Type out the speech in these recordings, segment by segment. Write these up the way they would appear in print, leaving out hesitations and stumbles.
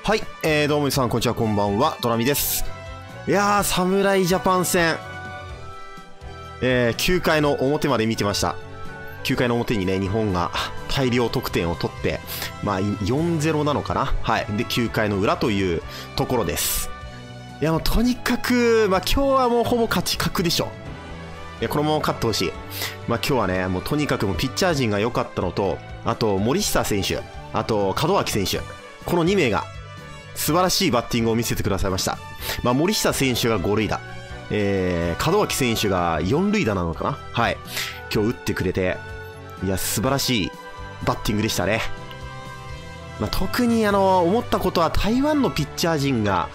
はい、どうも皆さん、こんにちは、こんばんは、ドラミです。いやー、侍ジャパン戦、9回の表まで見てました。9回の表にね、日本が大量得点を取って、まあ、4-0 なのかな。はい。で、9回の裏というところです。いや、もうとにかく、まあ、今日はもうほぼ勝ち確でしょ。いや、このまま勝ってほしい。まあ、今日はね、もうとにかくもうピッチャー陣が良かったのと、あと、森下選手、あと、門脇選手、この2名が、素晴らしいバッティングを見せてくださいました。まあ、森下選手が5塁打、門脇選手が4塁打なのかな。はい。今日打ってくれて、いや、素晴らしいバッティングでしたね。まあ、特に思ったことは台湾のピッチャー陣が、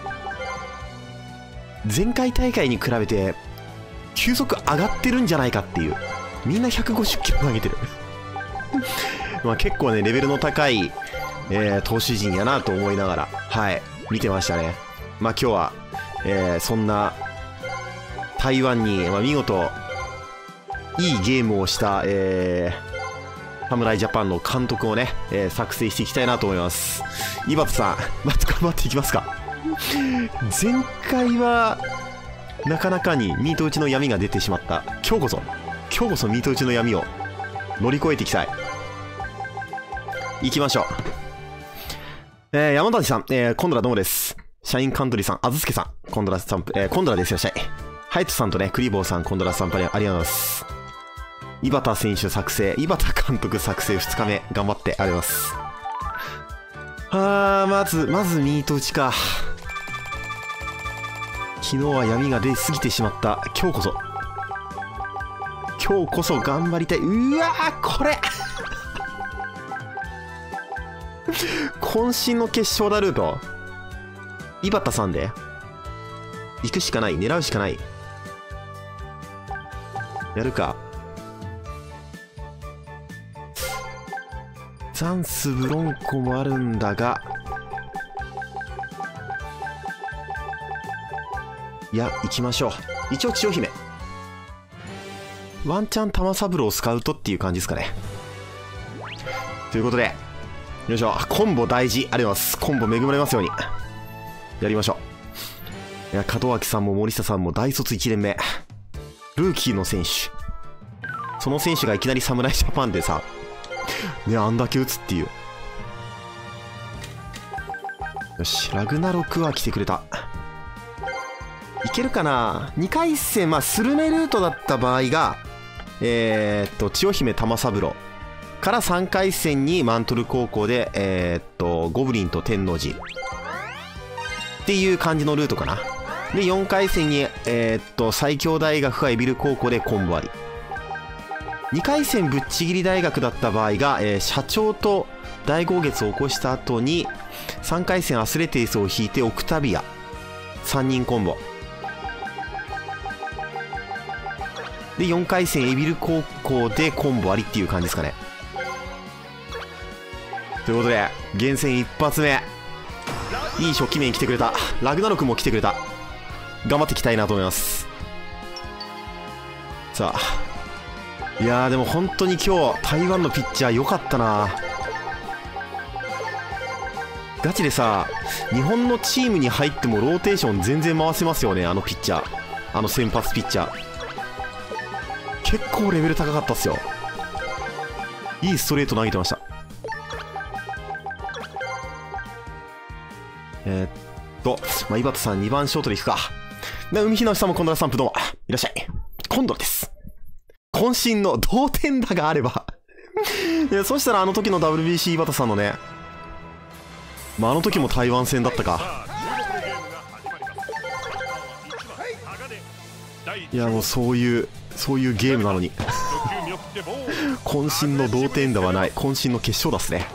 前回大会に比べて、球速上がってるんじゃないかっていう。みんな150キロ投げてる。まあ結構ね、レベルの高い、投手陣やなと思いながら、はい、見てましたね。まあ今日は、そんな、台湾に、まあ、見事、いいゲームをした、侍ジャパンの監督をね、作成していきたいなと思います。井端さん、また頑張っていきますか。前回は、なかなかにミート打ちの闇が出てしまった。今日こそミート打ちの闇を乗り越えていきたい。行きましょう。山谷さん、コンドラどうもです。シャインカントリーさん、あずすけさん、コンドラスタンプ、コンドラですよ、シャイ。ハイトさんとね、クリボーさん、コンドラスタンプありがとうございます。井端選手作成、井端監督作成2日目、頑張って、ありがとうございます。まずミート打ちか。昨日は闇が出すぎてしまった。今日こそ頑張りたい。うわー、これ渾身の決勝打ルート。井端さんで行くしかない。狙うしかない。やるか。ザンスブロンコもあるんだが、いや、行きましょう。一応千代姫ワンチャン玉三郎をスカウトっていう感じですかね。ということで、よいしょ。コンボ大事。ありがとうございます。コンボ恵まれますように。やりましょう。いや、門脇さんも森下さんも大卒1年目。ルーキーの選手。その選手がいきなり侍ジャパンでさ、ね、あんだけ打つっていう。よし、ラグナロクは来てくれた。いけるかな。2回戦、まあ、スルメルートだった場合が、千代姫玉三郎。から3回戦にマントル高校で、ゴブリンと天王寺っていう感じのルートかな。で、4回戦に、最強大学がエビル高校でコンボあり。2回戦ぶっちぎり大学だった場合が、社長と大豪月を起こした後に、3回戦アスレティスを引いてオクタビア。3人コンボ。で、4回戦エビル高校でコンボありっていう感じですかね。ということで、厳選一発目。いい初期面来てくれた。ラグナロクも来てくれた。頑張っていきたいなと思います。さあ。いやーでも本当に今日、台湾のピッチャー良かったな。ガチでさ、日本のチームに入ってもローテーション全然回せますよね、あのピッチャー。先発ピッチャー。結構レベル高かったっすよ。いいストレート投げてました。まあ、井端さん2番ショートでいくか。海日の下もコンドラスタンプどうも。いらっしゃい。コンドラです。渾身の同点打があれば。いや、そしたらあの時の WBC 井端さんのね、まあ、あの時も台湾戦だったか。いや、もうそういうゲームなのに。渾身の同点打はない。渾身の決勝打っすね。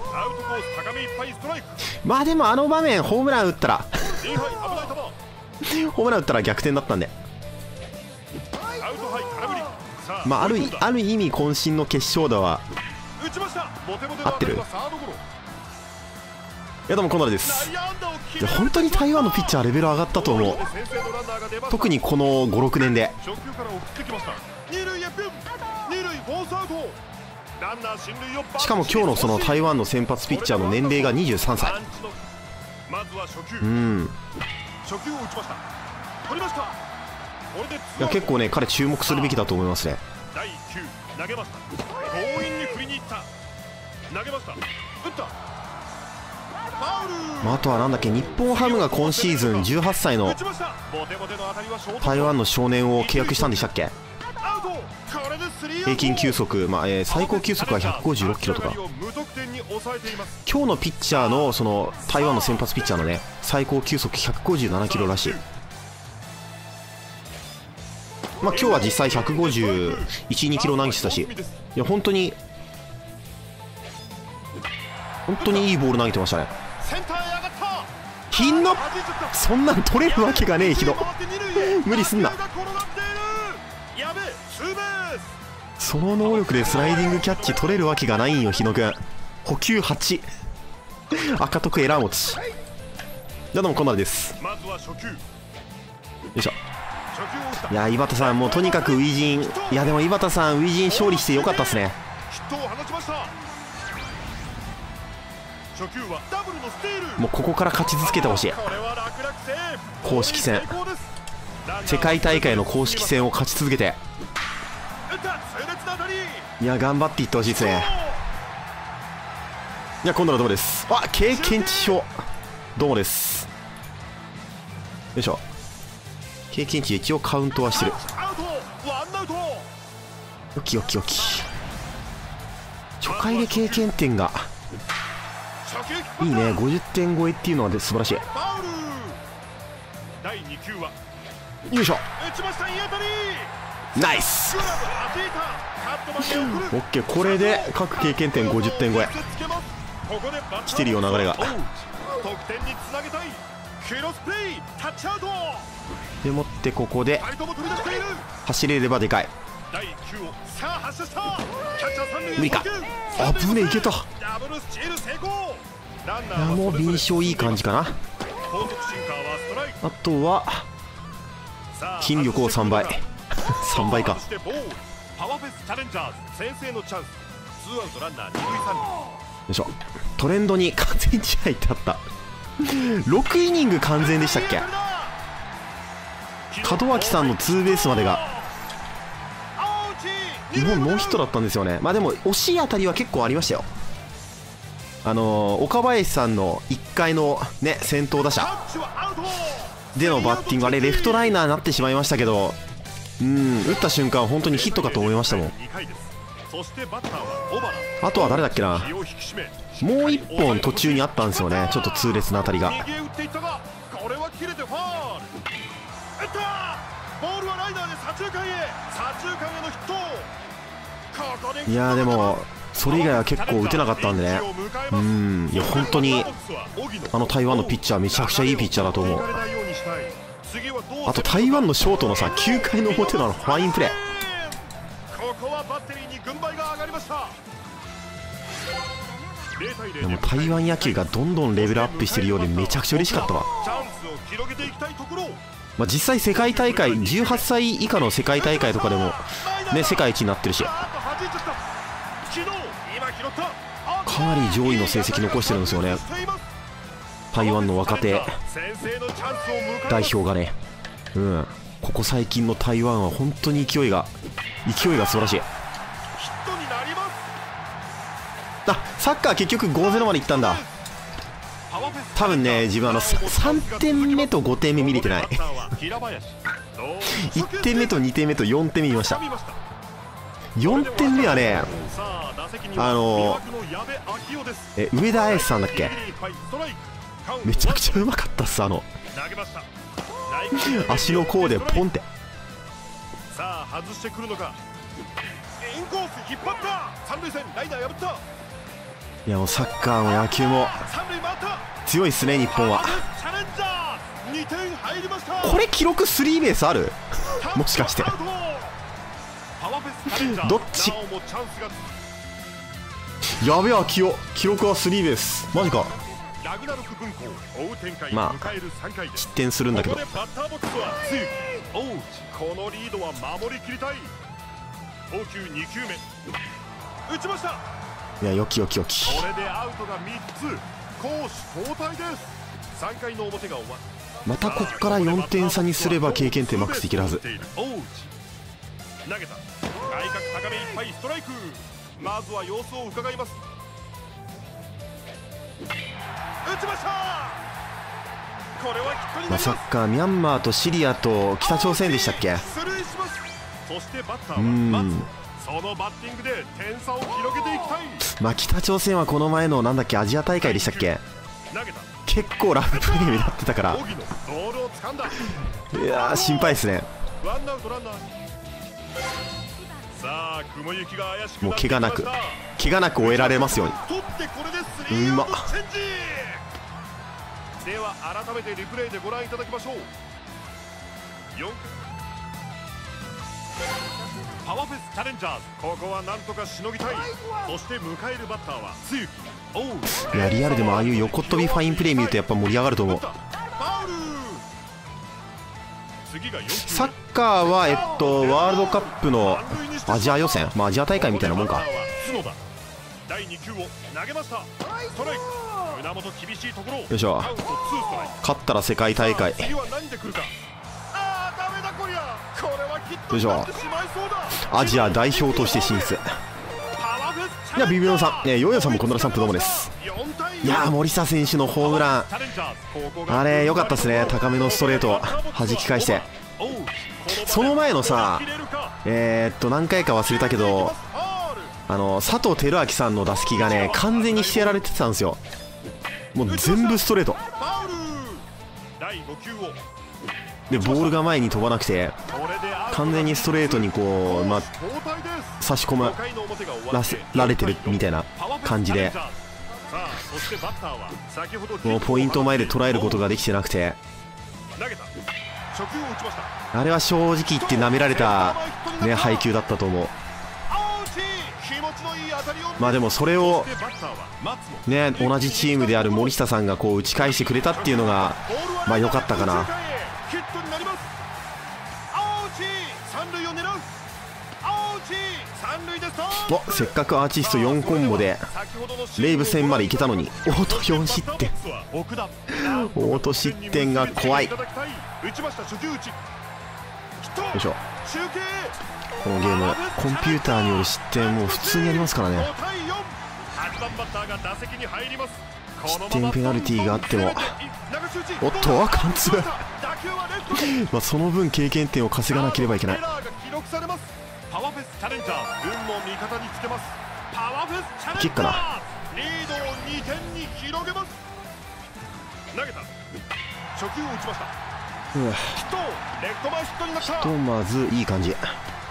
まあでもあの場面ホームラン打ったら逆転だったんで、まあある意味渾身の決勝打は合ってる。いやでもコンドラです。いや本当に台湾のピッチャーレベル上がったと思う。特にこの 5,6 年で。しかも今日のその台湾の先発ピッチャーの年齢が23歳。 うん、いや結構ね彼注目するべきだと思いますね。まあ、あとはなんだっけ、日本ハムが今シーズン18歳の台湾の少年を契約したんでしたっけ。平均球速、最高球速は156キロとか。今日のピッチャーのその台湾の先発ピッチャーのね最高球速157キロらしい。まあ今日は実際151、2キロ投げてたし、いや本当にいいボール投げてましたね。ひんのそんなん取れるわけがねえ。ひど無理すんな。その能力でスライディングキャッチ取れるわけがないんよ。日野くん補給8赤徳エラー持ち。じゃあどうもこんまでです。よいしょ。いや井端さんもうとにかく初陣、いやでも井端さん初陣勝利してよかったっすね。もうここから勝ち続けてほしい。公式戦世界大会の公式戦を勝ち続けて、いや頑張っていってほしいですね。いや今度はどうもです。あ経験値表どうもです。よいしょ。経験値一応カウントはしてる。よきよきよき。初回で経験点がいいね。50点超えっていうのは素晴らしい。よいしょ。ナイスオッケー。これで各経験点50点超え来てるよ流れが。でもってここで走れればでかい。無理か。あぶねえ、いけた。いやもう敏捷いい感じかな。あとは筋力を3倍3倍か。よいしょ。トレンドに完全試合ってあった6イニング完全でしたっけ。門脇さんのツーベースまでが日本ノーヒットだったんですよね。まあでも惜しい当たりは結構ありましたよ。岡林さんの1回のね先頭打者でのバッティング、あれレフトライナーになってしまいましたけど、打った瞬間本当にヒットかと思いましたもん。あとは誰だっけな、もう1本途中にあったんですよね、ちょっと痛烈な当たりが。いやでもそれ以外は結構打てなかったんでね。いや本当に台湾のピッチャーめちゃくちゃいいピッチャーだと思う。あと台湾のショートのさ9回の表のファインプレー、でも台湾野球がどんどんレベルアップしてるようでめちゃくちゃ嬉しかったわ。まあ、実際世界大会18歳以下の世界大会とかでもね世界一になってるし、かなり上位の成績残してるんですよね、台湾の若手代表がね。ここ最近の台湾は本当に勢いが素晴らしい。サッカー結局 5-0 までいったんだ。多分ね自分3点目と5点目見れてない1点目と2点目と4点目見ました。4点目はね上田綾さんだっけ、めちゃくちゃうまかったっす。足の甲でポンって。さあ外してくるのか。インコース引っ張った。三塁線ライナー破った。いやもうサッカーも野球も強いっすね日本は。これ記録スリーベースあるもしかしてどっち。やべえ、記録はスリーベースマジか。まあ失点するんだけど、 このリードは守りきりたい。投球2球目打ちました。 いやよきよきよき。 これでアウトが3つ。攻守交代です。 3回の表が終わる。 またこっから4点差にすれば経験点マックスできるはず。 投げた。外角高めいっぱいストライク。まずは様子を伺います。打ちました。これはヒットになります。 サッカーミャンマーとシリアと北朝鮮でしたっけ。 出塁します。そしてバッターは松。そのバッティングで点差を広げていきたい。 まあ北朝鮮はこの前のなんだっけアジア大会でしたっけ、 投げた。 結構ラフプレーになってたから、 ボールを掴んだ。 いやー心配ですね。 ワンアウトランナー。さあ雲行きが怪しくもうなってきました。 怪我なく終えられますように。 取ってこれでスリーアウトチェンジ。では改めてリプレイでご覧いただきましょう。4パワーフェスチャレンジャーズ、ここはなんとかしのぎたい。そして迎えるバッターはつゆき。 いやリアルでもああいう横っ飛びファインプレー見るとやっぱ盛り上がると思う。サッカーはワールドカップのアジア予選、まあアジア大会みたいなもんか。 第2球を投げました。ストライク。胸元厳しいところ。 よいしょ。勝ったら世界大会。 次は何で来るか。あーダメだこりゃ。これはヒットよいしょ。アジア代表として進出。いやビビロンさん、ヨーヨーさんもこんなら3分どうもです。いやー森下選手のホームラン、あれ良かったですね。高めのストレート弾き返して。その前のさ何回か忘れたけど佐藤輝明さんの打席がね完全にしてやられてたんですよ。もう全部ストレートでボールが前に飛ばなくて完全にストレートにこう、まあ、差し込まられてるみたいな感じで、もうポイント前で捉えることができてなくて、あれは正直言って舐められた、ね、配球だったと思う。まあでもそれを、ね、同じチームである森下さんがこう打ち返してくれたっていうのがまあ良かったかな。おせっかくアーティスト4コンボでレイブ戦までいけたのにオート4失点オート失点が怖い。よいしょ。このゲームコンピューターによる失点もう普通にありますからね。失点ペナルティーがあっても、おっと貫通まあその分経験点を稼がなければいけない。 パワフェスチャレンジャー運も味方につけます。パワフェスチャレンジャーキックかな。 リードを2点に広げます。投げた。初球を打ちました。ヒット。レフト前ヒットになった。 ひとまずいい感じ。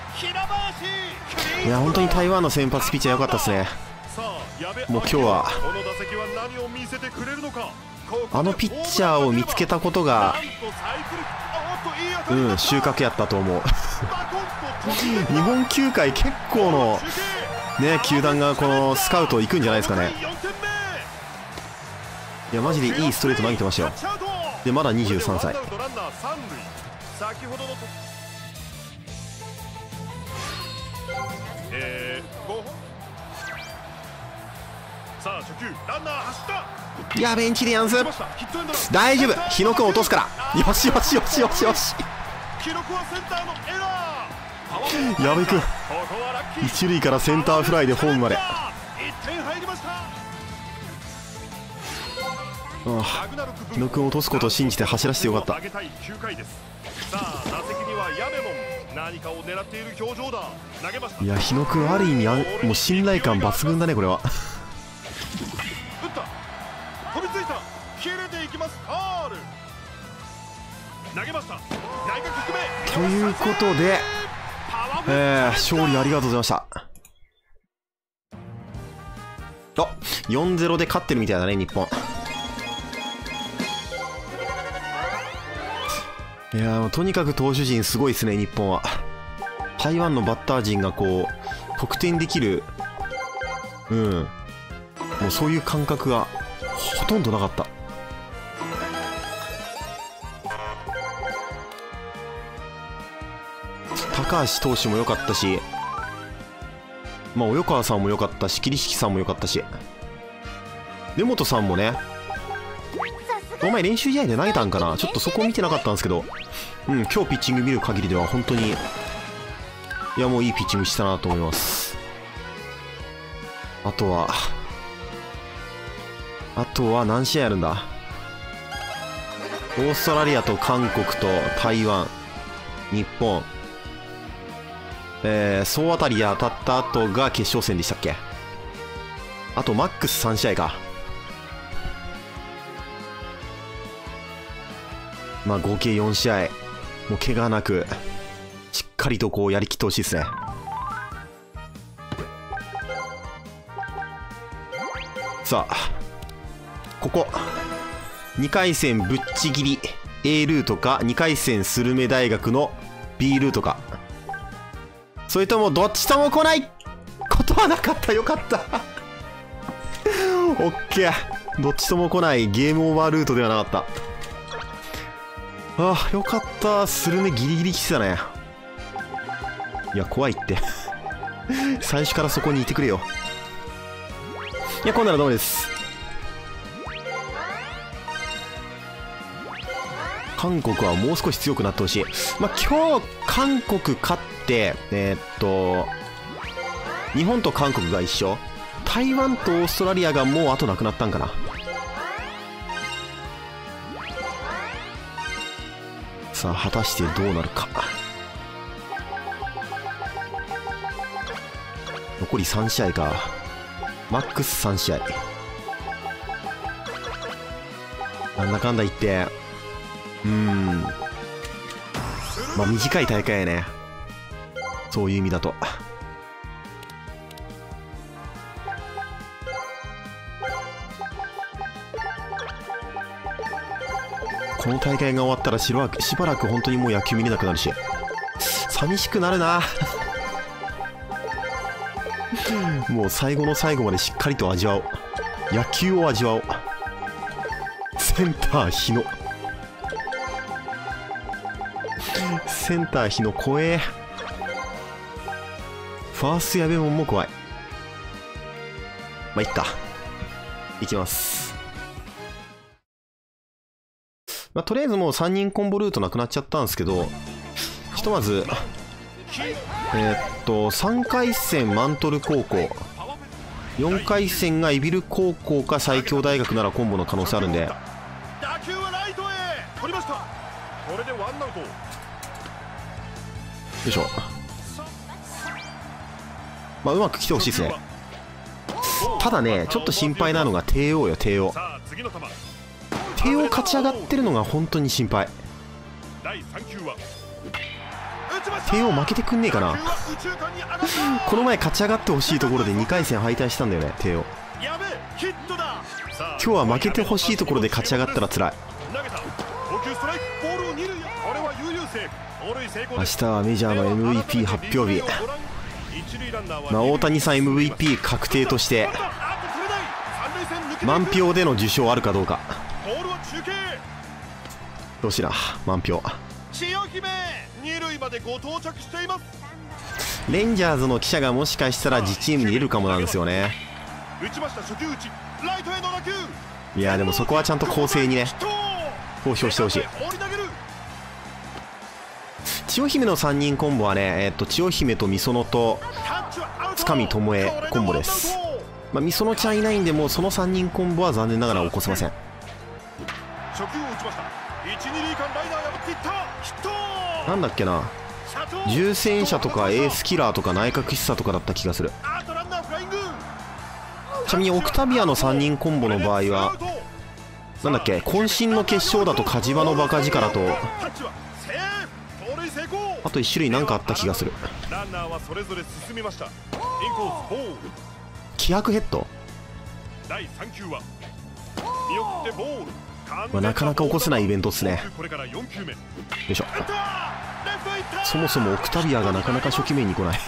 いや本当に台湾の先発ピッチャー良かったですね。もう今日はあのピッチャーを見つけたことが収穫やったと思う日本球界結構のね球団がこのスカウト行くんじゃないですかね。いやマジでいいストレート投げてましたよ。でまだ23歳。さあ初球ランナー走った。いやベンチでやんす。大丈夫日野君落とすから。よしよしよしよしよし。記録はセンターのエラー。矢部君一塁からセンターフライでホームまで。1点入りました。日野君落とすことを信じて走らせてよかった。いや日野君ある意味もう信頼感抜群だねこれは飛びついた。切れていきます。ファウル。投げました。ということで、勝利ありがとうございました。あ 4-0 で勝ってるみたいだね日本。いやーとにかく投手陣すごいですね日本は。台湾のバッター陣がこう得点できるもうそういう感覚がほとんどなかった。高橋投手も良かったし、まあ及川さんも良かったし桐敷さんも良かったし根本さんもねお前練習試合で投げたんかな。ちょっとそこ見てなかったんですけど、うん、今日ピッチング見る限りでは本当に、いやもういいピッチングしたなと思います。あとは何試合あるんだ。オーストラリアと韓国と台湾、日本、総当たりで当たった後が決勝戦でしたっけ。あとマックス3試合か。まあ合計4試合、もう怪我なくしっかりとこうやりきってほしいですね。さあここ2回戦ぶっちぎり A ルートか、2回戦スルメ大学の B ルートか、それともどっちとも来ないことはなかった。よかったオッケー、どっちとも来ないゲームオーバールートではなかった。ああよかった。スルメギリギリ来てたね。いや怖いって最初からそこにいてくれよ。いやこんなのどうもです。韓国はもう少し強くなってほしい。まあ今日韓国勝って日本と韓国が一緒、台湾とオーストラリアがもう後なくなったんかな。さあ果たしてどうなるか。残り3試合か。マックス3試合。なんだかんだ言ってまあ短い大会やね、そういう意味だと。この大会が終わったらしばらく本当にもう野球見れなくなるし寂しくなるなもう最後の最後までしっかりと味わおう、野球を味わおう。センター日野、センター日野怖え。ファースト矢部も怖い。まあいっか、いきます。まあ、とりあえずもう3人コンボルートなくなっちゃったんですけど、ひとまず3回戦マントル高校、4回戦がイビル高校か最強大学ならコンボの可能性あるんで、よいしょ。まあうまく来てほしいですね。ただねちょっと心配なのが帝王よ。帝王勝ち上がってるのが本当に心配。帝王負けてくんねえかなこの前勝ち上がってほしいところで2回戦敗退したんだよね帝王。今日は負けてほしいところで勝ち上がったら辛い。明日はメジャーの MVP 発表日。まあ大谷さん MVP 確定として満票での受賞あるかどうか。どうしら満票。レンジャーズの記者がもしかしたら自チームに入れるかもなんですよね。いやでもそこはちゃんと公正にね投票してほしい。千代姫の3人コンボはね千代姫とみそのとつかみともえコンボです。まあみそのちゃんいないんでもうその3人コンボは残念ながら起こせません。なんだっけな、重戦車とかエースキラーとか内閣視察とかだった気がする。ちなみにオクタビアの3人コンボの場合はなんだっけ、渾身の決勝だと火事場のバカ力とあと1種類なんかあった気がする。気迫ヘッド、まあ、なかなか起こせないイベントっすね。よいしょ。そもそもオクタビアがなかなか初期面に来ない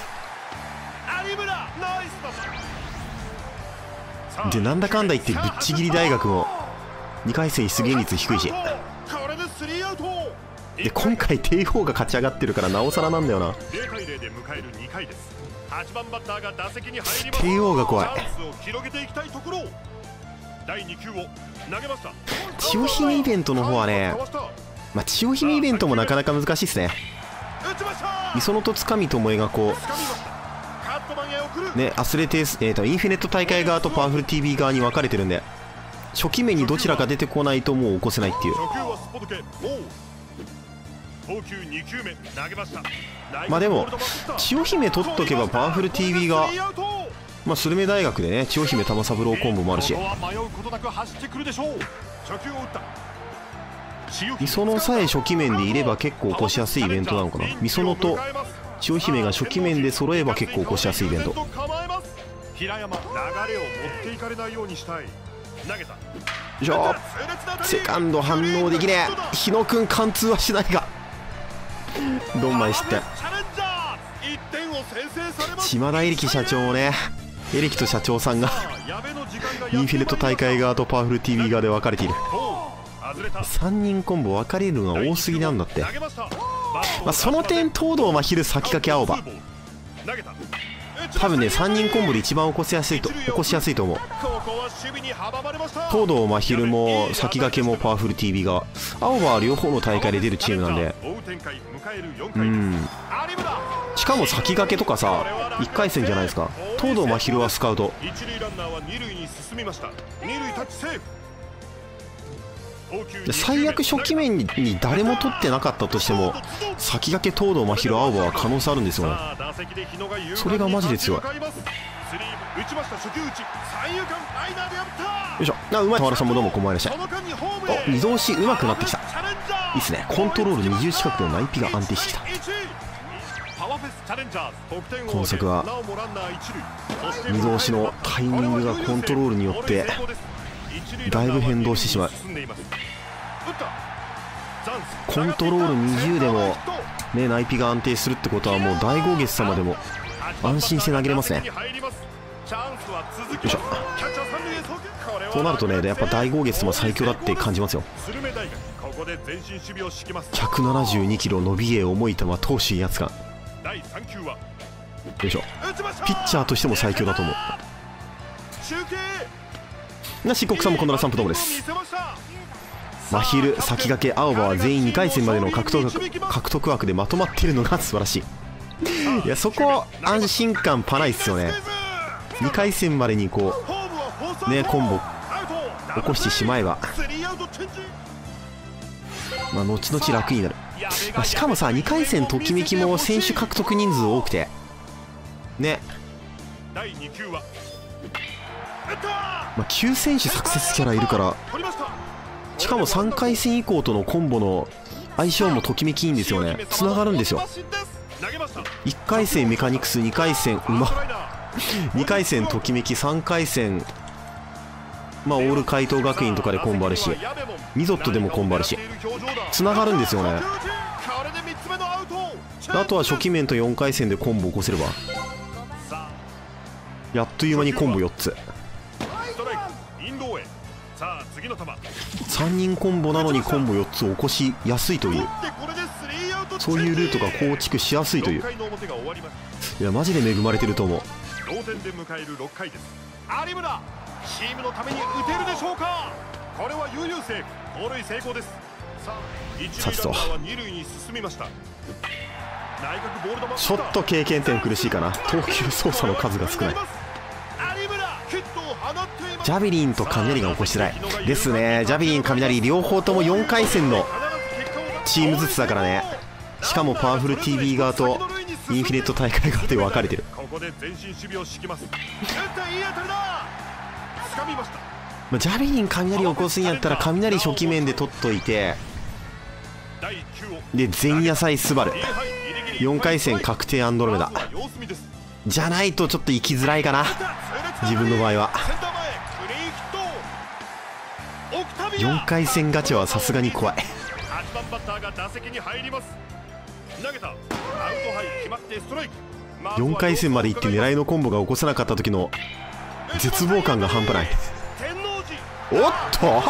でなんだかんだ言ってぶっちぎり大学も2回戦出現率低いし、で今回帝王が勝ち上がってるからなおさらなんだよな。帝王が怖い。 千代姫イベントの方はね、まあ、千代姫イベントもなかなか難しいですね。磯野とつかみともえがこうね、アスレテース、インフィネット大会側とパワフル TV 側に分かれてるんで、初期面にどちらか出てこないともう起こせないっていう。まあでも千代姫取っとけばパワフル TV が、まあスルメ大学でね、千代姫玉三郎コンボもあるし、磯野さえ初期面でいれば結構起こしやすいイベントなのかな。磯野と千代姫が初期面で揃えば結構起こしやすいイベント。 平山、流れを持っていかれないようにしたい。投げた。 よいしょ。セカンド反応できねえ。日野くん貫通はしないがドンマイ失点。島田エレキ社長もね、エレキと社長さんがインフィネット大会側とパワフル TV 側で分かれている。3人コンボ分かれるのが多すぎなんだって。まあ、その点東堂真昼先駆け青葉多分ね、3人コンボで一番起こしやすいと思う。東堂真昼も先駆けもパワフル TV 側、青葉は両方の大会で出るチームなんで、しかも先駆けとかさ1回戦じゃないですか。東堂真昼はスカウト。最悪初期面に誰も取ってなかったとしても先駆け東堂真昼青葉は可能性あるんですよね。それがマジで強い。よいしょ。うまい。俵さんもどうもこんばんはいらっしゃい。お、二度押しうまくなってきた。いいっすね。コントロール20近くでの内皮が安定してきた。今作は二度押しのタイミングがコントロールによってだいぶ変動してしまう。コントロール20でもね、内皮が安定するってことはもう大豪月様でも安心して投げれますね。よいしょ。そうなるとね、やっぱ大豪月様最強だって感じますよ。172キロ伸びへ重い球投手威圧感。よいしょ。ピッチャーとしても最強だと思う。なし、国さんもこのら3分どうもです。真昼先駆け青葉は全員2回戦までの獲得枠でまとまっているのが素晴らしい。いや、そこ安心感パないっすよね。2回戦までにこうね、コンボ起こしてしまえば、まあ後々楽になる。まあ、しかもさ、2回戦ときめきも選手獲得人数多くてね、まあ、9選手サクセスキャラいるから、しかも3回戦以降とのコンボの相性もときめきいいんですよね。つながるんですよ。1回戦メカニクス、2回戦馬2回戦ときめき、3回戦まあオール怪盗学院とかでコンボあるし、ミゾットでもコンボあるし、つながるんですよね。あとは初期面と4回戦でコンボ起こせればやっという間にコンボ4つ。3人コンボなのにコンボ4つ起こしやすいという、そういうルートが構築しやすいという。いやマジで恵まれてると思う。同点で迎える6回です。有村、チームのために打てるでしょうか。これは悠々セーフ、盗塁成功です。さあ一塁ランナーは2塁に進みました。ちょっと経験点苦しいかな。投球操作の数が少ない。ジャビリンと雷が起こしづらいですね。ジャビリン雷両方とも4回戦のチームずつだからね。しかもパワフル TV 側とインフィネット大会側で分かれてる。ジャビリン雷を起こすんやったら雷初期面で取っといて、で前夜祭スバル4回戦確定アンドロメダじゃないとちょっと行きづらいかな、自分の場合は。4回戦ガチャはさすがに怖い。4回戦まで行って狙いのコンボが起こせなかった時の絶望感が半端ない。おっと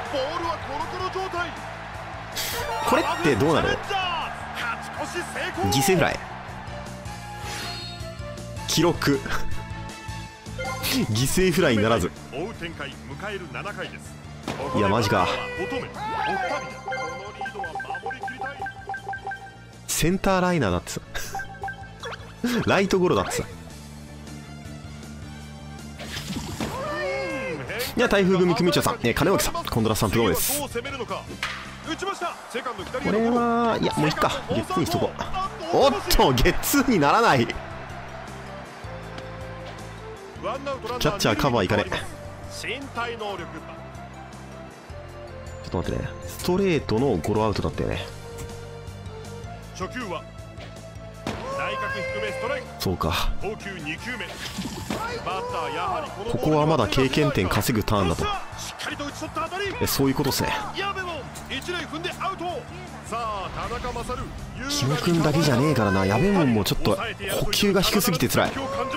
これってどうなる。犠牲フライ記録犠牲フライにならず。追う展開迎える7回です。 いやマジか。センターライナーだってさライトゴロだってさ。いや台風組組長さん、金脇さん、コンドラさんプロです。これはいやもういっか、ゲッツーにしとこう。おっとゲッツーにならない。キャッチャーカバーいかね。ちょっと待ってね、ストレートのゴロアウトだったよね。初球は内角低めストライク。そうか、ここはまだ経験点稼ぐターンだと。そういうことですね。日野君だけじゃねえからな、矢部門もちょっと補給が低すぎてつらい。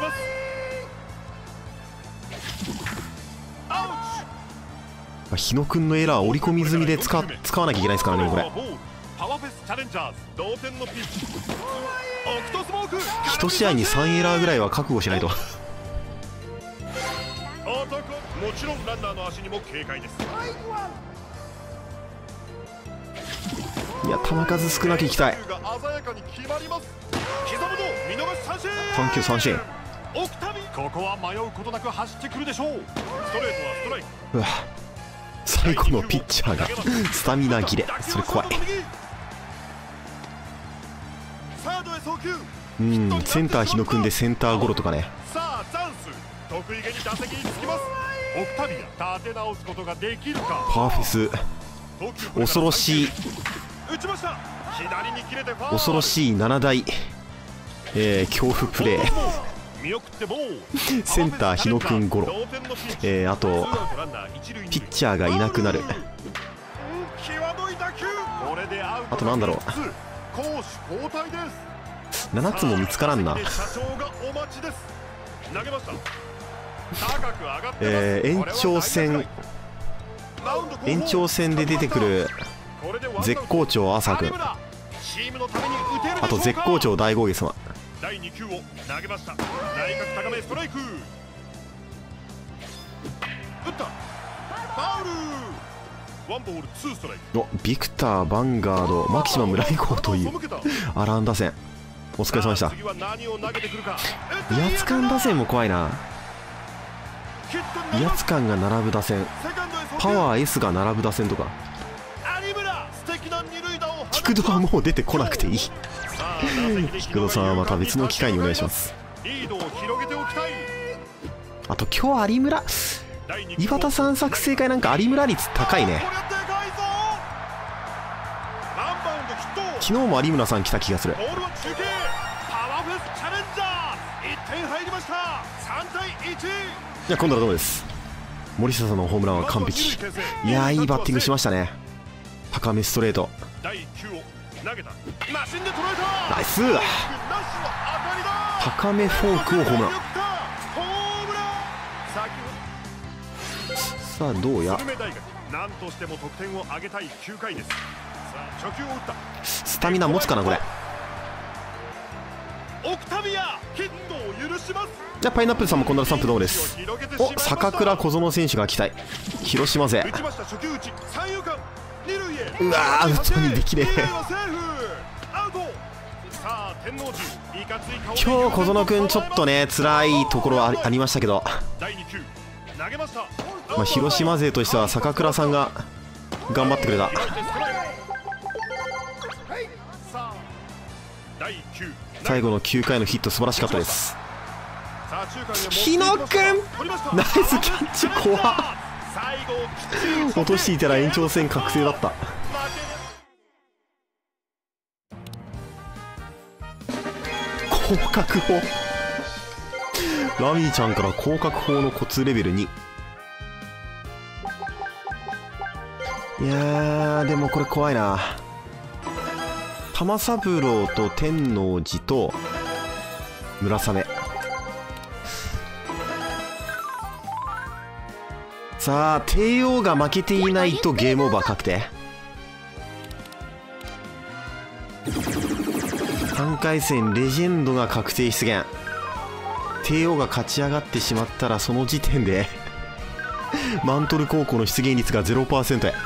日野君のエラー織り込み済みで使わなきゃいけないですからねこれ。1試合に3エラーぐらいは覚悟しないと。いや球数少なくいきたい。3球三振。ここは迷うことなく走ってくるでしょう。ストレートはストライク。うわ最後のピッチャーがスタミナ切れ、それ怖い。センター日野君でセンターゴロとかね。パーフェス恐ろしい恐ろしい7台、恐怖プレーセンター日野君ゴロ、あとピッチャーがいなくなる。あとなんだろう、7つも見つからんな。延長戦で出てくる絶好調朝君、あと絶好調大豪華様。第2球を投げました。内角高めストライク。打ったファウル。ワンボールツーストライク。おビクター、ヴァンガード、マキシマム、ライコーというアラン打線、お疲れ様でした。威圧感打線も怖いな。威圧感が並ぶ打線、パワー S が並ぶ打線とか。菊戸はもう出てこなくていい菊戸さんはまた別の機会にお願いします。あと今日有村岩田さん作成会なんか有村率高いね。昨日も有村さん来た気がする。いや今度はどうです。森下さんのホームランは完璧。いやーいいバッティングしましたね。高めストレート、ナイス。高めフォークをホームラン。さあどうやスタミナ持つかなこれ。じゃあパイナップルさんもこんなサンプどうです。お坂倉小園選手が来たい。広島勢。うわー打つにできねえ今日小園君ちょっとね辛いところはありましたけど、まあ、広島勢としては坂倉さんが頑張ってくれた。最後の9回のヒット素晴らしかったです。日野君ナイスキャッチ、怖っ落としていたら延長戦確定だった。広角砲ラミーちゃんから広角砲のコツレベル2。いやーでもこれ怖いな。玉三郎と天王寺と村雨。さあ帝王が負けていないとゲームオーバー確定。3回戦レジェンドが確定出現。帝王が勝ち上がってしまったらその時点でマントル高校の出現率が 0% へ。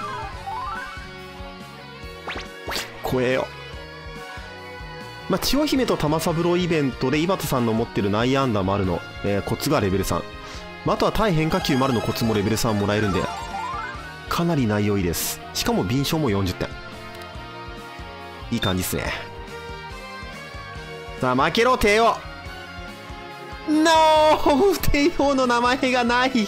怖えよ。まあ、千代姫と玉三郎イベントで井端さんの持ってる内野安打丸の、コツがレベル3。まあ、あとは対変化球丸のコツもレベル3もらえるんで、かなり内容いいです。しかも敏捷も40点。いい感じっすね。さあ、負けろ、帝王。ノー、帝王の名前がない。ト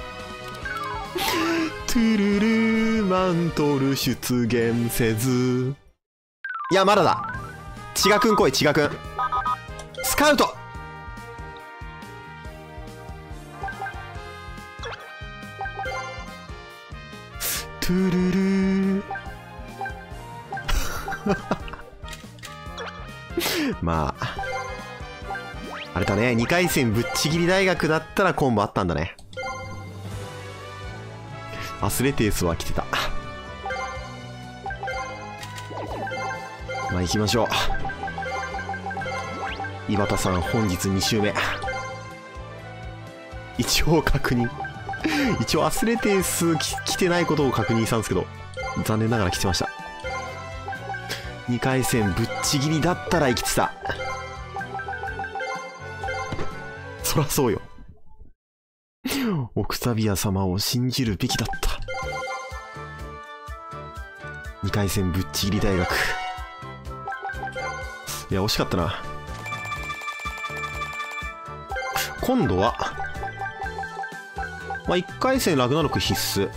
ゥルルマントル出現せず。いや、まだだ。千賀くん来い、千賀くん。スカウト。トゥルルまああれだね、2回戦ぶっちぎり大学だったらコンボあったんだね。アスレティスは来てた。まあ行きましょう。井端さん本日2週目。一応確認。一応アスレティス来てないことを確認したんですけど、残念ながら来てました。2回戦ぶっちぎりだったら生きてた。そらそうよ。オクタビア様を信じるべきだった。2回戦ぶっちぎり大学。いや惜しかったな。今度はまあ1回戦ラグナロク必須。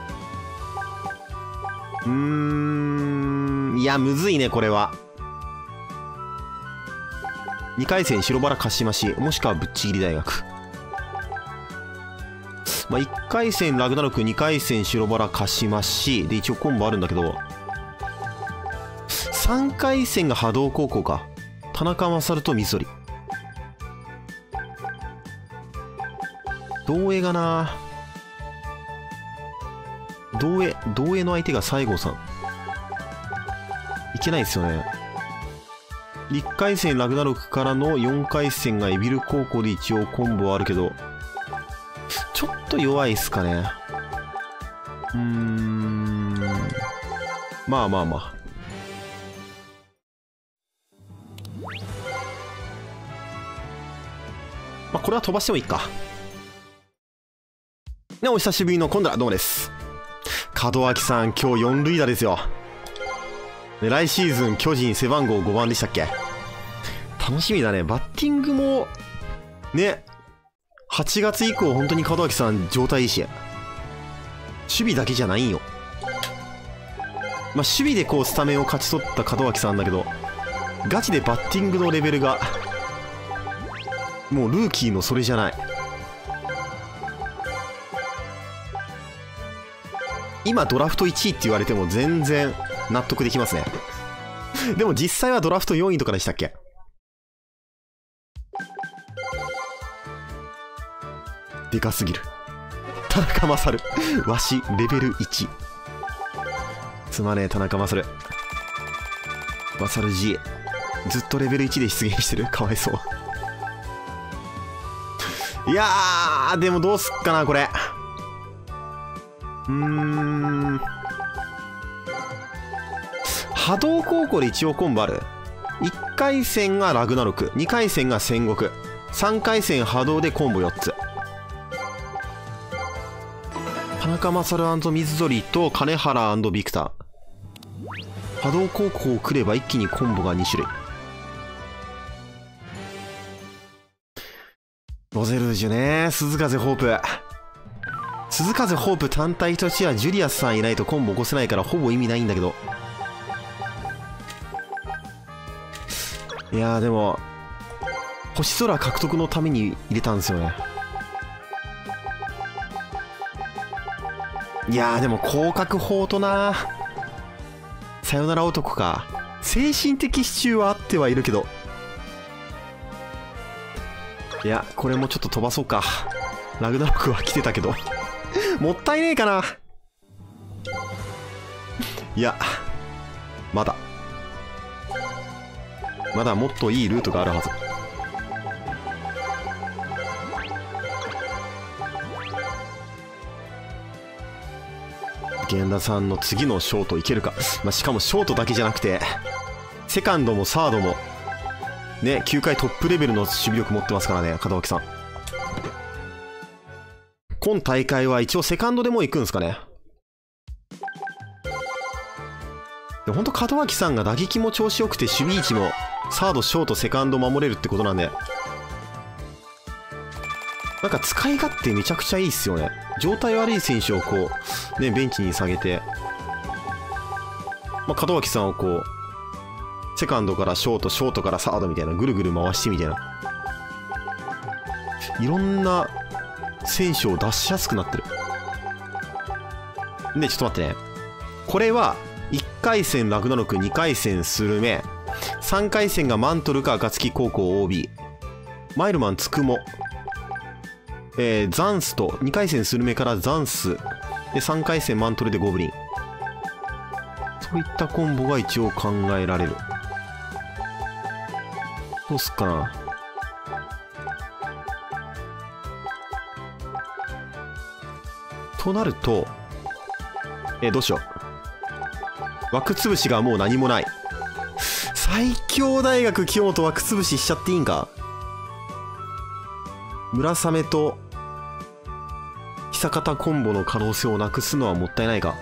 いやむずいねこれは。2回戦白バラかしまし、もしくはぶっちぎり大学。まあ1回戦ラグナロク、2回戦白バラかしましで一応コンボあるんだけど、3回戦が波動高校か。田中勝と水鳥。同栄がな、同栄の相手が西郷さん。いけないですよね。1回戦ラグナロクからの4回戦がエビル高校で一応コンボはあるけど、ちょっと弱いっすかね。まあまあまあ。まあこれは飛ばしてもいいか。ね、お久しぶりの今度はどうもです。門脇さん、今日4塁打ですよ。ね、来シーズン巨人背番号5番でしたっけ。楽しみだね。バッティングもね、8月以降本当に門脇さん状態いいし、守備だけじゃないんよ。まあ守備でこうスタメンを勝ち取った門脇さんだけど、ガチでバッティングのレベルがもうルーキーのそれじゃない。今ドラフト1位って言われても全然納得できますね。でも実際はドラフト4位とかでしたっけ。でかすぎる。田中勝。わしレベル1。すまねえ田中勝。勝 G ずっとレベル1で出現してる。かわいそう。いやーでもどうすっかなこれ。波動高校で一応コンボある。1回戦がラグナロク、2回戦が戦国、3回戦波動でコンボ4つ。田中勝&水鳥と金原&ビクター。波動高校を来れば一気にコンボが2種類。ロゼルージュね、鈴風ホープ。鈴風ホープ単体としてはジュリアスさんいないとコンボ起こせないからほぼ意味ないんだけど。いやーでも星空獲得のために入れたんですよね。いやーでも広角砲とな、さよなら男か。精神的支柱はあってはいるけど、いやこれもちょっと飛ばそうか。ラグナロクは来てたけどもったいねえかな。いやまだもっといいルートがあるはず。 源田さんの次のショートいけるか。まあ、しかもショートだけじゃなくて、セカンドもサードも、ね、球界トップレベルの守備力持ってますからね、門脇さん。今大会は一応セカンドでも行くんですかね。ほんと門脇さんが打撃も調子よくて、守備位置もサード、ショート、セカンド守れるってことなんで、なんか使い勝手めちゃくちゃいいっすよね。状態悪い選手をこう、ね、ベンチに下げて、まあ、門脇さんをこう、セカンドからショート、ショートからサードみたいな、ぐるぐる回してみたいな。いろんな選手を出しやすくなってる。で、ちょっと待ってね。これは、1回戦ラグナロク、2回戦スルメ、3回戦がマントルか暁高校 OB、マイルマンつくも、ザンスと2回戦スルメからザンスで3回戦マントルでゴブリン、そういったコンボが一応考えられる。どうすっかな。となるとどうしよう。枠潰しがもう何もない。最強大学清本枠潰ししちゃっていいんか。村雨と久方コンボの可能性をなくすのはもったいないか。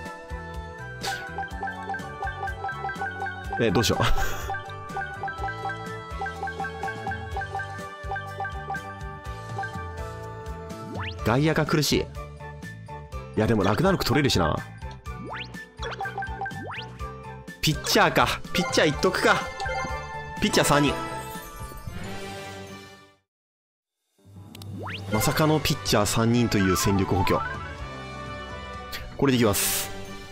どうしよう。外野が苦しい。いやでもラグナロク取れるしな。ピッチャーか。ピッチャーいっとくか。ピッチャー3人。まさかのピッチャー3人という戦力補強。これでいきます。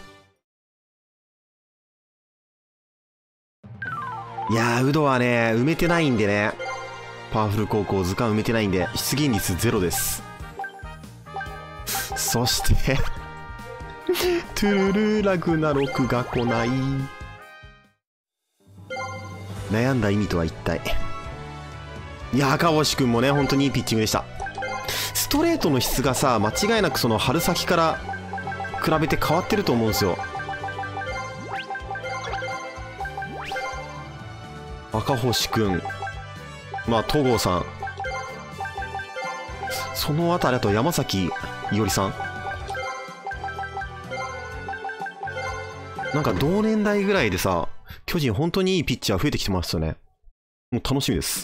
いやー、ウドはね、埋めてないんでね。パワフル高校図鑑埋めてないんで、出現率0です。そして、トゥルルラグナロクが来ない。悩んだ意味とは一体。いやー、赤星くんもね、本当にいいピッチングでした。ストレートの質がさ、間違いなくその春先から比べて変わってると思うんですよ。赤星くん、まあ戸郷さん、そのあたりだと山崎伊織さん、なんか同年代ぐらいでさ、巨人本当にいいピッチャー増えてきてますよね。もう楽しみです。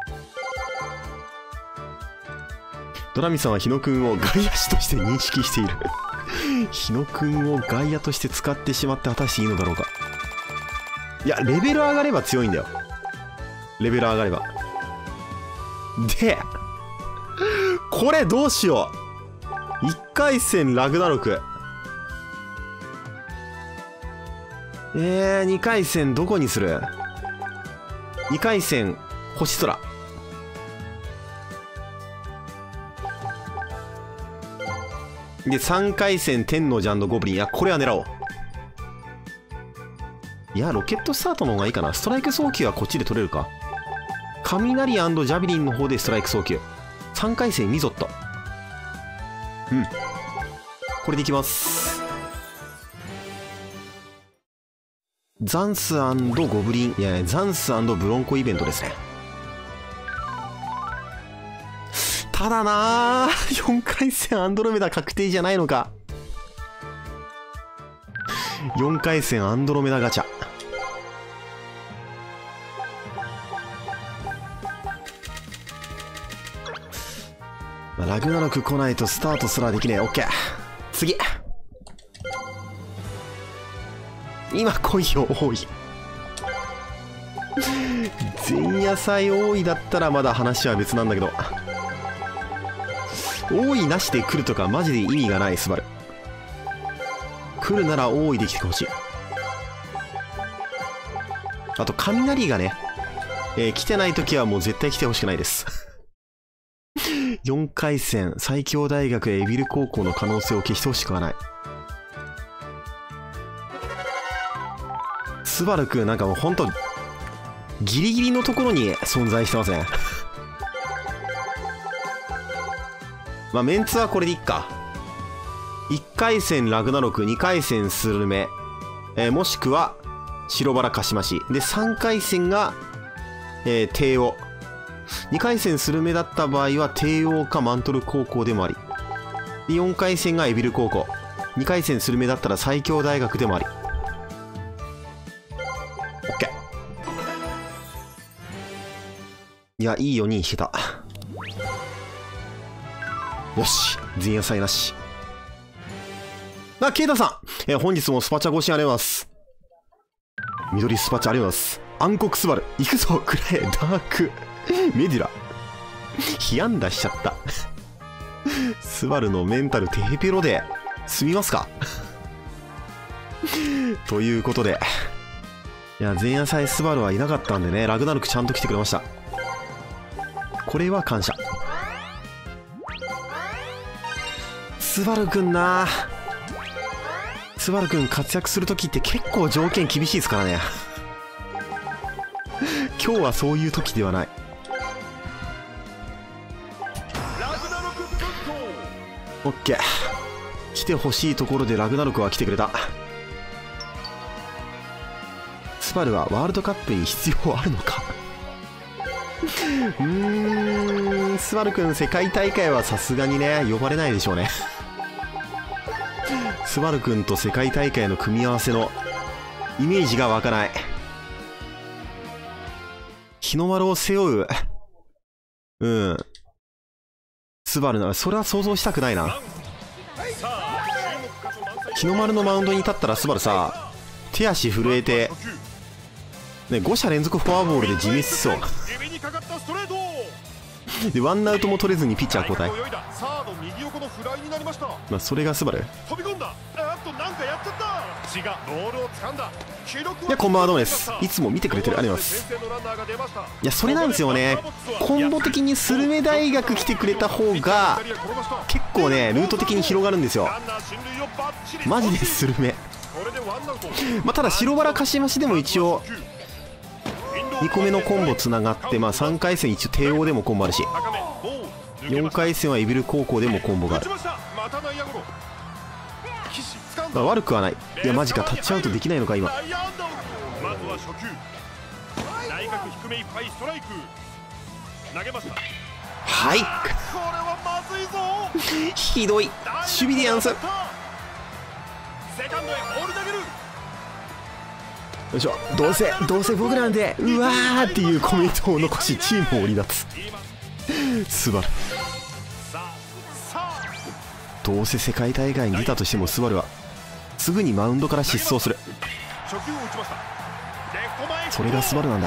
ドラミさんは日野くんを外野手として認識している。日野くんを外野として使ってしまって果たしていいのだろうか。いや、レベル上がれば強いんだよ。レベル上がれば。で、これどうしよう。1回戦ラグナロク。2回戦どこにする？ 2 回戦星空。で、3回戦天王寺&ゴブリン。いや、これは狙おう。いや、ロケットスタートの方がいいかな。ストライク送球はこっちで取れるか。雷&ジャビリンの方でストライク送球。3回戦ミゾット。うん。これでいきます。ザンス&ゴブリン。いや、ザンス&ブロンコイベントですね。ただなー、4回戦アンドロメダ確定じゃないのか。4回戦アンドロメダガチャ。まあ、ラグナロク来ないとスタートすらできねえ。オッケー。次。今来いよ、多い。前夜祭多いだったらまだ話は別なんだけど。多いなしで来るとかマジで意味がない。スバル来るなら多いで来てほしい。あと雷がね、来てない時はもう絶対来てほしくないです。4回戦最強大学エビル高校の可能性を消してほしくはない。スバルくんなんかもうほんとギリギリのところに存在してますね。まあメンツはこれでいっか。 1回戦ラグナロク、2回戦スルメ、もしくは白バラカシマシで、3回戦が、帝王。2回戦スルメだった場合は帝王かマントル高校でもあり、で4回戦がエビル高校、2回戦スルメだったら最強大学でもあり。 OK。 いや、いい4人引けた。よし、前夜祭なし。ケイタさん、本日もスパチャご支援ありがとうございます。緑スパチャありがとうございます。暗黒スバル行くぞ、くらえ。ダークメデュラヒアンダしちゃったスバルのメンタルテヘペロで済みますかということで、いや、前夜祭スバルはいなかったんでね、ラグナルクちゃんと来てくれました。これは感謝。スバルくんな、スバルくん活躍するときって結構条件厳しいですからね今日はそういう時ではない。オッケー、来てほしいところでラグナロクは来てくれた。スバルはワールドカップに必要あるのかスバルくん世界大会はさすがにね呼ばれないでしょうねスバルくんと世界大会の組み合わせのイメージが湧かない。日の丸を背負うスバルならそれは想像したくないな。日の丸のマウンドに立ったらスバルさ、手足震えてね、5者連続フォアボールで自滅しそうでワンアウトも取れずにピッチャー交代。まあそれがスバル。いや、こんばんは、どうもです。いつも見てくれてる、ありがとうございます。いや、それなんですよね。コンボ的にスルメ大学来てくれた方が結構ねルート的に広がるんですよ。マジでスルメまあただ白バラカシマシでも一応2個目のコンボつながって、まあ3回戦一応帝王でもコンボあるし、4回戦はエビル高校でもコンボがある。まあ、悪くはない。いやマジか、タッチアウトできないのか今。はいひどい守備でやんす。よいしょ、どうせ僕なんでうわーっていうコメントを残しチームを離脱スバル。どうせ世界大会に出たとしてもスバルはすぐにマウンドから失踪する。それがスバルなんだ。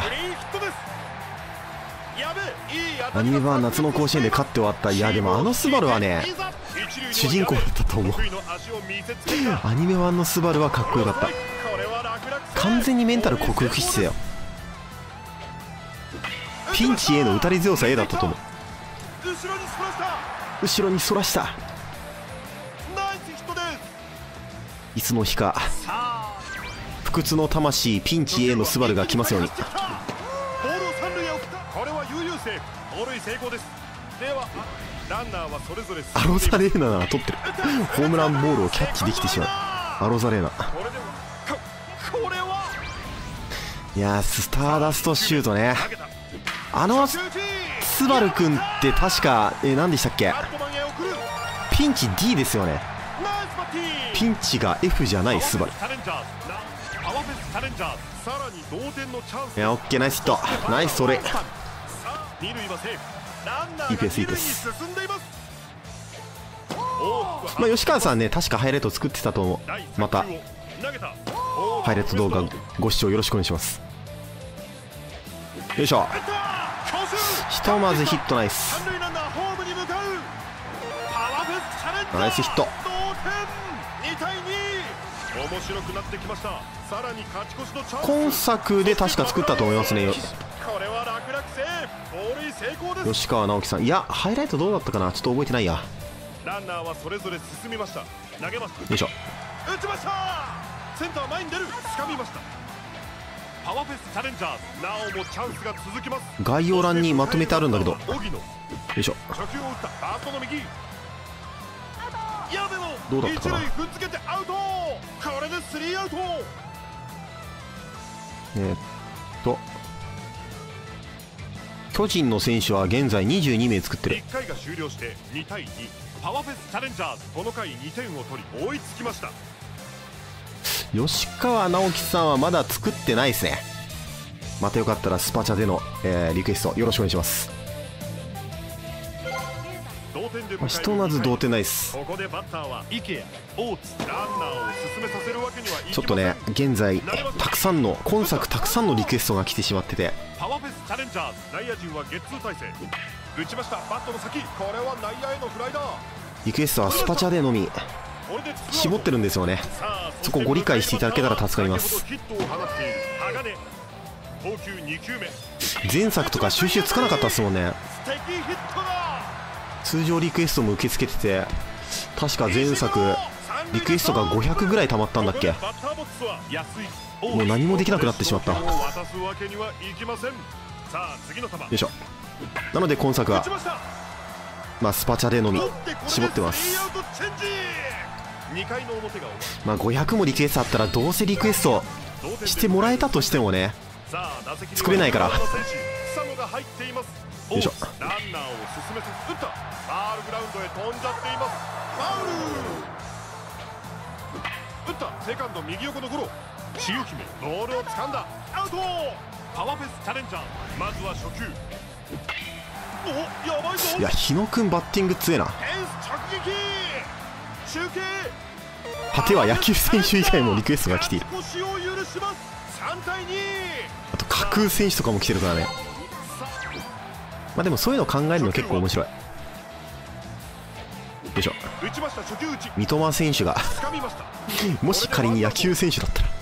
アニメ版夏の甲子園で勝って終わった。いやでもあのスバルはね主人公だったと思うアニメ版のスバルはかっこよかった。完全にメンタル克服してたよ。ピンチへの打たれ強さ A だったと思う。後ろにそらした。いつの日か不屈の魂ピンチ A のスバルが来ますように。アロザレーナなら取ってる。ホームランボールをキャッチできてしまうアロザレーナ。いやースターダストシュートね。あのスバルくんって確か何でしたっけ、ピンチ D ですよね。ピンチが F じゃないスバル。いやオッケー、ナイスヒット、ナイスそれ。いいペース、いいペース。まあ吉川さんね確かハイライト作ってたと思う。またハイライト動画ご視聴よろしくお願いします。よいしょ、ひとまずヒット、ナイスナイスヒット。今作で確か作ったと思いますね吉川直樹さん。いやハイライトどうだったかな、ちょっと覚えてないや。よいしょ、概要欄にまとめてあるんだけど。よいしょ、 どうだったかな。 一塁踏んづけてアウト。これでスリーアウト。 巨人の選手は現在22名作ってる。 1回が終了して2対2、パワーフェスチャレンジャーズこの回2点を取り追いつきました。 吉川直樹さんはまだ作ってないですね。またよかったらスパチャでの、リクエストよろしくお願いします。ひとまず同点ないです。 ここでバッターは池谷、大津、ランナーを進めさせるわけにはいきません。 ちょっとね現在今作たくさんのリクエストが来てしまってて、 パワーフェスチャレンジャーズ内野陣はゲッツー体制。打ちました。バットの先、これは内野へのフライだ。 リクエストはスパチャでのみ絞ってるんですよね。そこご理解していただけたら助かります。前作とか収集つかなかったですもんね。通常リクエストも受け付けてて、確か前作リクエストが500ぐらい溜まったんだっけ。もう何もできなくなってしまった。よいしょ。なので今作はスパチャでのみ絞ってます。500もリクエストあったらどうせリクエストしてもらえたとしてもね作れないから。よいしょ。ランナーを進めさせ打った。ファウルグラウンドへ飛んじゃっています。ファウル打った。セカンド右横のゴロ。千代姫ボールを掴んだ。アウト。パワーフェスチャレンジャー、まずは初球。お、やばいぞ。いや日野くんバッティング強えな。果ては野球選手以外もリクエストが来ている。あと架空選手とかも来てるからね。でもそういうの考えるの結構面白い。よいしょ。三笘選手がもし仮に野球選手だったら。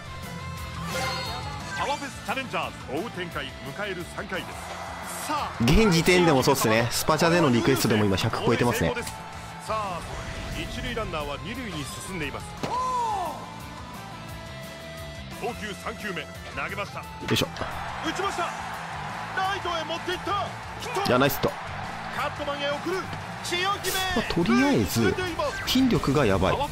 現時点でもそうっすね。スパチャでのリクエストでも今100超えてますね。 一塁ランナーは二塁に進んでいます。投球3球目投げました。よいしょ。 打ちました。ライトへ持っていった。 いやナイスヒット。 カットマンへ送る。 とりあえず筋力がやばい。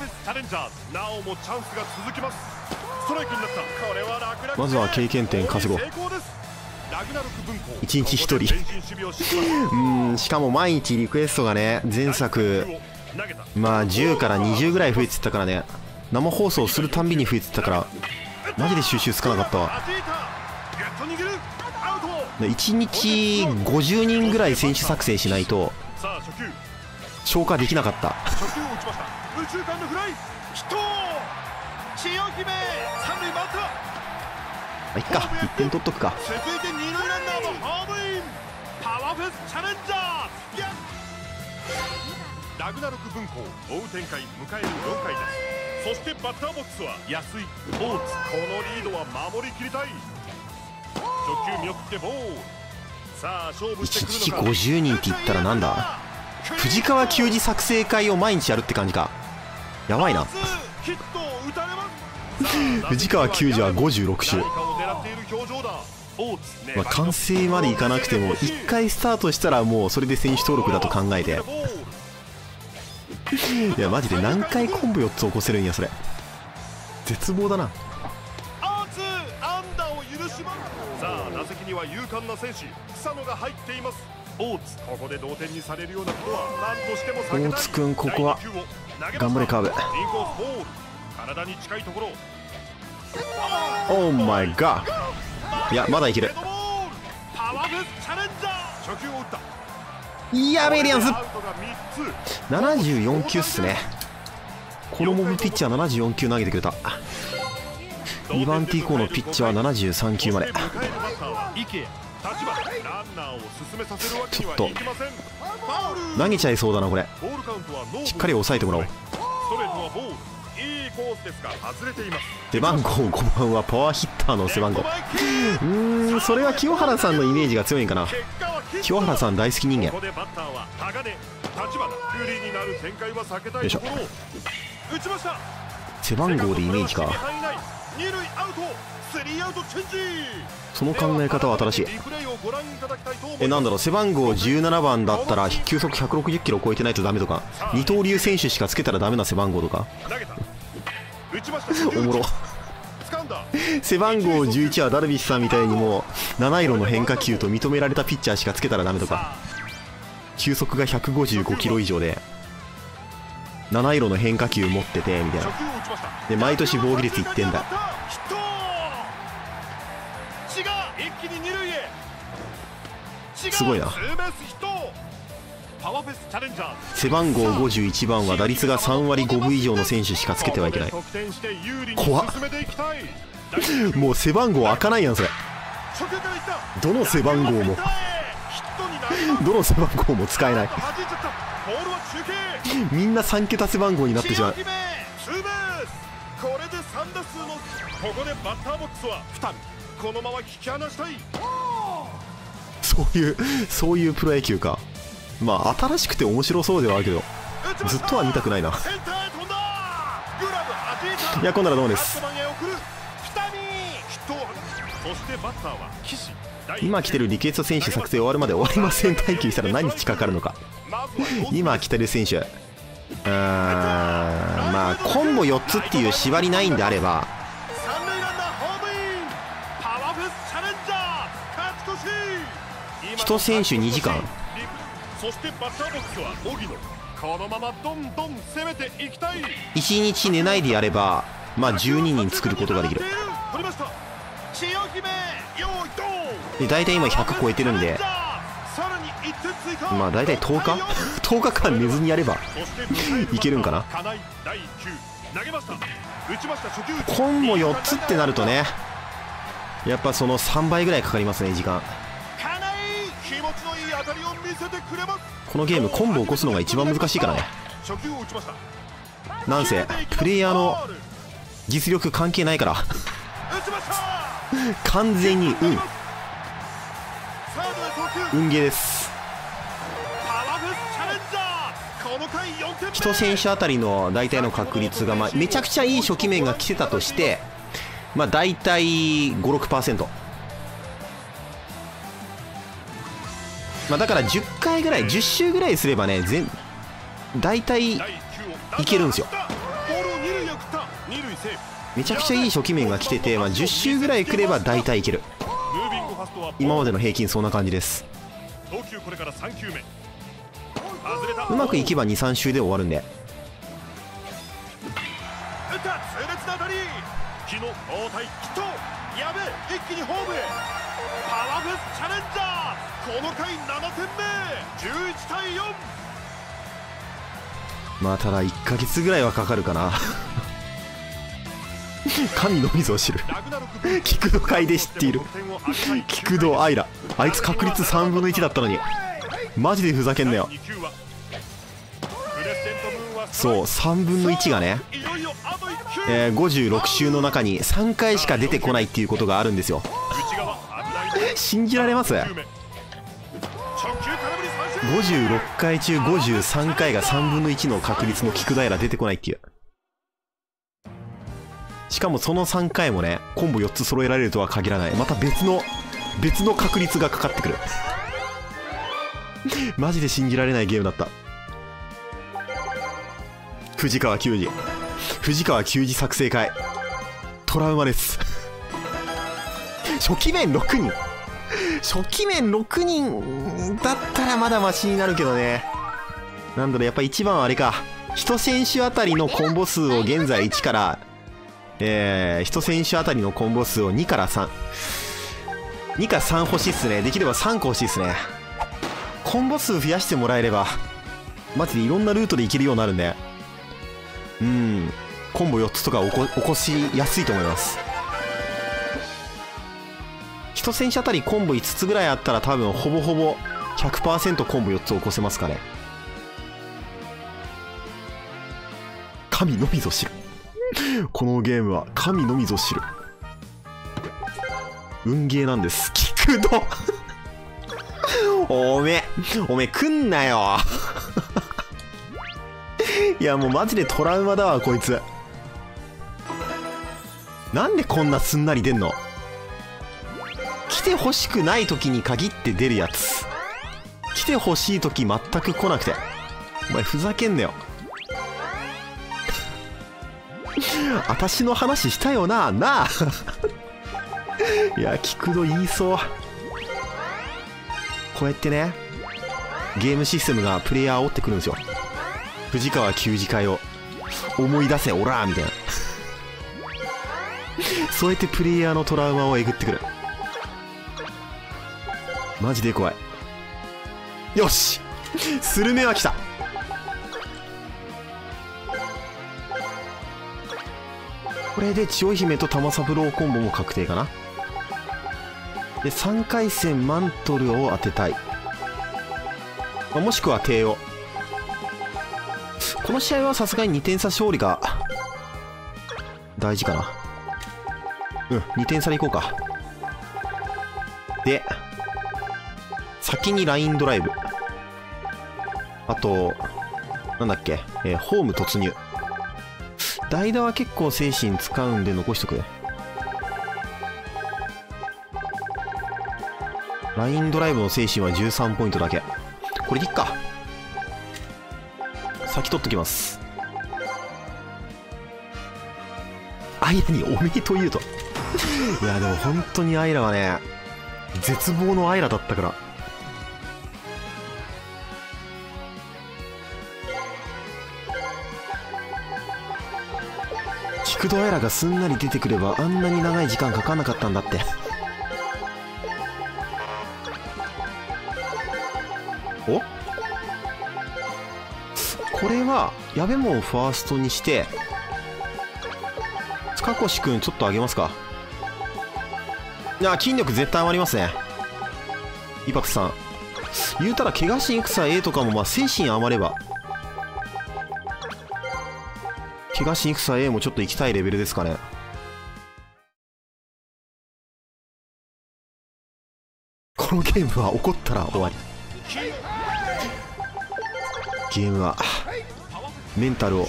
まずは経験点稼ごう。1日1人しかも毎日リクエストがね前作10から20ぐらい増えてたからね。生放送するたんびに増えてたからマジで収集つかなかったわ。1日50人ぐらい選手作成しないと消化できなかった。いっか1点取っとくか。ラグナロク分校追う展開迎える4回です。そしてバッターボックスは安井、大津。このリードは守りきりたい。初球見送ってボール。さあ勝負してくるのか。1日50人って言ったらなんだ。藤川球児作成会を毎日やるって感じか。やばいな。藤川球児は56週。完成までいかなくても1回スタートしたらもうそれで選手登録だと考えていやマジで何回コンボ4つ起こせるんやそれ。絶望だな。さあ打席には勇敢な選手草野が入っています。大津、ここで同点にされるようなことは何としても避けたい。大津くんここは頑張れカーブ。体に近いところ。オーマイガー。いやまだいける。やべえリアンス74球っすね。このモブピッチャー74球投げてくれた。2番手以降のピッチャーは73球まで。ちょっと投げちゃいそうだなこれ。しっかり抑えてもらおう。背番号5番はパワーヒッターの背番号。それは清原さんのイメージが強いんかな。清原さん大好き人間。よいしょ。 背番号でイメージか。その考え方は新しい。なんだろう、背番号17番だったら球速160キロ超えてないとダメとか、二刀流選手しかつけたらダメな背番号とかおもろ。背番号11はダルビッシュさんみたいにもう七色の変化球と認められたピッチャーしかつけたらダメとか、球速が155キロ以上で七色の変化球持っててみたいな。で毎年防御率1点だ。すごいな。背番号51番は打率が3割5分以上の選手しかつけてはいけない。怖っ。もう背番号開かないやんそれ。どの背番号も使えない。みんな3桁背番号になってしまう。そういうプロ野球か。まあ新しくて面白そうではあるけどずっとは見たくないな。いや今度はどうです。今来てるリクエスト選手作成終わるまで終わりません待機したら何日かかるのか。今来てる選手まあコンボ4つっていう縛りないんであれば1選手2時間。1日寝ないでやればまあ12人作ることができる。で大体今100超えてるんでまあ大体10日10日間寝ずにやればいけるんかな。コンボ4つってなるとねやっぱその3倍ぐらいかかりますね時間。このゲームコンボ起こすのが一番難しいからね。なんせプレイヤーの実力関係ないから完全に運ゲーです。1選手あたりの大体の確率が、まあ、めちゃくちゃいい初期面が来てたとしてまあ大体 5,6%、まあ、だから10回ぐらい10周ぐらいすればね大体いけるんですよ。めちゃくちゃいい初期面が来てて、まあ、10周ぐらい来れば大体いける。今までの平均そんな感じです。うまくいけば 2,3 周で終わるんで。まあただ1ヶ月ぐらいはかかるかな神のみぞ知る菊戸楓で知っている菊戸愛ら。あいつ確率3分の1だったのにマジでふざけんなよ。そう3分の1がね、56周の中に3回しか出てこないっていうことがあるんですよ。信じられます？ 56 回中53回が3分の1の確率の菊平出てこないっていう。しかもその3回もねコンボ4つ揃えられるとは限らない。また別の確率がかかってくるマジで信じられないゲームだった。藤川球児作成会トラウマです初期面6人だったらまだマシになるけどね。なんだろうやっぱ一番はあれか、1選手あたりのコンボ数を現在1から1選手あたりのコンボ数を2から3欲しいっすね。できれば3個欲しいっすね。コンボ数増やしてもらえればマジでいろんなルートでいけるようになるんでコンボ4つとか起こしやすいと思います。1選手あたりコンボ5つぐらいあったら多分ほぼほぼ 100% コンボ4つ起こせますかね。神のみぞ知るこのゲームは神のみぞ知る運ゲーなんです。菊戸おめえ来んなよいやもうマジでトラウマだわこいつ。 なんでこんなすんなり出んの？来てほしくない時に限って出るやつ。来てほしい時全く来なくて。お前ふざけんなよ。私の話したよな、なあ。いや、聞くの言いそう。こうやってね、ゲームシステムがプレイヤーを煽ってくるんですよ。藤川球児会を思い出せオラーみたいな。そうやってプレイヤーのトラウマをえぐってくる。マジで怖い。よし、スルメは来た。これで千代姫と玉三郎コンボも確定かな。で3回戦マントルを当てたい、もしくは帝王。この試合はさすがに2点差勝利が大事かな。うん、2点差でいこうか。で先にラインドライブ、あとなんだっけ、ホーム突入。代打は結構精神使うんで残しとく。ラインドライブの精神は13ポイントだけ。これでいっか。先取っときます。アイラにおめえと言うと。いやでも本当にアイラはね、絶望のアイラだったから。菊戸アイラがすんなり出てくればあんなに長い時間かかんなかったんだって。お、これは矢部門ファーストにして塚越くんちょっと上げますか。いや筋力絶対余りますね。イパクさん言うたら怪我し戦 A とかもまあ精神余れば、怪我し戦 A もちょっと行きたいレベルですかね。このゲームは起こったら終わり。ゲームはメンタルを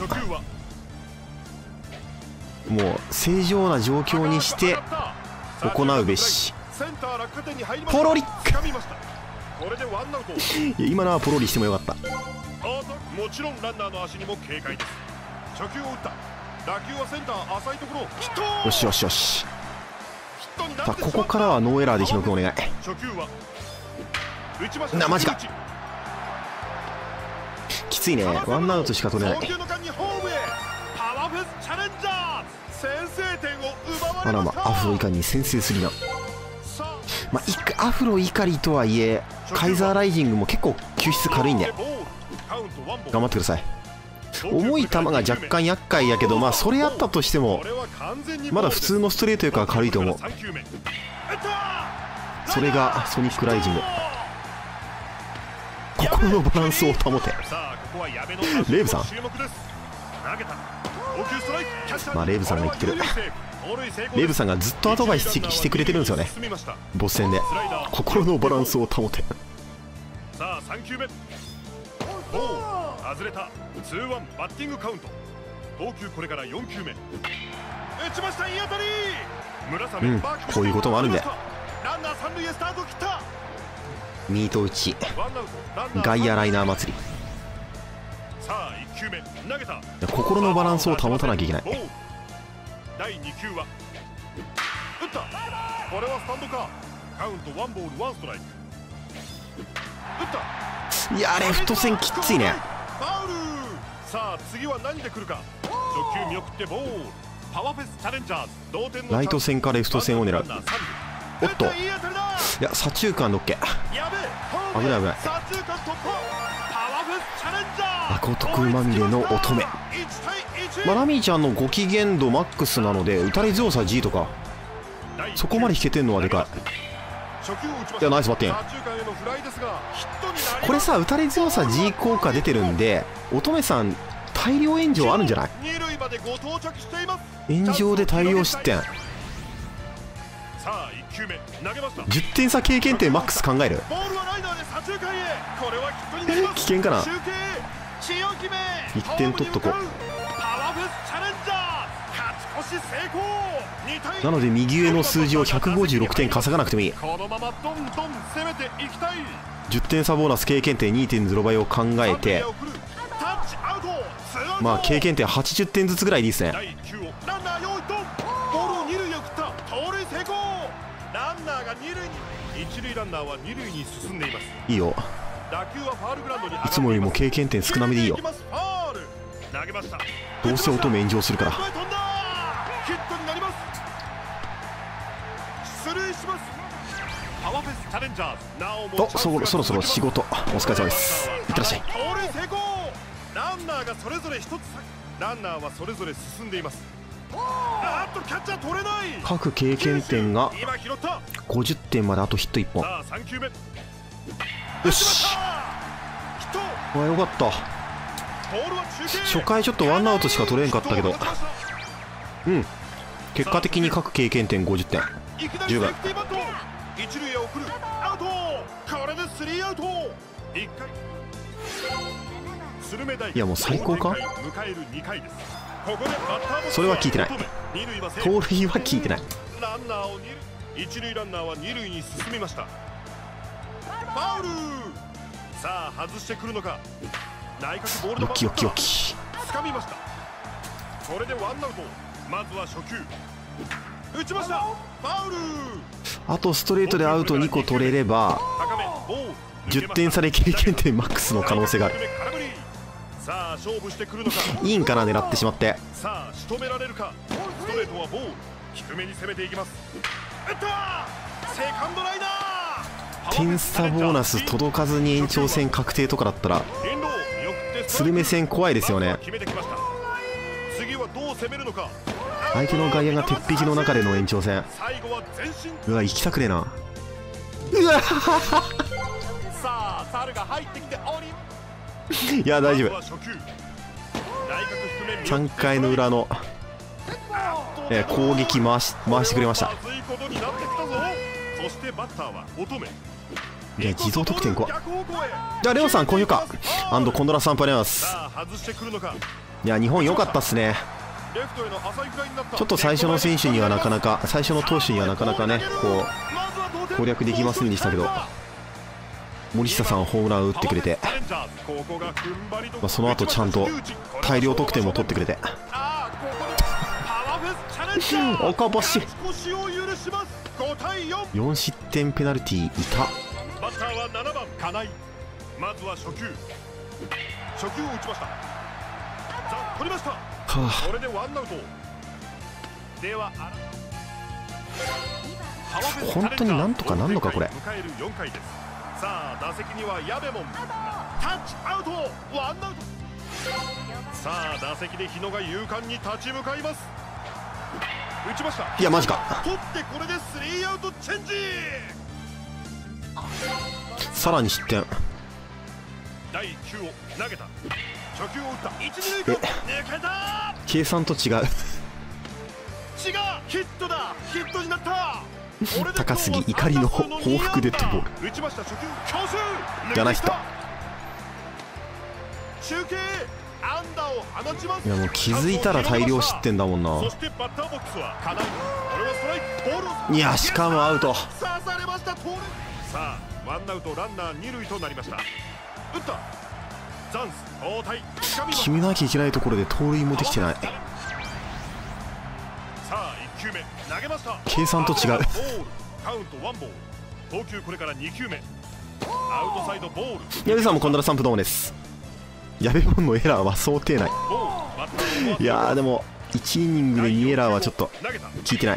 もう正常な状況にして行うべし。ポロリック。いや今のはポロリしてもよかった。 もちろんランナーの足にも警戒です。初球を打った。打球はセンター浅いところ。 よしよしよし。さあここからはノーエラーで日野君お願い。なマジか。きついね。ワンアウトしか取れない。あらま、アフロ怒りに先制するな。まあ、アフロ怒りとはいえカイザーライジングも結構救出軽いんで頑張ってください。重い球が若干厄介やけど、まあそれあったとしてもまだ普通のストレートよりかは軽いと思う。それがソニックライジング。心のバランスを保て。レイブさん、まあレイブさんが言ってる。レイブさんがずっとアドバイスしてくれてるんですよね、ボス戦で。心のバランスを保て。 さあ3球目、外れた。2-1バッティングカウント。投球これから4球目。打ちました。いい当たり。 こういうこともあるんで。 ランナー三塁へスタート切った。 ミート打ち外野ライナー祭り。 さあ1球目投げた。 心のバランスを保たなきゃいけない。 第2球は打った。これはスタンドか。カウント1ボール1ストライク。打った。 いやレフト線きついね。 ファウル。さあ次は何で来るか。初球見送ってボール。パワーフェスチャレンジャーズ同点のライト線かレフト線を狙う。おっと、いや左中間のっけ。危ない危ない。誠くまみれの乙女。まあラミーちゃんのご機嫌度マックスなので打たれ強さ G とかそこまで引けてんのはでかい。いやナイスバッティング。これさ打たれ強さ G 効果出てるんで乙女さん大量炎上あるんじゃない。炎上で大量失点。10点差経験点マックス考える。危険かな。1点取っとこう。 なので右上の数字を156点稼がなくてもいい。 このままどんどん攻めていきたい。 10点差ボーナス経験点 2.0 倍を考えて、まあ経験点80点ずつぐらいでいいですね。 第9をランナー用意ドン。ボールを二塁へ送った。盗塁成功。ランナーが二塁に。一塁ランナーは二塁に進んでいます。 いいよ。 打球はファウルグラウンドに上がっています。 いつもよりも経験点少なめでいいよ。 投げました。 どうせ乙女炎上するから。 ヒットになります。出塁します。パワーフェスチャレンジャーズ。なおもそろそろ仕事お疲れ様です。いってらっしゃい。 盗塁成功。ランナーがそれぞれ一つ先。ランナーはそれぞれ進んでいます。あっとキャッチャー取れない。 各経験点が今拾った。 50点まであとヒット1本。 さあ3球目。 よし。わよかった。初回ちょっとワンアウトしか取れんかったけど、結果的に各経験点50点十分。 一塁へ送る。アウト。これでスリーアウト。1回。スルメ大。 いやもう最高か。 迎える2回です。ここでバッターボックス。 それは聞いてない。盗塁は聞いてない。 ランナーを一塁ランナーは二塁に進みました。ファウル。さあ外してくるのか。内角ボールのよきよきよき。 掴みました。これでワンアウト。まずは初球。打ちました。ファウル。 あとストレートでアウト2個取れれば10点差で経験点マックスの可能性がある。 さあ勝負してくるのか。 いいんかな、狙ってしまって。 さあ仕留められるか。ストレートはボール。低めに攻めていきます。打った。セカンドライナー。 点差ボーナス届かずに延長戦確定とかだったらスルメ戦怖いですよね。 次はどう攻めるのか。 相手の外野が鉄壁の中での延長戦。うわ行きたくねえな。うわさあ猿が入ってきており。 いや大丈夫。3回の裏の攻撃回してくれました。 そしてバッターは乙女。 いや自動得点怖い。じゃあレオさん高評価コンドラさんパレます。いや日本良かったっすね。ちょっと最初の選手にはなかなか、最初の投手にはなかなかねこう攻略できませんでしたけど、森下さんホームラン打ってくれて、その後ちゃんと大量得点も取ってくれて岡星4失点ペナルティーいた。 バッターは7番金井。まずは初球を打ちました。取りました。これでワンアウト。では本当になんとかなんのかこれ。 迎える4回です。さあ打席には矢部もタッチアウト。ワンアウト。さあ打席で日野が勇敢に立ち向かいます。打ちました。 いやマジか。 取ってこれでスリーアウトチェンジ。 さらに失点。 第9を投げた。初球を打った。一二塁間抜けた。 計算と違う。 違う。ヒットだ。ヒットになった。 高杉怒りの報復デッドボール。 打ちました。初球強襲。 じゃない人。 中継安打を放ちます。 いやもう気づいたら大量失点だもんな。 そしてバッターボックスは金井。これはストライク。ボールを。 いやしかもアウト。 刺されました。盗塁。さあワンアウトランナー二塁となりました。打った。ザンス交代。 決めなきゃいけないところで盗塁もできてない。 さあ1球目投げました。 計算と違う。 カウントワンボール。投球これから2球目。アウトサイドボール。 矢部さんもこんなら3分どうもです。矢部本のエラーは想定内。いやーでも1イニングで2エラーはちょっと効いてない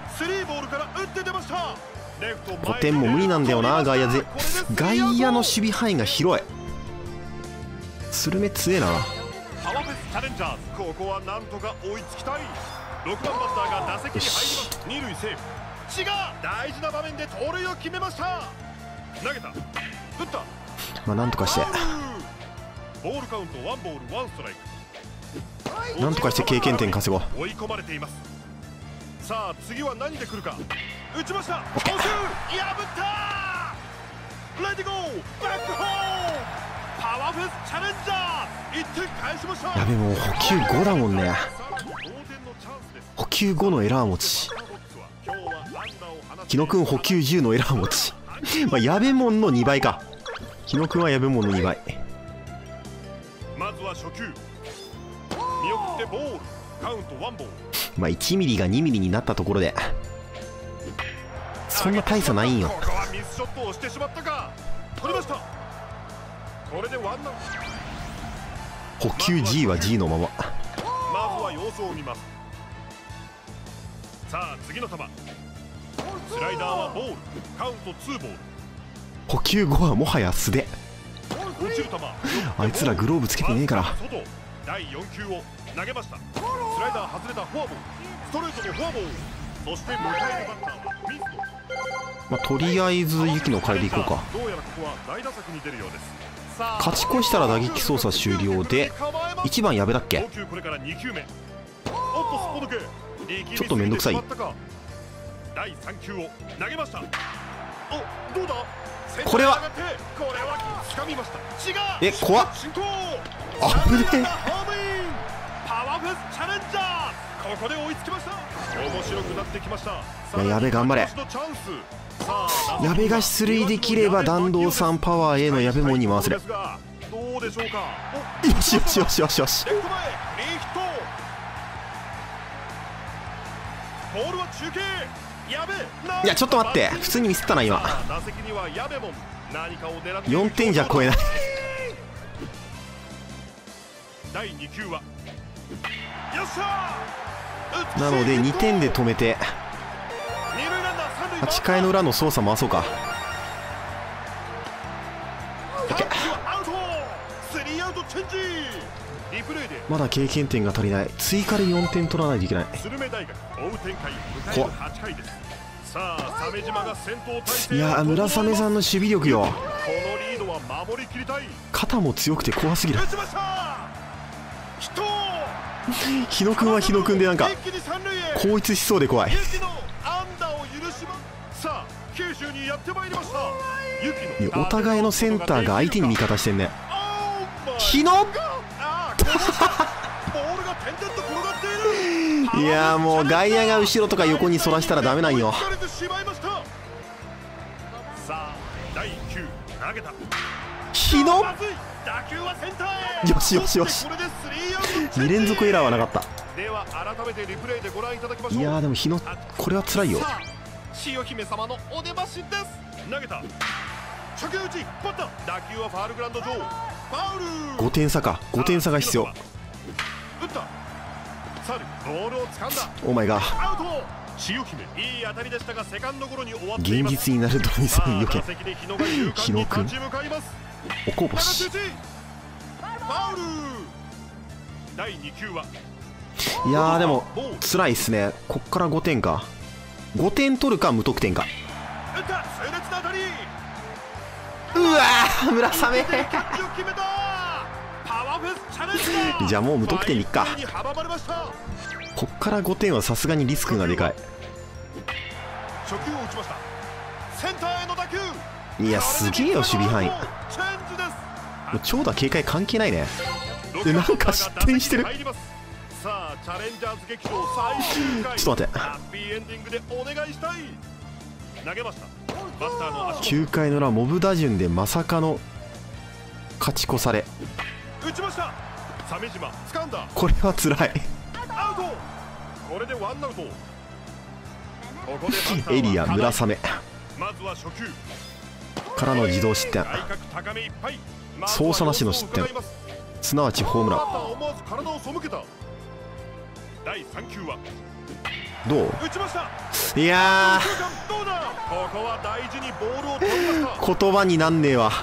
。5点も無理なんだよな。外野の守備範囲が広い。スルメ強えな。 パワフェスチャレンジャーズ。ここはなんとか追いつきたい。6番バッターが打席に入ります。二塁セーフ。違う。大事な場面で盗塁を決めました。投げた。打った。 まあなんとかしてボールカウントワンボールワンストライク。 なんとかして経験点稼ごう。 追い込まれています。さあ次は何で来るか。打ちました。投球破った。レディゴーバックホーム。パワフェスチャレンジャー1点返しました。 やべもう補給5だもんね。補給給5のエラー持ち、日野くん補給10のエラー持ちまあ矢部門の2倍か。日野くんは矢部門の2倍。 まずは初球見送ってボール、カウントワンボール。 まあ1ミリが2ミリになったところでそんな大差ないんよ。 ここはミスショットをしてしまったか。取りました。これでワンアウト。 補給 G は G のまま。 まずは様子を見ます。さあ次の球、スライダーはボール、カウント2ボール。 補給5はもはや素手。 落ちる球、 あいつらグローブつけてねえから。 外、第4球を投げました。スライダー外れたフォアボール、ストレートのフォアボール。そして迎えるバッターは水野。 まあとりあえずユキの替えでいこうか。 どうやらここは代打策に出るようです。 勝ち越したら打撃操作終了で、1番矢部だっけ。 これから2球目。おっとすっぽ抜け。 ちょっとめんどくさい。 第3球を投げました。お、どうだ。 これは掴みました。違う。 え、怖っ。あぶねえ。 パワーフェスチャレンジャー。ここで追いつきました。面白くなってきました。 矢部頑張れ。矢部が出塁できれば弾道3パワー A の矢部門に回せる。 どうでしょうか。 よしよしよしよしよし。 ボールは中継。 いやちょっと待って、普通にミスったな今。4点じゃ超えない第2球はなので2点で止めて8回の裏の操作回そうか。まだ経験点が足りない。追加で4点取らないといけない。怖っ。いやー村雨さんの守備力よ。肩も強くて怖すぎる。日野くんは日野くんでなんか後逸しそうで怖い。お互いのセンターが相手に味方してんね。日野いやーもう外野が後ろとか横にそらしたらダメなんよ。日野よしよしよし。2連続エラーはなかった。いやーでも日野これは辛いよ。 潮姫様のお出ましです。投げた。初球打ちバッター。打球はファールグラウンド上。ファウル。 5点差か。5点差が必要。 打った。ボールを掴んだ。 オーマイガー。 アウト。潮姫いい当たりでしたがセカンドゴロに終わっています。現実になるドミさん予見。日野くんおこぼし。 ファウル。第2球は。 いやーでも辛いっすね。こっから5点か。5点取るか無得点か。うわー村雨じゃあもう無得点でいっか。こっから5点はさすがにリスクがでかい。いやすげえよ守備範囲。長打警戒関係ないね。でなんか失点してる。ちょっと待って。9回の裏モブ打順でまさかの勝ち越され。これはつらい。エリア村雨からの自動失点、走者なしの失点、すなわちホームラン。どう。いやー言葉になんねえわ。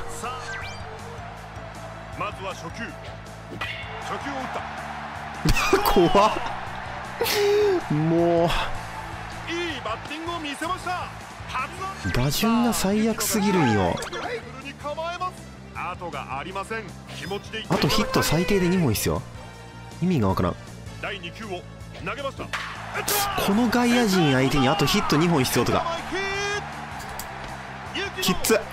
まずは初球を打った。 怖っ。もういいバッティングを見せました。 打順が最悪すぎるんよ。あとヒット最低で2本必要。意味がわからん。 第2球を投げました。 この外野陣相手にあとヒット2本必要とかきっつ。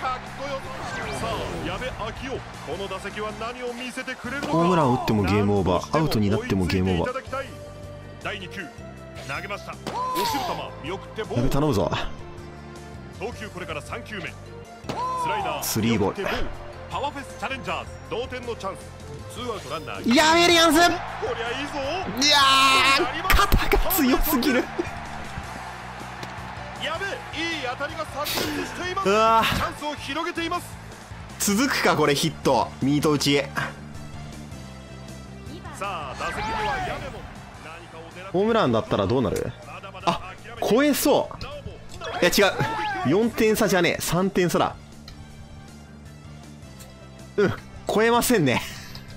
ホームラン打ってもゲームオーバー、アウトになってもゲームオーバー。 投げました。落ちる球見送ってボール。 やべ頼むぞ。 投球これから3球目。スライダースリーボール。 パワーフェスチャレンジャーズ同点のチャンス。ツーアウトランナー。 やべリアンス。 こりゃいいぞ。 いやー肩が強すぎる。 やべいい当たりが炸裂しています。 うわチャンスを広げています。 続くかこれヒットミート打ち。 さあ打席にはやべも何かを狙ってホームランだったらどうなる。あ超えそう。いや違う4点差じゃねえ3点差だ。うん超えませんね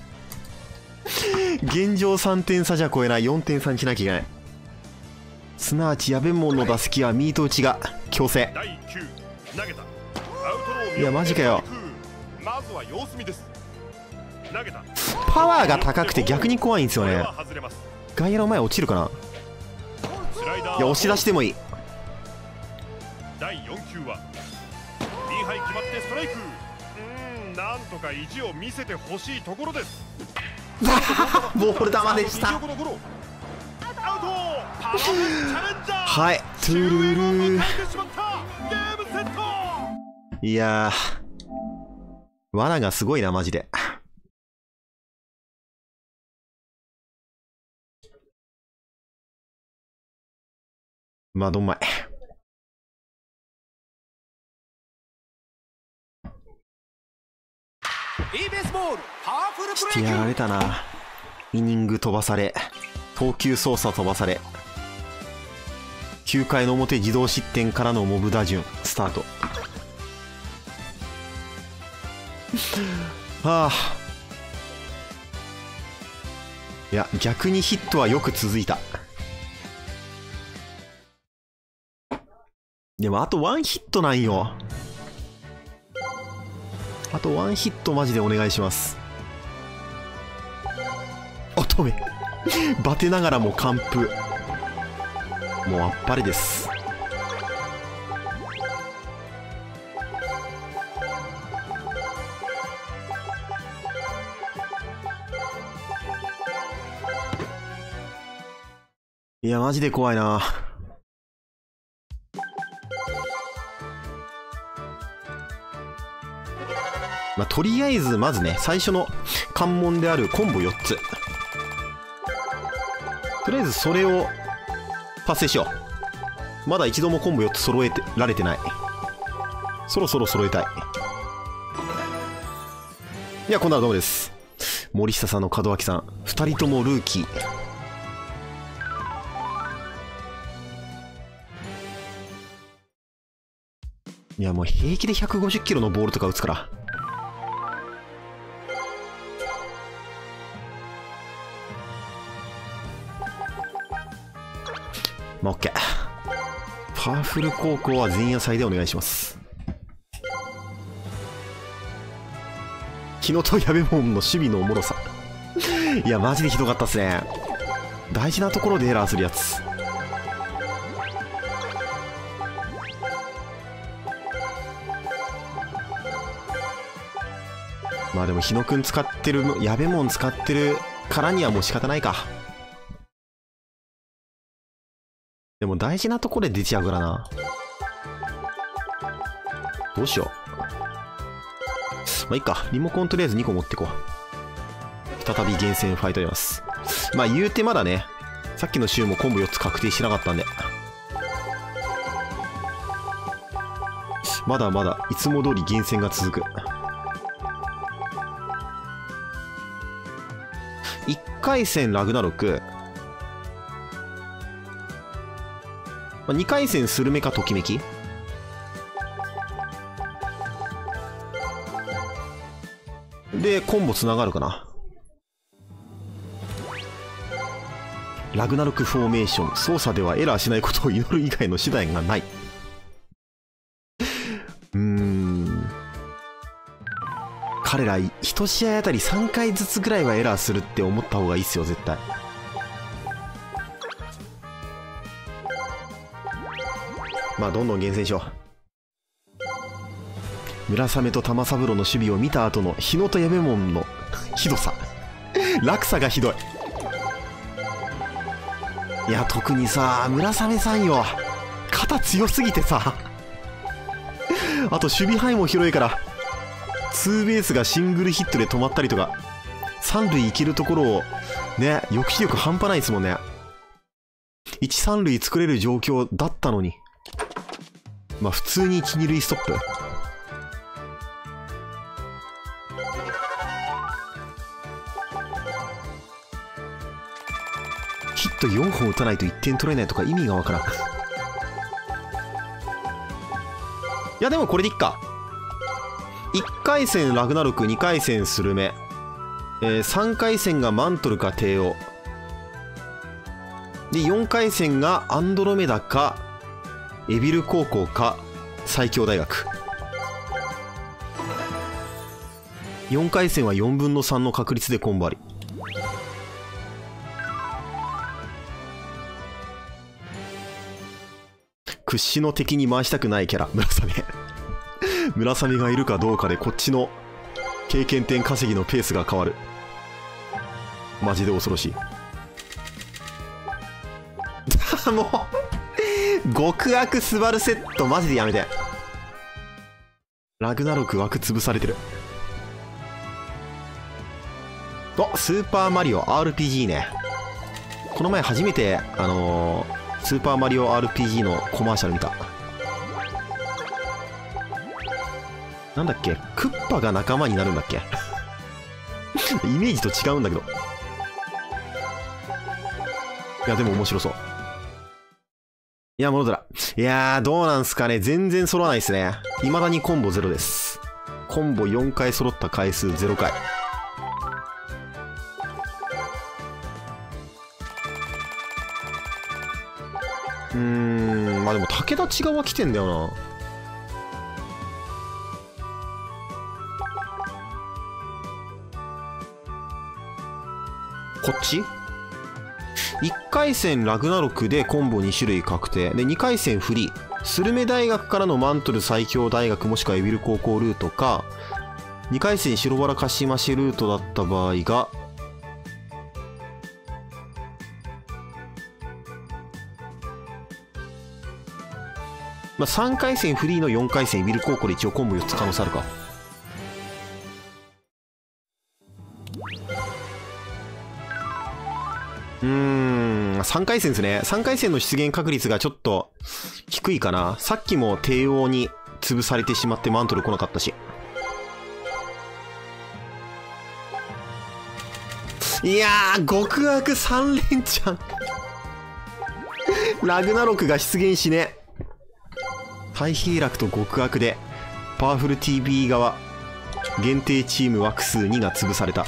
現状3点差じゃ超えない。4点差にしなきゃいけない。すなわち矢部門の打席はミート打ちが強制。 第9投げた。アウトロー。 いやマジかよ。 まずは様子見です。投げた。 パワーが高くて逆に怖いんですよね。 外れます。 外野の前落ちるかな。 スライダー。 いや押し出してもいい。 第4球はインハイ決まってストライク。なんとか意地を見せてほしいところです。 ボール球でした。はいトゥルルー。いやー罠がすごいなマジで。まあどんまいしてやられたな。イニング飛ばされ投球操作飛ばされ9回の表自動失点からのモブ打順スタートはあ。いや逆にヒットはよく続いた。でもあと1ヒットなんよ。あと1ヒットマジでお願いします。乙女バテながらも完封。もうあっぱれです。いやマジで怖いな。まあ、とりあえずまずね最初の関門であるコンボ4つとりあえずそれを達成しよう。まだ一度もコンボ4つ揃えてられてない。そろそろ揃えたい。いやこんなのどうもです。森下さんの門脇さん2人ともルーキー。いやもう平気で150キロのボールとか打つから。まあ OK。 パワフル高校は前夜祭でお願いします。日野と矢部門の守備のおもろさいやマジでひどかったっすね。大事なところでエラーするやつ。まあでも日野くん使ってる矢部門使ってるからにはもう仕方ないか。でも大事なところで出ちゃうからな。どうしよう。まあいいか。リモコンとりあえず2個持ってこう。再び厳選ファイトやります。まあ言うてまだねさっきの週もコンボ4つ確定しなかったんでまだまだいつも通り厳選が続く。1回戦ラグナロク、2回戦スルメかときめきでコンボつながるかな。ラグナロクフォーメーション操作ではエラーしないことを祈る以外の手段がない。彼ら1試合あたり3回ずつぐらいはエラーするって思った方がいいっすよ絶対。まあどんどん厳選しよう。村雨と玉三郎の守備を見た後の日野と矢部門のひどさ落差がひどい。 いや、特にさ、村雨さんよ。肩強すぎてさ。あと、守備範囲も広いから、ツーベースがシングルヒットで止まったりとか、三塁行けるところを、ね、抑止力半端ないですもんね。1、3塁作れる状況だったのに。まあ、普通に1、2塁ストップ。ヒット4本打たないと1点取れないとか意味がわからん。いや、でもこれでいっか。1回戦ラグナロク、2回戦スルメ。3回戦がマントルか帝王。で、4回戦がアンドロメダか、エビル高校か、最強大学。4回戦は4分の3の確率でコンボあり。屈指の敵に回したくないキャラ、村雨。村雨がいるかどうかでこっちの経験点稼ぎのペースが変わる。マジで恐ろしい。もう極悪スバルセットマジでやめて。ラグナロク枠潰されてる。お、スーパーマリオ RPG ね。この前初めてスーパーマリオ RPG のコマーシャル見た。なんだっけ、クッパが仲間になるんだっけ。イメージと違うんだけど。いやでも面白そう。いや、モノドラ。いやー、どうなんすかね。全然揃わないですね。未だにコンボ0です。コンボ4回揃った回数0回。まあでも武田千川来てんだよな。こっち1回戦ラグナロクでコンボ2種類確定で、2回戦フリースルメ大学からのマントル最強大学もしくはエビル高校ルートか、2回戦白バラカシマシルートだった場合がまあ3回戦フリーの4回戦エビル高校で一応コンボ4つ可能性あるか。3回戦ですね。3回戦の出現確率がちょっと低いかな。さっきも帝王に潰されてしまってマントル来なかったし。いやー、極悪3連チャン。ラグナロクが出現しね。太平楽と極悪でパワフル TV 側限定チーム枠数2が潰された。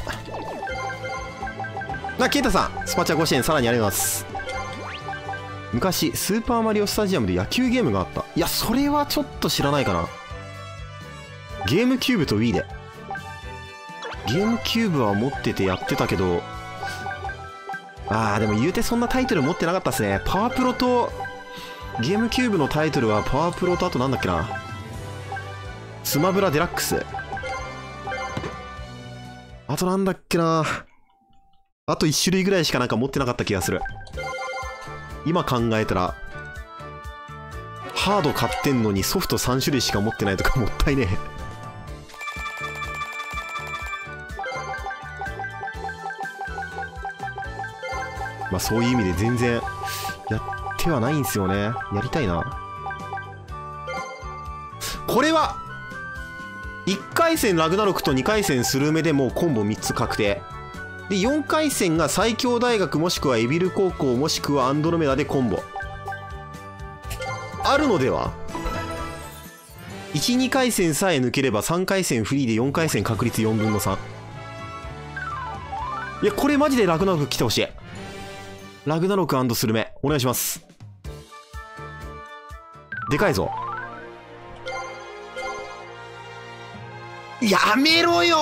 ケイタさん、スパチャ5支援さらにありがとうございます。昔、スーパーマリオスタジアムで野球ゲームがあった。いや、それはちょっと知らないかな。ゲームキューブと Wii で。ゲームキューブは持っててやってたけど、でも言うてそんなタイトル持ってなかったっすね。パワプロと、ゲームキューブのタイトルはパワプロとあとなんだっけな。スマブラデラックス。あとなんだっけな。あと1種類ぐらいしかなんか持ってなかった気がする。今考えたら、ハード買ってんのにソフト3種類しか持ってないとかもったいねえ。まあそういう意味で全然やってはないんですよね。やりたいな。これは1回戦ラグナロクと2回戦スルメでもうコンボ3つ確定。で、4回戦が最強大学もしくはエビル高校もしくはアンドロメダでコンボ。あるのでは ?1、2回戦さえ抜ければ3回戦フリーで4回戦確率4分の3。いや、これマジでラグナロク来てほしい。ラグナロク&スルメ、お願いします。でかいぞ。やめろよ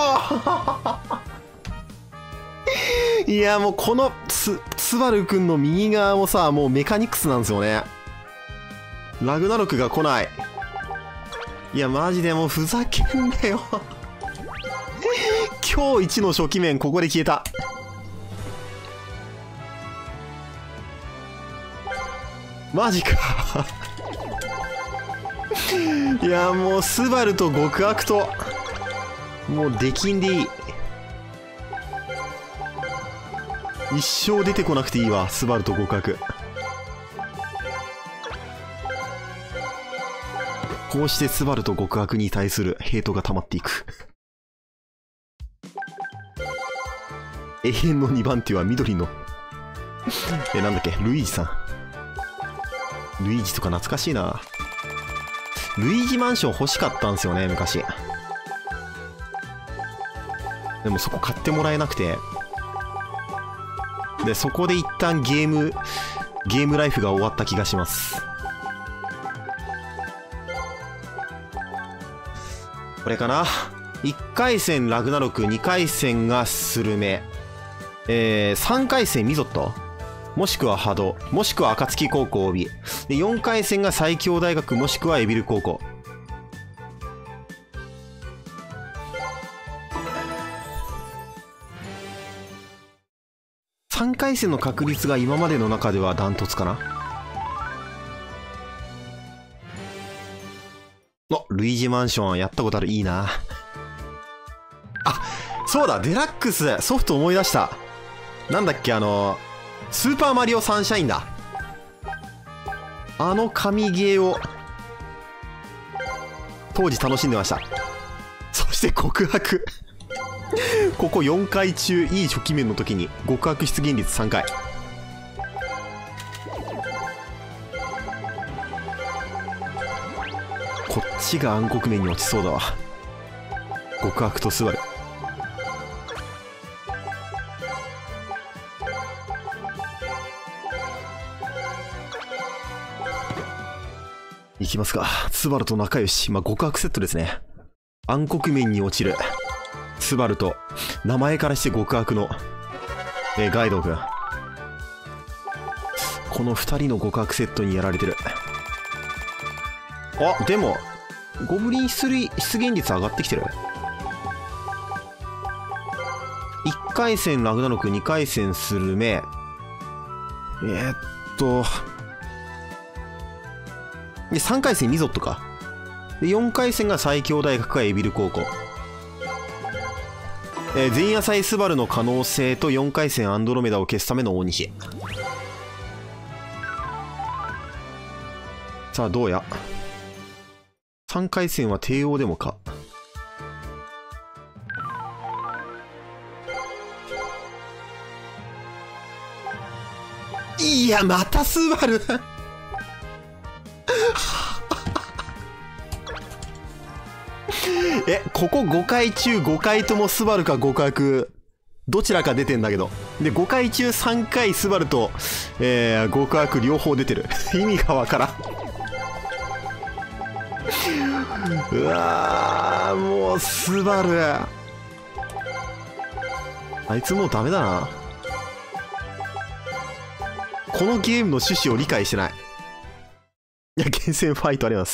いや、もうこのスバルくんの右側もさ、もうメカニクスなんですよね。ラグナロクが来ない。いや、マジでもうふざけんなよ今日一の初期面ここで消えた。 マジかいやもうスバルと極悪ともう出禁でいい。一生出てこなくていいわ、スバルと極悪。こうしてスバルと極悪に対するヘイトが溜まっていく永遠の2番手は緑のなんだっけ、ルイージさん。ルイージとか懐かしいな。ルイージマンション欲しかったんですよね、昔。でもそこ買ってもらえなくて、でそこで一旦ゲームライフが終わった気がします。これかな。1回戦ラグナロク、2回戦がスルメ、3回戦ミゾット、もしくはハド、もしくは暁高校 OB で、4回戦が最強大学もしくはエビル高校。3回戦の確率が今までの中ではダントツかな。ルイージマンションやったことある。いいなあ。そうだ、デラックスソフト思い出した。なんだっけ、スーパーマリオサンシャインだ。神ゲーを当時楽しんでました。そして極悪ここ4回中いい初期面の時に極悪出現率3回。こっちが暗黒面に落ちそうだわ。極悪とスバル。いきますか。スバルと仲良し。まあ、極悪セットですね。暗黒面に落ちるスバルと、名前からして極悪の、ガイド君。この2人の極悪セットにやられてる。あ、でも、ゴブリン出現率上がってきてる。1回戦ラグナロク、2回戦スルメ。で、3回戦ミゾットか。で、4回戦が最強大学かエビル高校。前夜祭スバルの可能性と4回戦アンドロメダを消すための大西。さあ、どうや。3回戦は帝王でもか。いや、またスバルここ5回中5回ともスバルか極悪どちらか出てんだけど、で5回中3回スバルと、極悪両方出てる意味がわからんうわー、もうスバルあいつもうダメだな。このゲームの趣旨を理解してない。いや、厳選ファイトあります。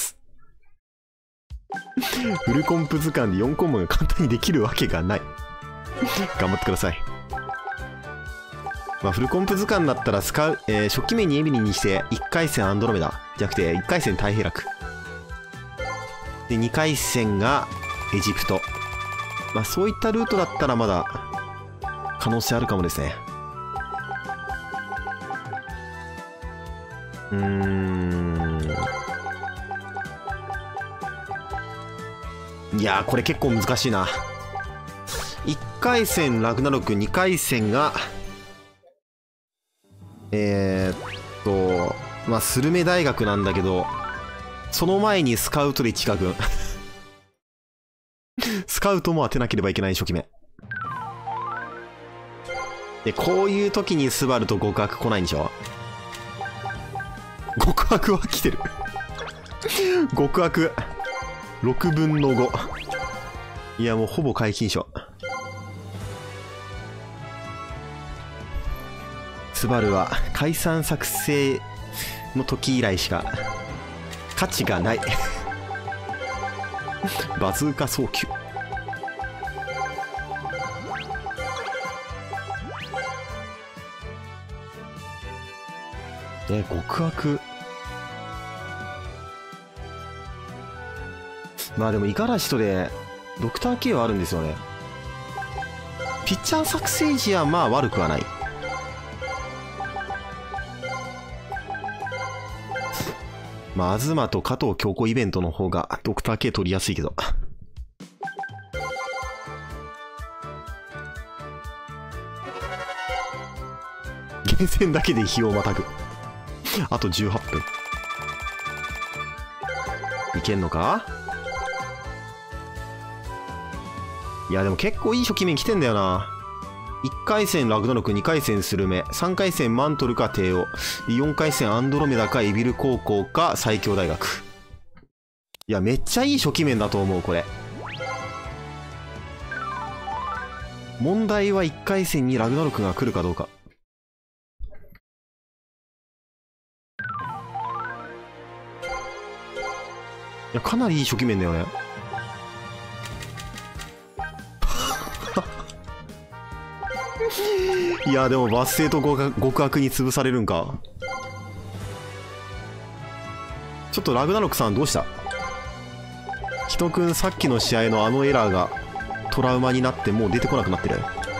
フルコンプ図鑑で4コンボが簡単にできるわけがない。頑張ってください。まあ、フルコンプ図鑑だったら初期面にエミリにして1回戦アンドロメダじゃなくて1回戦太平楽で2回戦がエジプト。まあそういったルートだったらまだ可能性あるかもですね。いやー、これ結構難しいな。1回戦ラグナロク、2回戦がまあスルメ大学なんだけど、その前にスカウトで地下軍スカウトも当てなければいけない初期目で、こういう時にスバルと極悪来ないんでしょ。極悪は来てる極悪6分の5。いや、もうほぼ皆勤賞。スバルは解散作成の時以来しか価値がないバズーカ早急。極悪まあでも五十嵐とでドクター K はあるんですよね。ピッチャー作成時はまあ悪くはない。まあ東と加藤京子イベントの方がドクター K 取りやすいけど。厳選だけで日をまたぐ。あと18分。いけんのか？いやでも結構いい初期面来てんだよな。1回戦ラグナロク、2回戦スルメ、3回戦マントルか帝王、4回戦アンドロメダかエビル高校か最強大学。いやめっちゃいい初期面だと思うこれ。問題は1回戦にラグナロクが来るかどうか。いやかなりいい初期面だよね。いやでも罰声と極悪に潰されるんか。ちょっとラグナロクさんどうした？ヒト君さっきの試合のあのエラーがトラウマになってもう出てこなくなってる。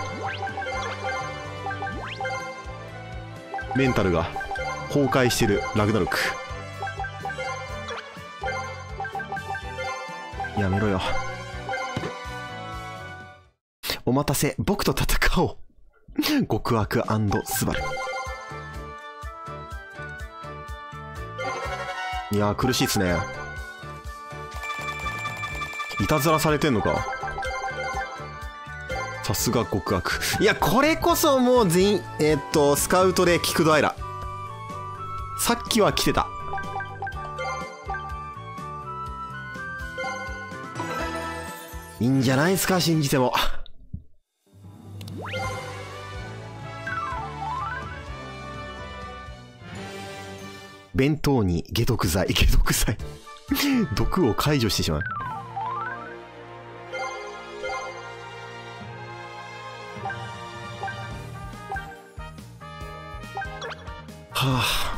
メンタルが崩壊してるラグナロク。やめろよ。お待たせ、僕と戦おう。極悪&スバル。いやー苦しいっすね。いたずらされてんのか。さすが極悪。いやこれこそもう全員スカウトでキクドアイラ。さっきは来てた。いいんじゃないですか信じても。弁当に解毒剤毒を解除してしまう。はあ。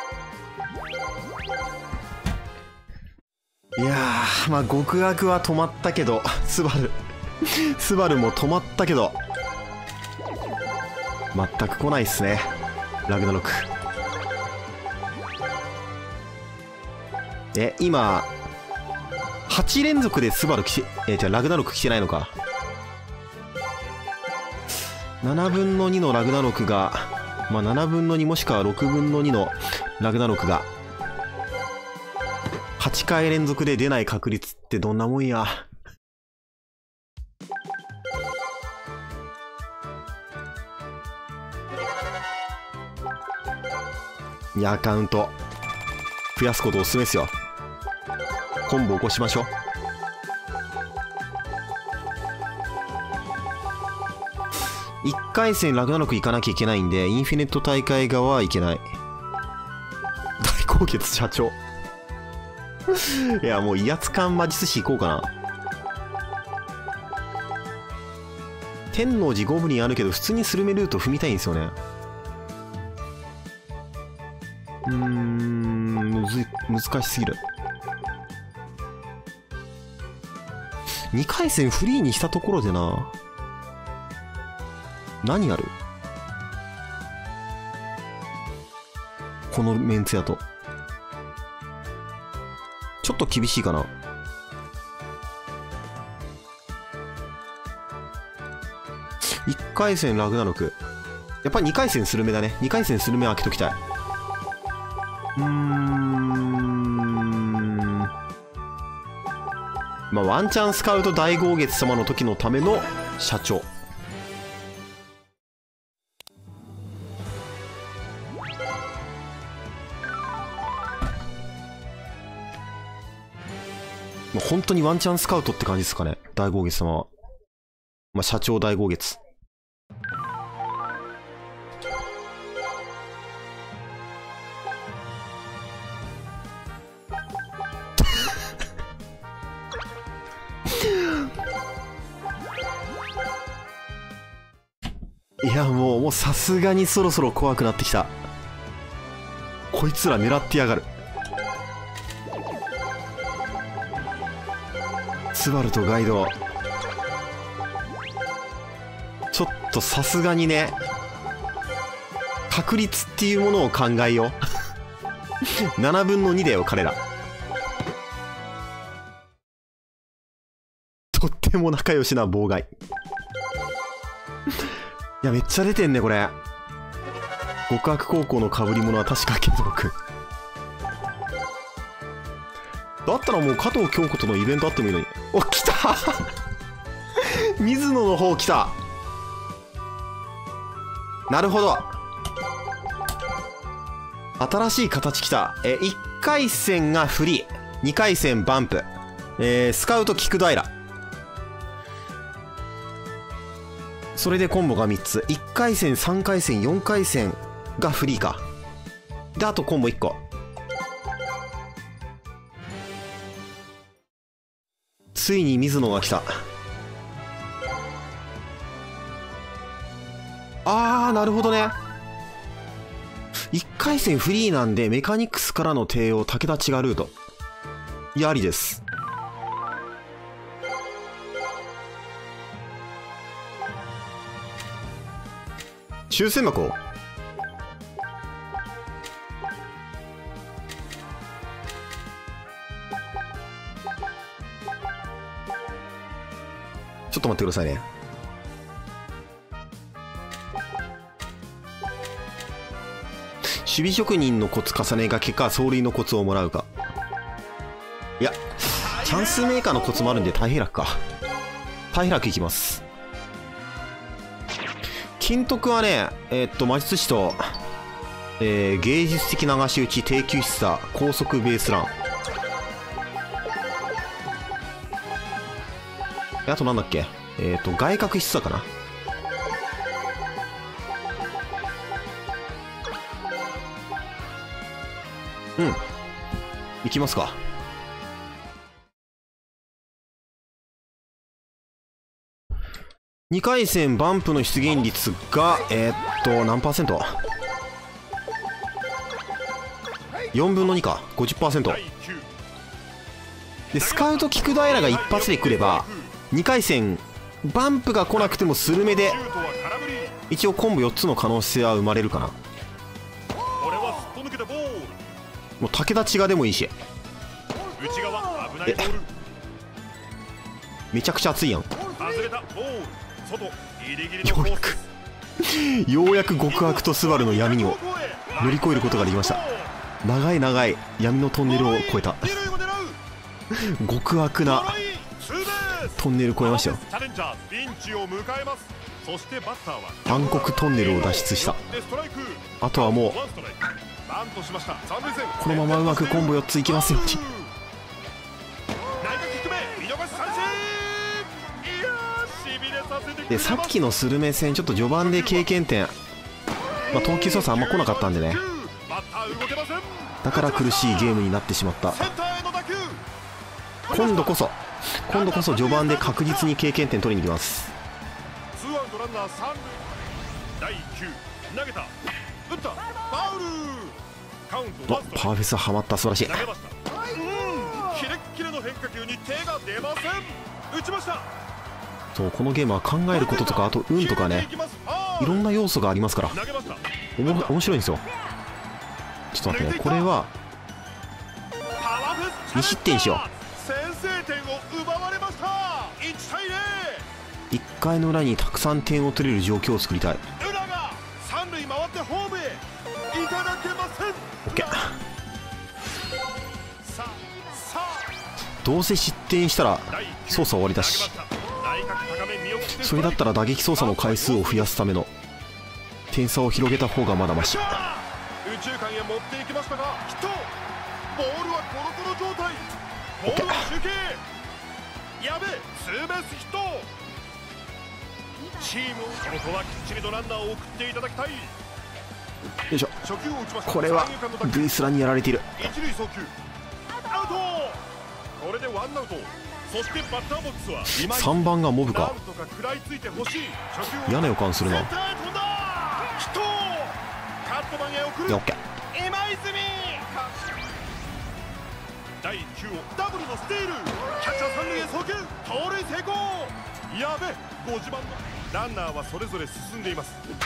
いやーまあ極悪は止まったけどスバルも止まったけど全く来ないっすねラグナロク。今8連続でスバル来てじゃあラグナロク来てないのか。7分の2のラグナロクがまあ7分の2もしくは6分の2のラグナロクが8回連続で出ない確率ってどんなもんや。いやアカウント増やすことをおすすめですよ。コンボ起こしましょう。1回戦ラグナロク行かなきゃいけないんでインフィネット大会側はいけない。大高血社長いやもう威圧感魔術師行こうかな。天王寺ゴブリンあるけど普通にスルメルート踏みたいんですよね。難しすぎる。2回戦フリーにしたところでな。何やる？このメンツやとちょっと厳しいかな。1回戦ラグナロクやっぱり2回戦スルメだね。2回戦スルメは開けときたい。まあワンチャンスカウト大豪月様の時のための社長。本当にワンチャンスカウトって感じですかね大豪月様は。まあ社長大豪月いやもうさすがにそろそろ怖くなってきた。こいつら狙ってやがる。 スバルとガイド、ちょっとさすがにね、確率っていうものを考えよう。7分の2だよ彼ら。とっても仲良しな妨害。いやめっちゃ出てんねこれ。極悪高校の被り物は確かケント君。だったらもう加藤京子とのイベントあってもいいのに。お、来た。水野の方来た。なるほど、新しい形来た。1回戦がフリー、2回戦バンプ、スカウト菊平、それでコンボが3つ。1回戦3回戦4回戦がフリーか。であとコンボ1個。ついに水野が来た。あーなるほどね。1回戦フリーなんでメカニクスからの帝王武田千賀ルート。いやありです。抽選箱、ちょっと待ってくださいね。守備職人のコツ重ねがけか走塁のコツをもらうか。いやチャンスメーカーのコツもあるんで大平楽か。大平楽いきます。金徳はね魔術師と、芸術的流し打ち、低級質差、高速ベースラン、あとなんだっけ、外角質差かな。うんいきますか。2回戦バンプの出現率が何パーセント、 4分の2か 50%。 でスカウト菊平が一発で来れば2回戦バンプが来なくてもスルメで一応コンボ4つの可能性は生まれるかな。もう武田千賀でもいいし。めちゃくちゃ熱いやん。ようやく極悪とスバルの闇を乗り越えることができました。長い長い闇のトンネルを越えた。極悪なトンネル越えましたよ。暗黒トンネルを脱出した。あとはもうこのままうまくコンボ4ついきますように。でさっきのスルメ戦ちょっと序盤で経験点、投球操作あんま来なかったんでね、だから苦しいゲームになってしまった。今度こそ序盤で確実に経験点取りに行きます。おパーフェスはまった。素晴らしい。そうこのゲームは考えることとかあと運とかね、いろんな要素がありますから面白いんですよ。ちょっと待ってね、これは2失点しよう。1回の裏にたくさん点を取れる状況を作りたい。OK。どうせ失点したら操作終わりだし、それだったら打撃操作の回数を増やすための点差を広げた方がまだまし。よいしょ。これはブースラにやられている。3番がモブか。嫌な予感するな。いや OK。 第9をダブルのスティール、キャッチャー三塁へ送球、盗塁成功。やべ、5時番のランナーはそれぞれ進んでいます。きたー、文句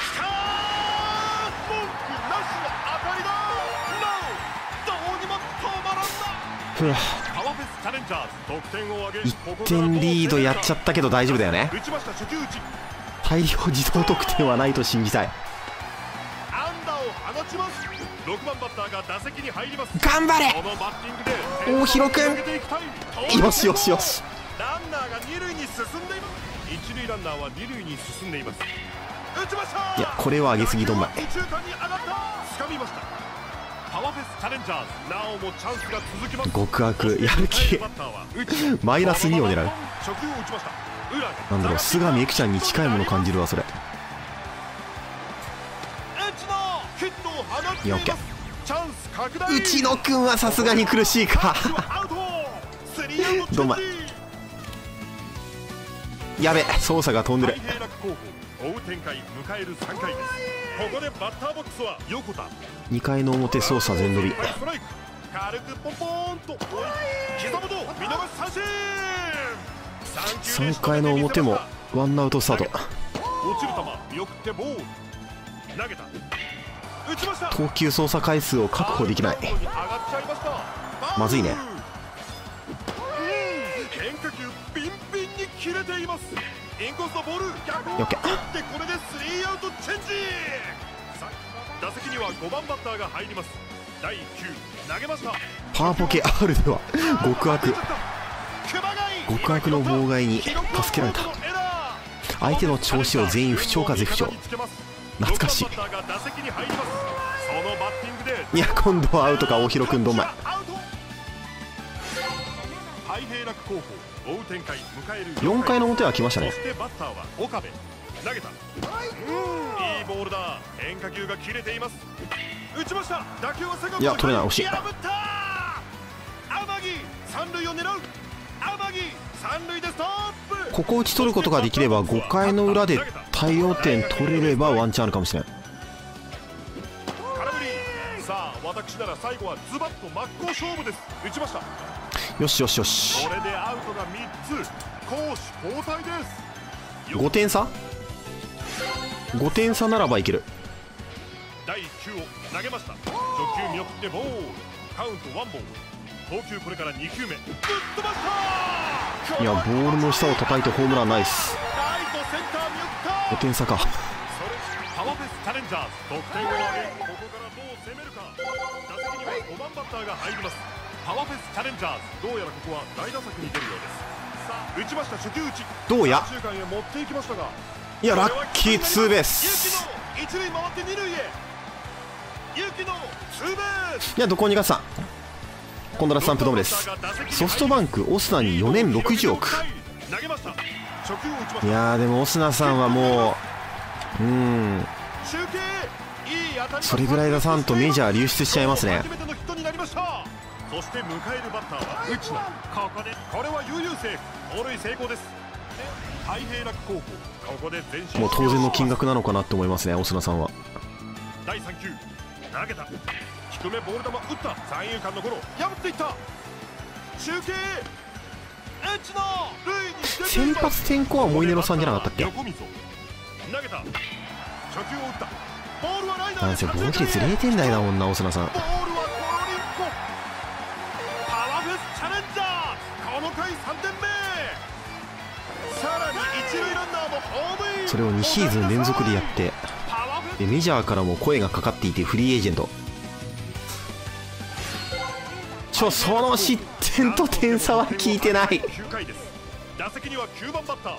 なしの当たりだ。どうにも止まらんな。パワフェスチャレンジャーズ得点を挙げ、 1点リードやっちゃったけど大丈夫だよね。 打ちました、初球打ち。 大量自動得点はないと信じたい。 安打を放ちます。6番バッターが打席に入ります。 頑張れこのバッティングで大広くん、よしよしよし。 ランナーが二塁に進んでいます。一塁ランナーは二塁に進んでいます。打ちました。 いや、これは上げすぎどんまい。 右中間に上がった。掴みました。パワフェスチャレンジャーズ、なおもチャンスが続きます。 極悪やる気マイナス2を狙う。 初球を打ちました。 なんだろう、菅見ゆきちゃんに近いもの感じるわそれ。いや、オッケー。内野くんはさすがに苦しいかどんまい。やべ、操作が飛んでる。 追う展開、迎える3回です。ここでバッターボックスは横田。 2回の表操作全伸び。 軽くポンポーンと刻むと見逃し三振。 3回の表もワンアウトスタート。 落ちる球見送ってボール投げた。打ちました。 投球操作回数を確保できない。まずいね。 変化球ビンビンに切れています。インコースのボール逆を切って、これで3アウトチェンジ。打席には5番バッターが入ります。第9投げました。 パワーポケ R では極悪の妨害に助けられた。相手の調子を全員不調か絶不調。懐かしい。いや、今度はアウトか。大広くんどんまい。4回の表は来ましたね。 バッターは岡部投げた。いいボールだ。変化球が切れています。打ちました。打球はセカンド。 いや、取れない。惜しい。 天城三塁を狙う。天城三塁でストップ。 ここを打ち取ることができれば5回の裏で大量点取れればワンチャンあるかもしれない。 空振り。さあ、私なら最後はズバッと真っ向勝負です。打ちました。 よしよしよし。 これでアウトが3つ。攻守交代です。 5点差5点差ならばいける。 第9を投げました。初球見送ってボール。カウントワンボール。投球これから2球目。ぶっ飛ばした。 いや、ボールの下を叩いてホームランナイス。5点差か。 パワフェスチャレンジャーズ得点を挙げ、ここからどう攻めるか。打席には5番バッターが入ります。パワフェスチャレンジャーズ、どうやらここは大打作に出るようです。さあ、打ちました。初球打ち。 どうや。 中間へ持っていきましたが、 いや、ラッキーツーベース。 一塁回って二塁へ。勇気のツーベース。 いや、どこに逃がした。今度はスタンプドームです。ソフトバンクオスナに4年60億。いやー、でもオスナさんはもうそれぐらい出さんとメジャー流出しちゃいますね。 そして迎えるバッターは内野。これは悠々セーフ。盗塁成功です。太平楽高校、ここで前進。 もう当然の金額なのかなって思いますね、オスナさんは。 第3球投げた。低めボール球打った。三遊間のゴロ破っていった。中継先発転向はモイネロさんじゃなかったっけ。 投げた。初球を打った。ボールはライナー。 なんせ防御率0点台だもんな、オスナさん。 ボールはコロリンコ。パワフェスチャレンジャーズ、この回3点目。さらに一塁ランナーもホームイン。 それを2シーズン連続でやって、でメジャーからも声がかかっていてフリーエージェント。その失点と点差は聞いてない。 打席には9番バッター。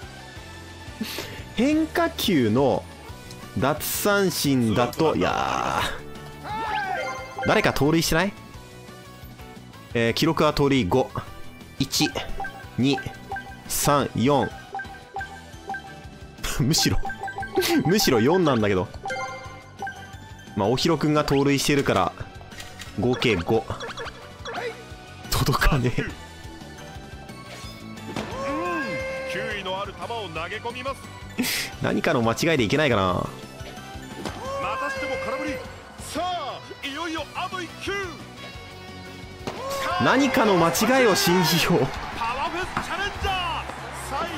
変化球の奪三振だと、いやー、誰か盗塁してない？記録は盗塁5、1、2、3、4 むしろ4なんだけど、まあ大広くんが盗塁してるから合計5。届かねえ。 球威のある球を投げ込みます。 何かの間違いでいけないかな。 またしても空振り。さあ、いよいよあと1球。 何かの間違いを信じよう。 パワフルチャレンジャー最後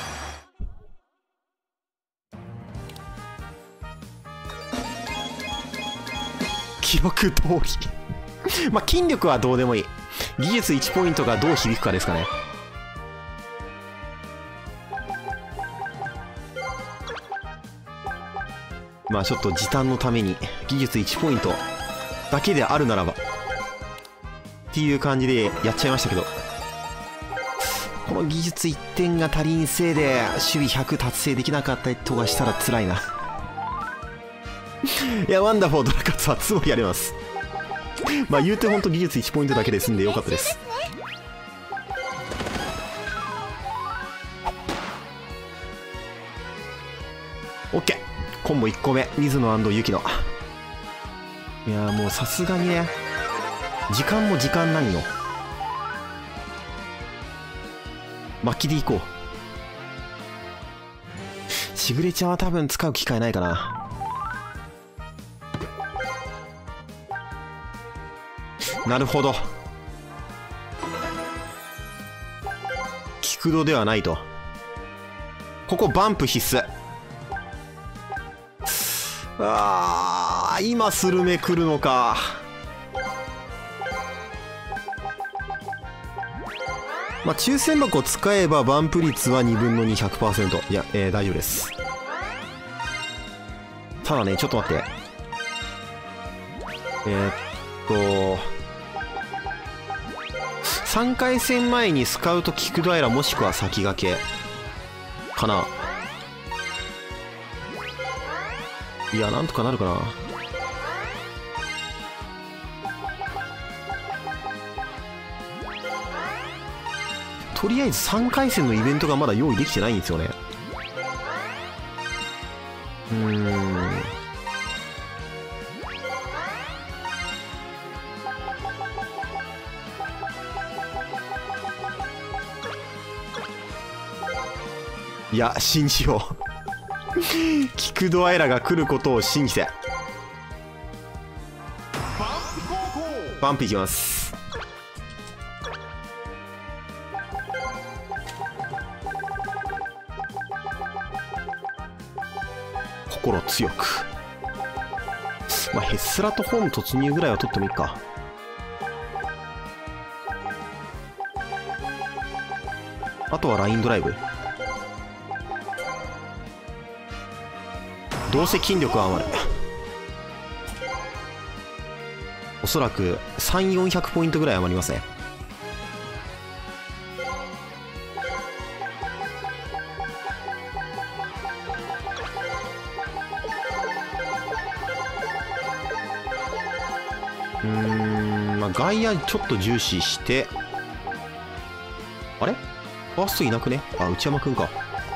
記録通りまあ筋力はどうでもいい。技術1ポイントがどう響くかですかね。まあちょっと時短のために技術1ポイントだけであるならばっていう感じでやっちゃいましたけど、この技術1点が足りんせいで守備100達成できなかったりとかしたら辛いな。いや、ワンダフォードラカツはつもりあります。まあ言うてほんと技術1ポイントだけで済んでよかったです。オッケー、コンボ1個目、水野ユキノ。いやもうさすがにね、時間も時間なんよ。巻きでいこう。しぐれちゃんは多分使う機会ないかな。なるほど、菊戸ではないと。ここバンプ必須。あー、今スルメ来るのか。まあ抽選箱使えばバンプ率は2分の 200%。 いや、大丈夫です。ただね、ちょっと待って、3回戦前にスカウト菊戸アイラもしくは先駆けかな。いや、なんとかなるかな。とりあえず3回戦のイベントがまだ用意できてないんですよね。いや、信じよう。菊戸アイラが来ることを信じてバンプいきます。心強く。まあヘッスラとホーム突入ぐらいは取ってもいいか。あとはラインドライブ。どうせ筋力は余る。おそらく3、400ポイントぐらい余りますね。まあ外野ちょっと重視して、あれファーストいなくね。あ、内山くんか。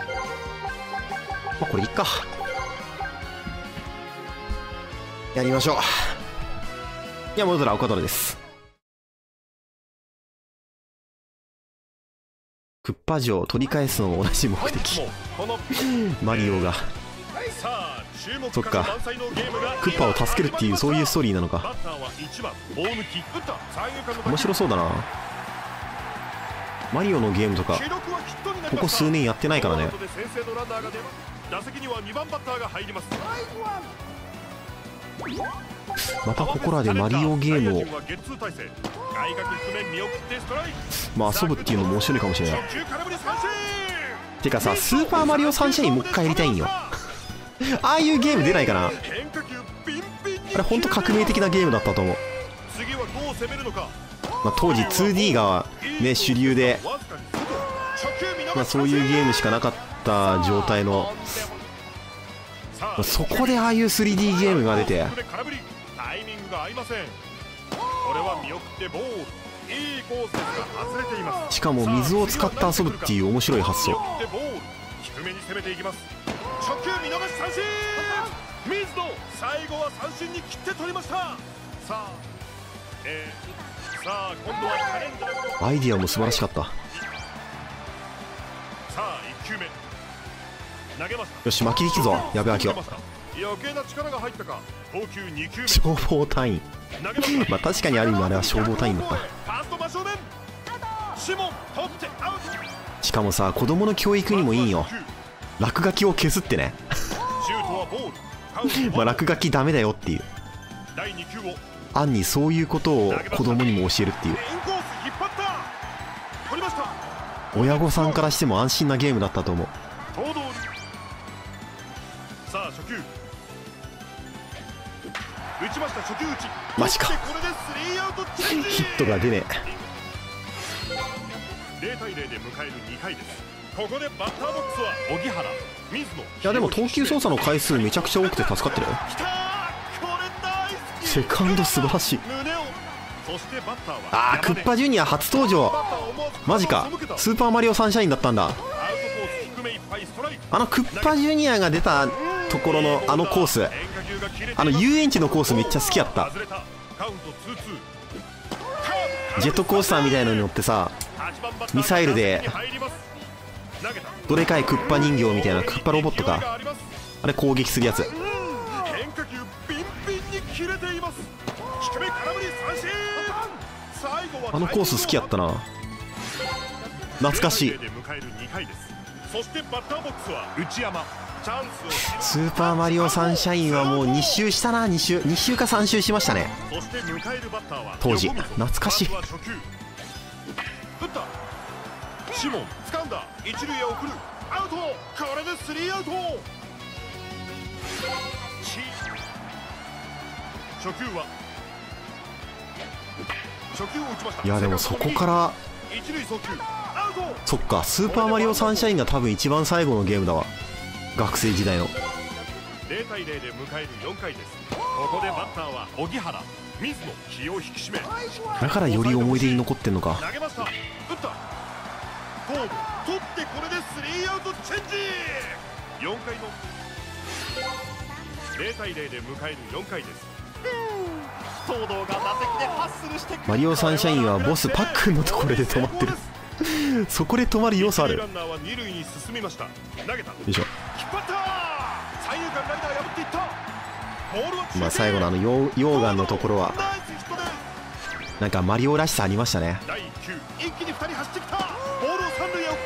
まあこれいっか。やりましょう。いや、戻ら岡虎です。クッパ城を取り返すのも同じ目的。マリオがそっか、クッパを助けるっていうそういうストーリーなのか。面白そうだな。マリオのゲームとかここ数年やってないからね。またここらでマリオゲームをまあ遊ぶっていうのも面白いかもしれない。てかさ、スーパーマリオサンシャインもう一回やりたいんよ。ああいうゲーム出ないかな。あれほんと革命的なゲームだったと思う。まあ、当時 2D がね主流で、まあ、そういうゲームしかなかった状態の、そこでああいう 3D ゲームが出て、しかも水を使って遊ぶっていう面白い発想。アイディアも素晴らしかった。よし、巻きでいくぞ。やべ、アキオ消防隊員。まあ確かにある意味あれは消防隊員だった。 シモン取ってアウト。 しかもさ、子供の教育にもいいよ。落書きを消すってね。 シュートはボール。カウントまあ落書きダメだよっていう。 第2球を暗にそういうことを子供にも教えるっていう。 インコース引っ張った。取りました。 親御さんからしても安心なゲームだったと思う。 東堂にさあ初球打ちました。初球打ちマジか。 これでスリーアウトチェンジ。 ヒットが出ね 0対0で迎える2回です。ここでバッターボックスは荻原、水野。 いやでも投球操作の回数めちゃくちゃ多くて助かってるよ。 きたー、これ大好き。 セカンド素晴らしい。 胸を。そしてバッターはあー、クッパジュニア初登場。マジか。スーパーマリオサンシャインだったんだ。 アウトコース低めいっぱいストライク。 あのクッパジュニアが出たところのあのコース、あの遊園地のコースめっちゃ好きやった。ジェットコースターみたいのに乗ってさ、ミサイルでどでかいクッパ人形みたいなクッパロボットか、あれ攻撃するやつ。 変化球ビンビンに切れています。低め空振り三振。 あのコース好きやったな。懐かしい。 そしてバッターボックスは内山。チャンスを。 スーパーマリオサンシャインはもう2周したな。2周か3周しましたね。 そして迎えるバッターは当時懐かしい。 まずは初球打ったシモン掴んだ。一塁へ送る。アウト。これでスリーアウト。初球は初球を打ちました。 いやでもそこから一塁送球アウト。 そっか、スーパーマリオサンシャインが多分一番最後のゲームだわ、学生時代の。 0対0で迎える4回です。ここでバッターは荻原、水野。気を引き締め。 だからより思い出に残ってんのか。 投げました。打ったボール取ってこれでスリーアウトチェンジ。4回の0対0で迎える4回です。東堂が打席でハッスルしてくる。 マリオサンシャインはボスパックンのところで止まってる。そこで止まる要素ある。よランナーは2塁に進みました。投げた。 いしょ。 引っ張った。三遊間ライダー破っていった。ボールはまあ最後のあの溶岩のところはなんかマリオらしさありましたね。 第1球一気に2人走ってきた。ボールを三塁へ送った。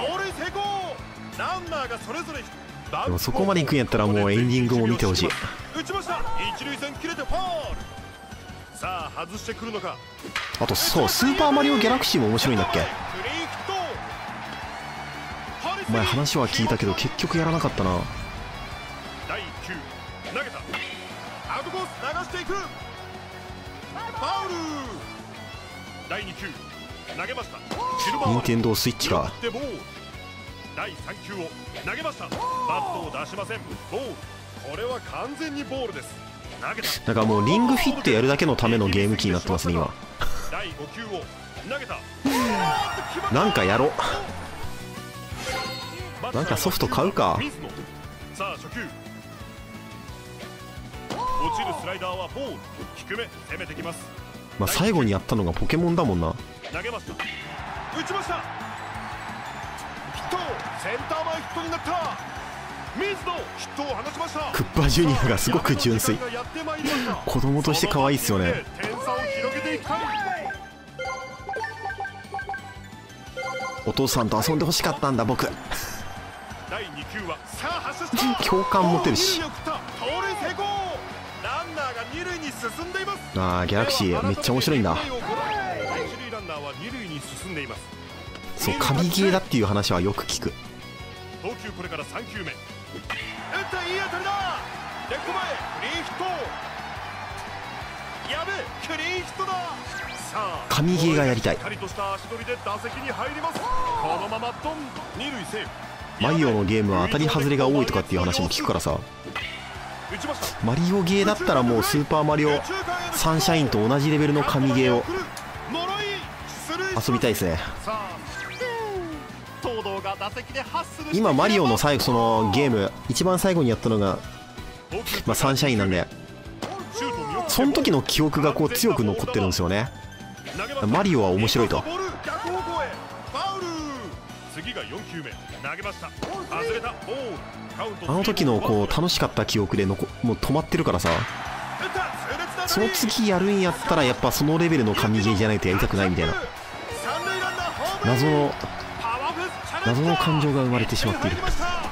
盗塁成功。ランナーがそれぞれ。 でもそこまで行くんやったらもうエンディングも見てほしい。 打ちました。一塁線切れてファール。さあ外してくるのか。 あとそう、スーパーマリオギャラクシーも面白いんだっけ。お前話は聞いたけど結局やらなかったな。 第1球投げた。アウトコース流していく。ファウル。第2球投げました。 任天堂スイッチか。 第3球を投げました。バットを出しません。ボール。これは完全にボールです。投げた。 なんかもうリングフィットやるだけのためのゲーム機になってますね今。 第5球を投げた。 なんかやろ。なんかソフト買うか。 さあ初球落ちるスライダーはボール。低め攻めてきます。 まあ最後にやったのがポケモンだもんな。 投げました。打ちました。ヒット。センター前ヒットになった。水野ヒットを放ちました。 クッパジュニアがすごく純粋。子供として可愛いっすよね。 点差を広げていきたい。 お父さんと遊んでほしかったんだ僕。 第2球はさあ発射した。 共感持てるし。 盗塁成功。ランナーが2塁に進んでいます。 ああギャラクシーめっちゃ面白いんだ。 一塁ランナーは2塁に進んでいます。 そう神ゲーだっていう話はよく聞く。 投球これから3球目。打ったいい当たりだ。レフト前クリーンヒット。やべクリーンヒットだ。さあ神ゲーがやりたい。 しっかりとした足取りで打席に入ります。このままドン。二塁セーフ。 マリオのゲームは当たり外れが多いとかっていう話も聞くからさ。マリオゲーだったらもうスーパーマリオサンシャインと同じレベルの神ゲーを遊びたいですね。今マリオの最後そのゲーム一番最後にやったのが、まあ、サンシャインなんでその時の記憶がこう強く残ってるんですよね。マリオは面白いと。あの時のこう楽しかった記憶でもう止まってるからさ。その次やるんやったらやっぱそのレベルの神ゲーじゃないとやりたくないみたいな。 謎の感情が生まれてしまっている。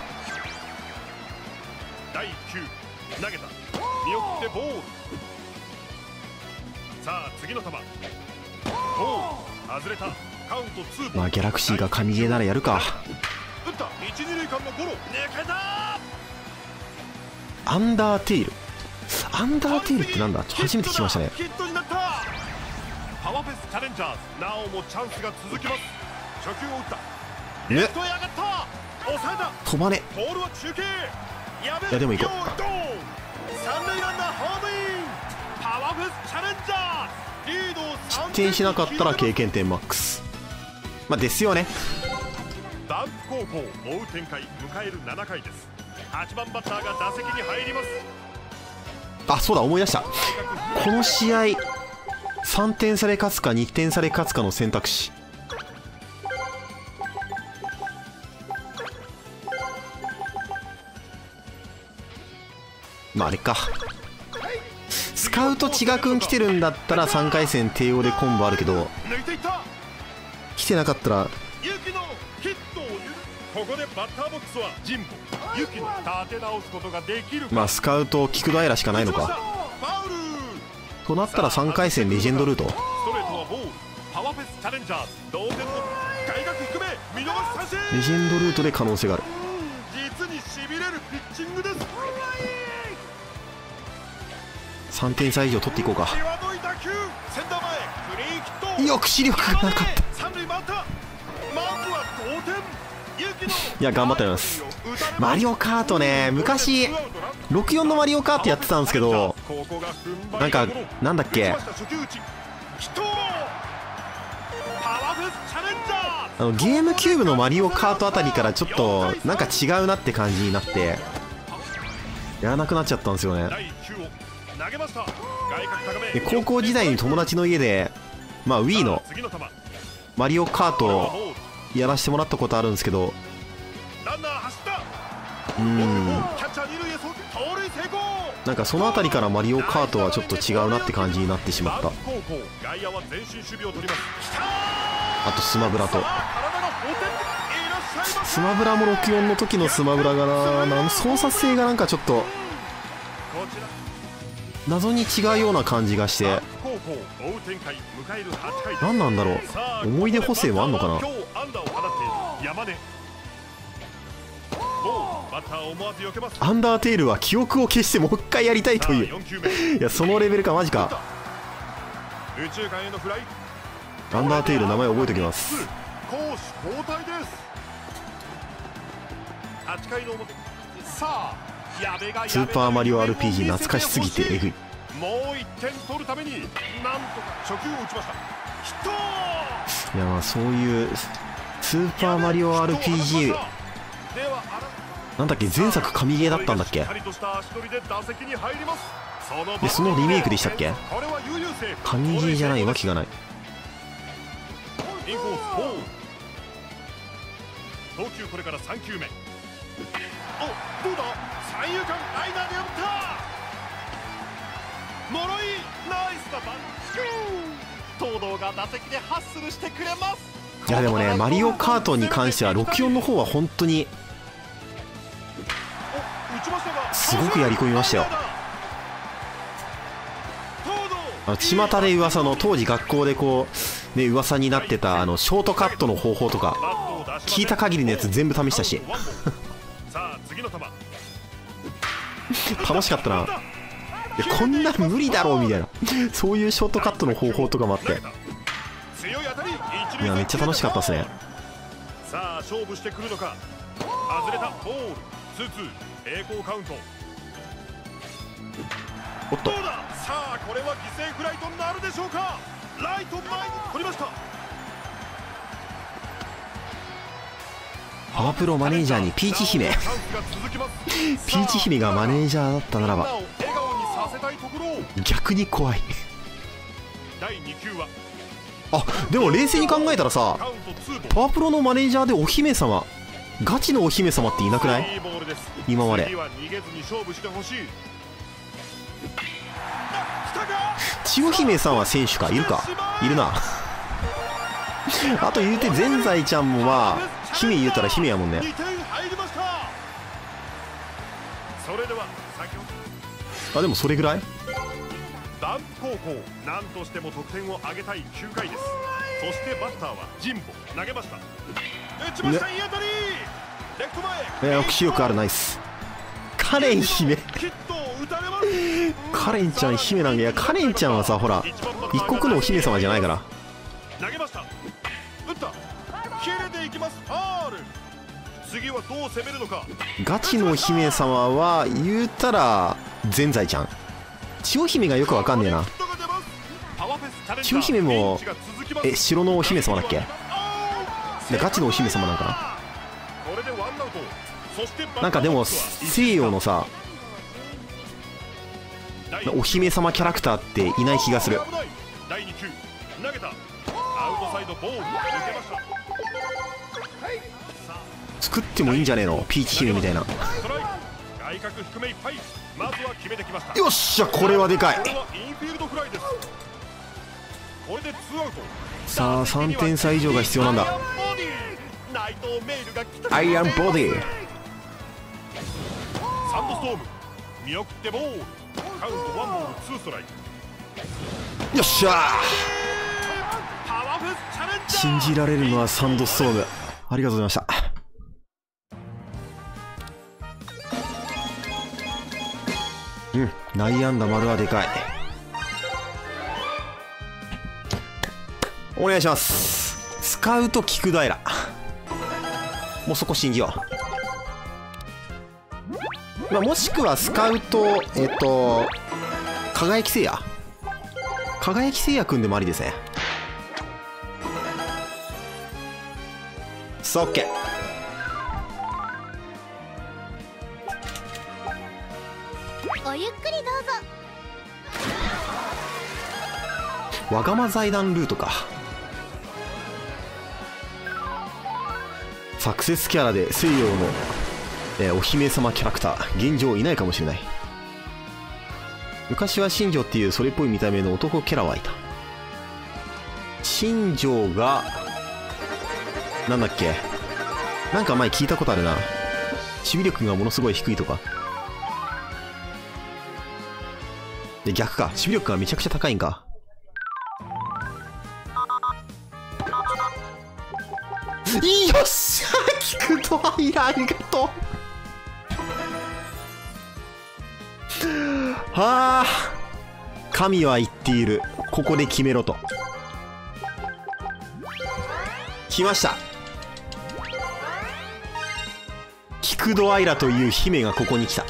第9投げた、見送ってボール。さあ次の球、ボール外れた。カウント2。 まあギャラクシーが神ゲーならやるか。 打った、一二塁間のゴロ、抜けた。 アンダーテイル。アンダーテイルってなんだ、初めて聞きましたね。 ヒットになった。パワーフェスチャレンジャーズ、なおもチャンスが続きます。初球を打った。レフトへ上がった。抑えた。 飛ばね。 ボールは中継。やべえ。 いやでも行こう。 三塁ランナーホームイン。パワーフェスチャレンジャーズ、リードを失点しなかったら経験点マックス。まあですよね。 ダンク高校追う展開、迎える7回です。8番バッターが打席に入ります。 あ、そうだ、思い出した。この試合3点差で勝つか2点差で勝つかの選択肢。まああれか、スカウト千賀くん来てるんだったら3回戦帝王でコンボあるけど、来てなかったらここでバッターボックスは神保ユキの立て直すことができるか。 まあスカウト菊平しかないのかとなったら3回戦レジェンドルート。 ストレートはボール。パワーフェスチャレンジャーズ、同点の外角低め、見逃し三振。 レジェンドルートで可能性がある。 実にしびれるピッチングです。 3点差以上取っていこうか。 際どい打球、センター前、フリーヒット。 抑止力がなかった。 三塁回った。まずは同点。 いや頑張っております。マリオカートね、昔64のマリオカートやってたんですけど、なんだっけ、ゲームキューブのマリオカートあたりからちょっとなんか違うなって感じになってやらなくなっちゃったんですよね。で高校時代に友達の家で、まあ Wii のマリオカートをやらせてもらったことあるんですけど、なんかその辺りからマリオカートはちょっと違うなって感じになってしまった。あとスマブラと、スマブラも64の時のスマブラがな、操作性がなんかちょっと謎に違うような感じがして、何なんだろう、思い出補正もあんのかな。アンダーテイルは記憶を消してもう一回やりたいといういやそのレベルか、マジか。アンダーテイル名前覚えておきます。スーパーマリオ RPG 懐かしすぎてえぐい。 もう1点取るためになんとか初球を打ちました。ヒット。 いやまあそういうスーパーマリオ RPG なんだっけ、前作神ゲーだったんだっけ。でそのリメイクでしたっけ。神ゲーじゃないわけがない。 投球これから3球目。お、どうだ、三遊間ライナーで打った。もろい、ナイスだ。東堂が打席でハッスルしてくれます。 いやでもね、マリオカートに関しては64の方は本当にすごくやり込みましたよ。巷で噂の、当時学校でこうね噂になってたショートカットの方法とか聞いた限りのやつ全部試したし楽しかったな。いやこんなん無理だろうみたいなそういうショートカットの方法とかもあって、いやめっちゃ楽しかったですね。 さあ勝負してくるのか。外れた。ボール2-2、平行カウント。 おっと、 さあこれは犠牲フライとなるでしょうか。ライト前に取りました。 パワプロマネージャーにピーチ姫ピーチ姫がマネージャーだったならば逆に怖いあ、でも冷静に考えたらさ、パワプロのマネージャーでお姫様、ガチのお姫様っていなくない？今まで千代姫さんは選手か、いるか、いるなあと言うて全財ちゃんもまあ姫言うたら姫やもんね。 2点入りました。それでは先ほどあでもそれぐらい。 ダンプ高校、なんとしても得点を上げたい9回です。そしてバッターは神保、投げました。打ちました、いい当たり。レフト前。 抑止力ある、ナイス。カレン姫ヒットを打たれます。 カレンちゃん姫なんか、いやカレンちゃんはさほら一国のお姫様じゃないから。 投げました。打った。切れていきます。ファール。次はどう攻めるのか。 ガチのお姫様は言うたら全財ちゃん。千代姫がよくわかんねえな。千代姫も城のお姫様だっけ。ガチのお姫様なんかな。なんかでも西洋のさお姫様キャラクターっていない気がする。作ってもいいんじゃねえの、ピーチ姫みたいな。よっしゃ、これはでかい。さあ3点差以上が必要なんだ。アイアンボディ。 サンドストーム見送ってボール。カウント1ボール2ストライク。 よっしゃー、信じられるのはサンドストーム。ありがとうございました。内野安打丸はでかい。お願いします。スカウト菊平、もうそこ信じよう。まあ、もしくはスカウト輝き聖夜、輝き聖夜君でもありですね。さあ OK。 ごゆっくりどうぞ。 わがま財団ルートか。サクセスキャラで西洋の、お姫様キャラクター現状いないかもしれない。昔は新庄っていうそれっぽい見た目の男キャラはいた。新庄がなんだっけ、なんか前聞いたことあるな。守備力がものすごい低いとか。で逆か、守備力がめちゃくちゃ高いんか。よっしゃー、聞くとはいら、ありがとう。はあ、神は言っている、ここで決めろと。来ました、菊戸アイラという姫がここに来た。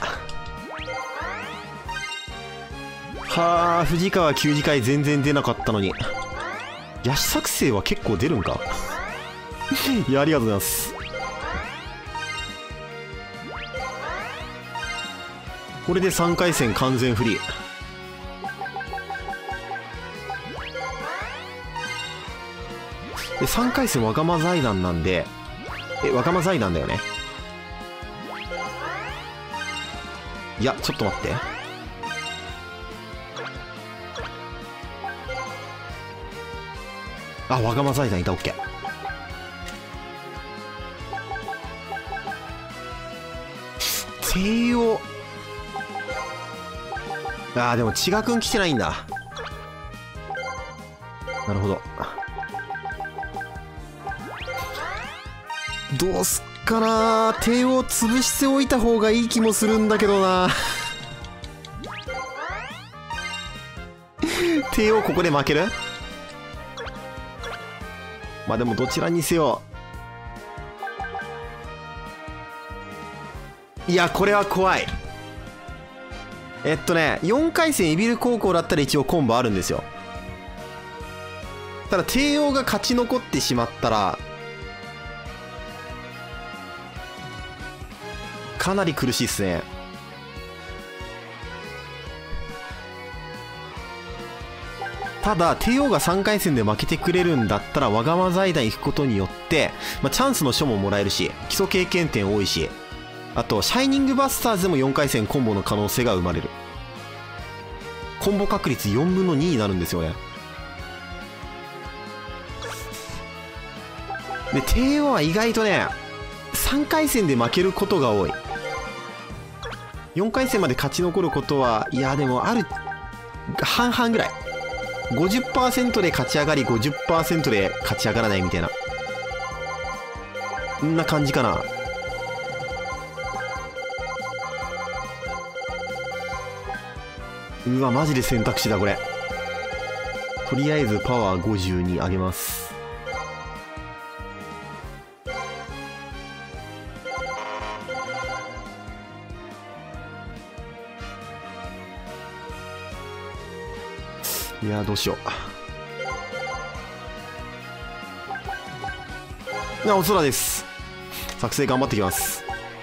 はあ、藤川球児会全然出なかったのに。ヤシ作成は結構出るんか。いや、ありがとうございます。これで3回戦完全フリー。で3回戦わがま財団なんで、わがま財団だよね。いやちょっと待って、あ、わがま財団いた。 OK。帝王、あーでも千賀くん来てないんだ。なるほど。どうすっかな。帝王潰しておいた方がいい気もするんだけどな。帝王ここで負ける。まあでもどちらにせよ、いやこれは怖い。4回戦イビル高校だったら一応コンボあるんですよ。ただ帝王が勝ち残ってしまったらかなり苦しいっすね。ただ帝王が3回戦で負けてくれるんだったらわがま財団行くことによって、チャンスの書ももらえるし、基礎経験点多いし、あとシャイニングバスターズでも4回戦コンボの可能性が生まれる。コンボ確率4分の2になるんですよね。 で帝王は意外とね3回戦で負けることが多い。4回戦まで勝ち残ることはいやでもある、半々ぐらい。 50% で勝ち上がり 50% で勝ち上がらないみたいな、こんな感じかな。うわマジで選択肢だこれ。とりあえずパワー50に上げます。いやどうしよう。お空です。作成頑張ってきます。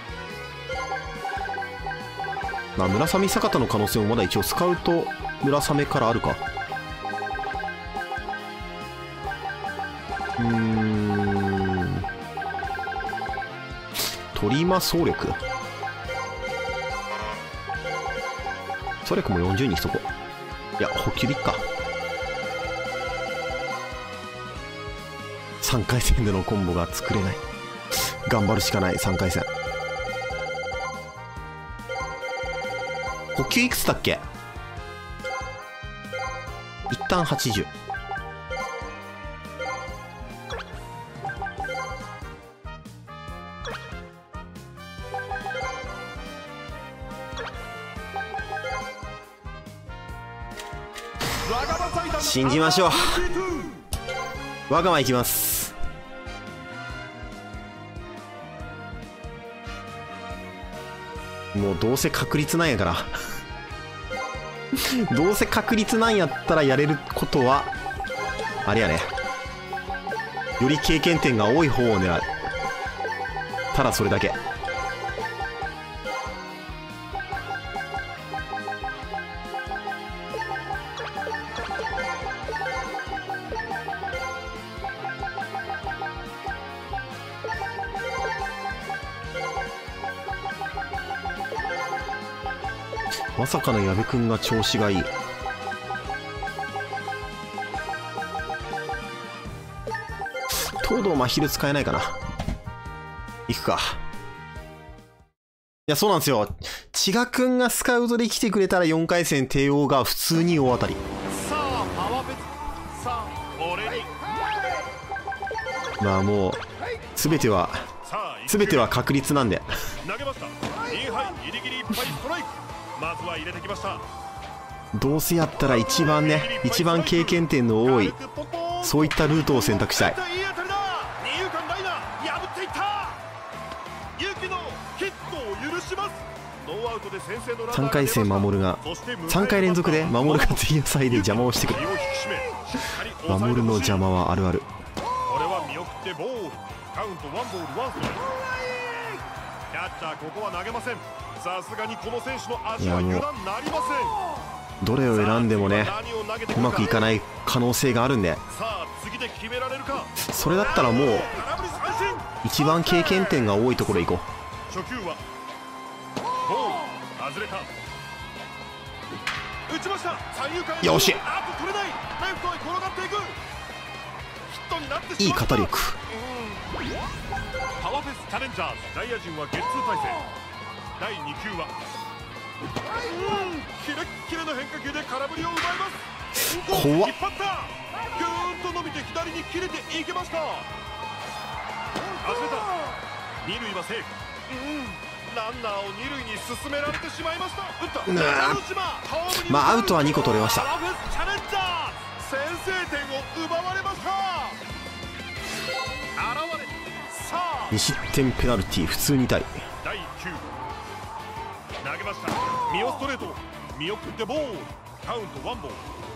まあ村雨坂田の可能性もまだ一応スカウト村雨からあるか。鳥間総力、総力も40にしとこう。いや補給でいっか。3回戦でのコンボが作れない。頑張るしかない。3回戦補給いくつだっけ。一旦80。信じましょう。わがまいきます。もうどうせ確率なんやからどうせ確率なんやったらやれることはあれやね、より経験点が多い方を狙う。ただそれだけ。まさかの矢部君が調子がいい。東堂真昼使えないかな。行くか。いやそうなんですよ。千賀君がスカウトで来てくれたら4回戦帝王が普通に大当たり。 さあパワーベス。さあ俺に。 まあもう全ては確率なんで。 投げました。インハイギリギリいっぱいストライク。まずは入れてきました。 どうせやったら一番経験点の多いそういったルートを選択したい。3回戦守が3回連続で守が前夜祭で邪魔をしてくる。守の邪魔はあるある。 これは見送ってボール。カウントワンボールワンストライク。キャッチャーここは投げません。さすがにこの選手の足は油断なりません。 どれを選んでもねうまくいかない可能性があるんで、それだったらもう一番経験点が多いところ行こう。 初球はボール外れた。打ちました。三遊間へ。 よし、 あと取れない。レフトへ転がっていく。ヒットになってしまった。 いい肩力。 パワフェスチャレンジャーズ。内野陣はゲッツー体制。第2球はキレッキレの変化球で空振りを奪います。 怖っ。 引っ張った。ぐーんと伸びて左に切れていけました。外れた。二塁はセーフ。ランナーを二塁に進められてしまいました。打った。 まあアウトは2個取れました。 パワフェスチャレンジャーズ。先制点を奪われました。現れ。さあ 2失点ペナルティ普通に痛い。 第9投げました。ミオストレート。見送ってボール。カウントワンボール。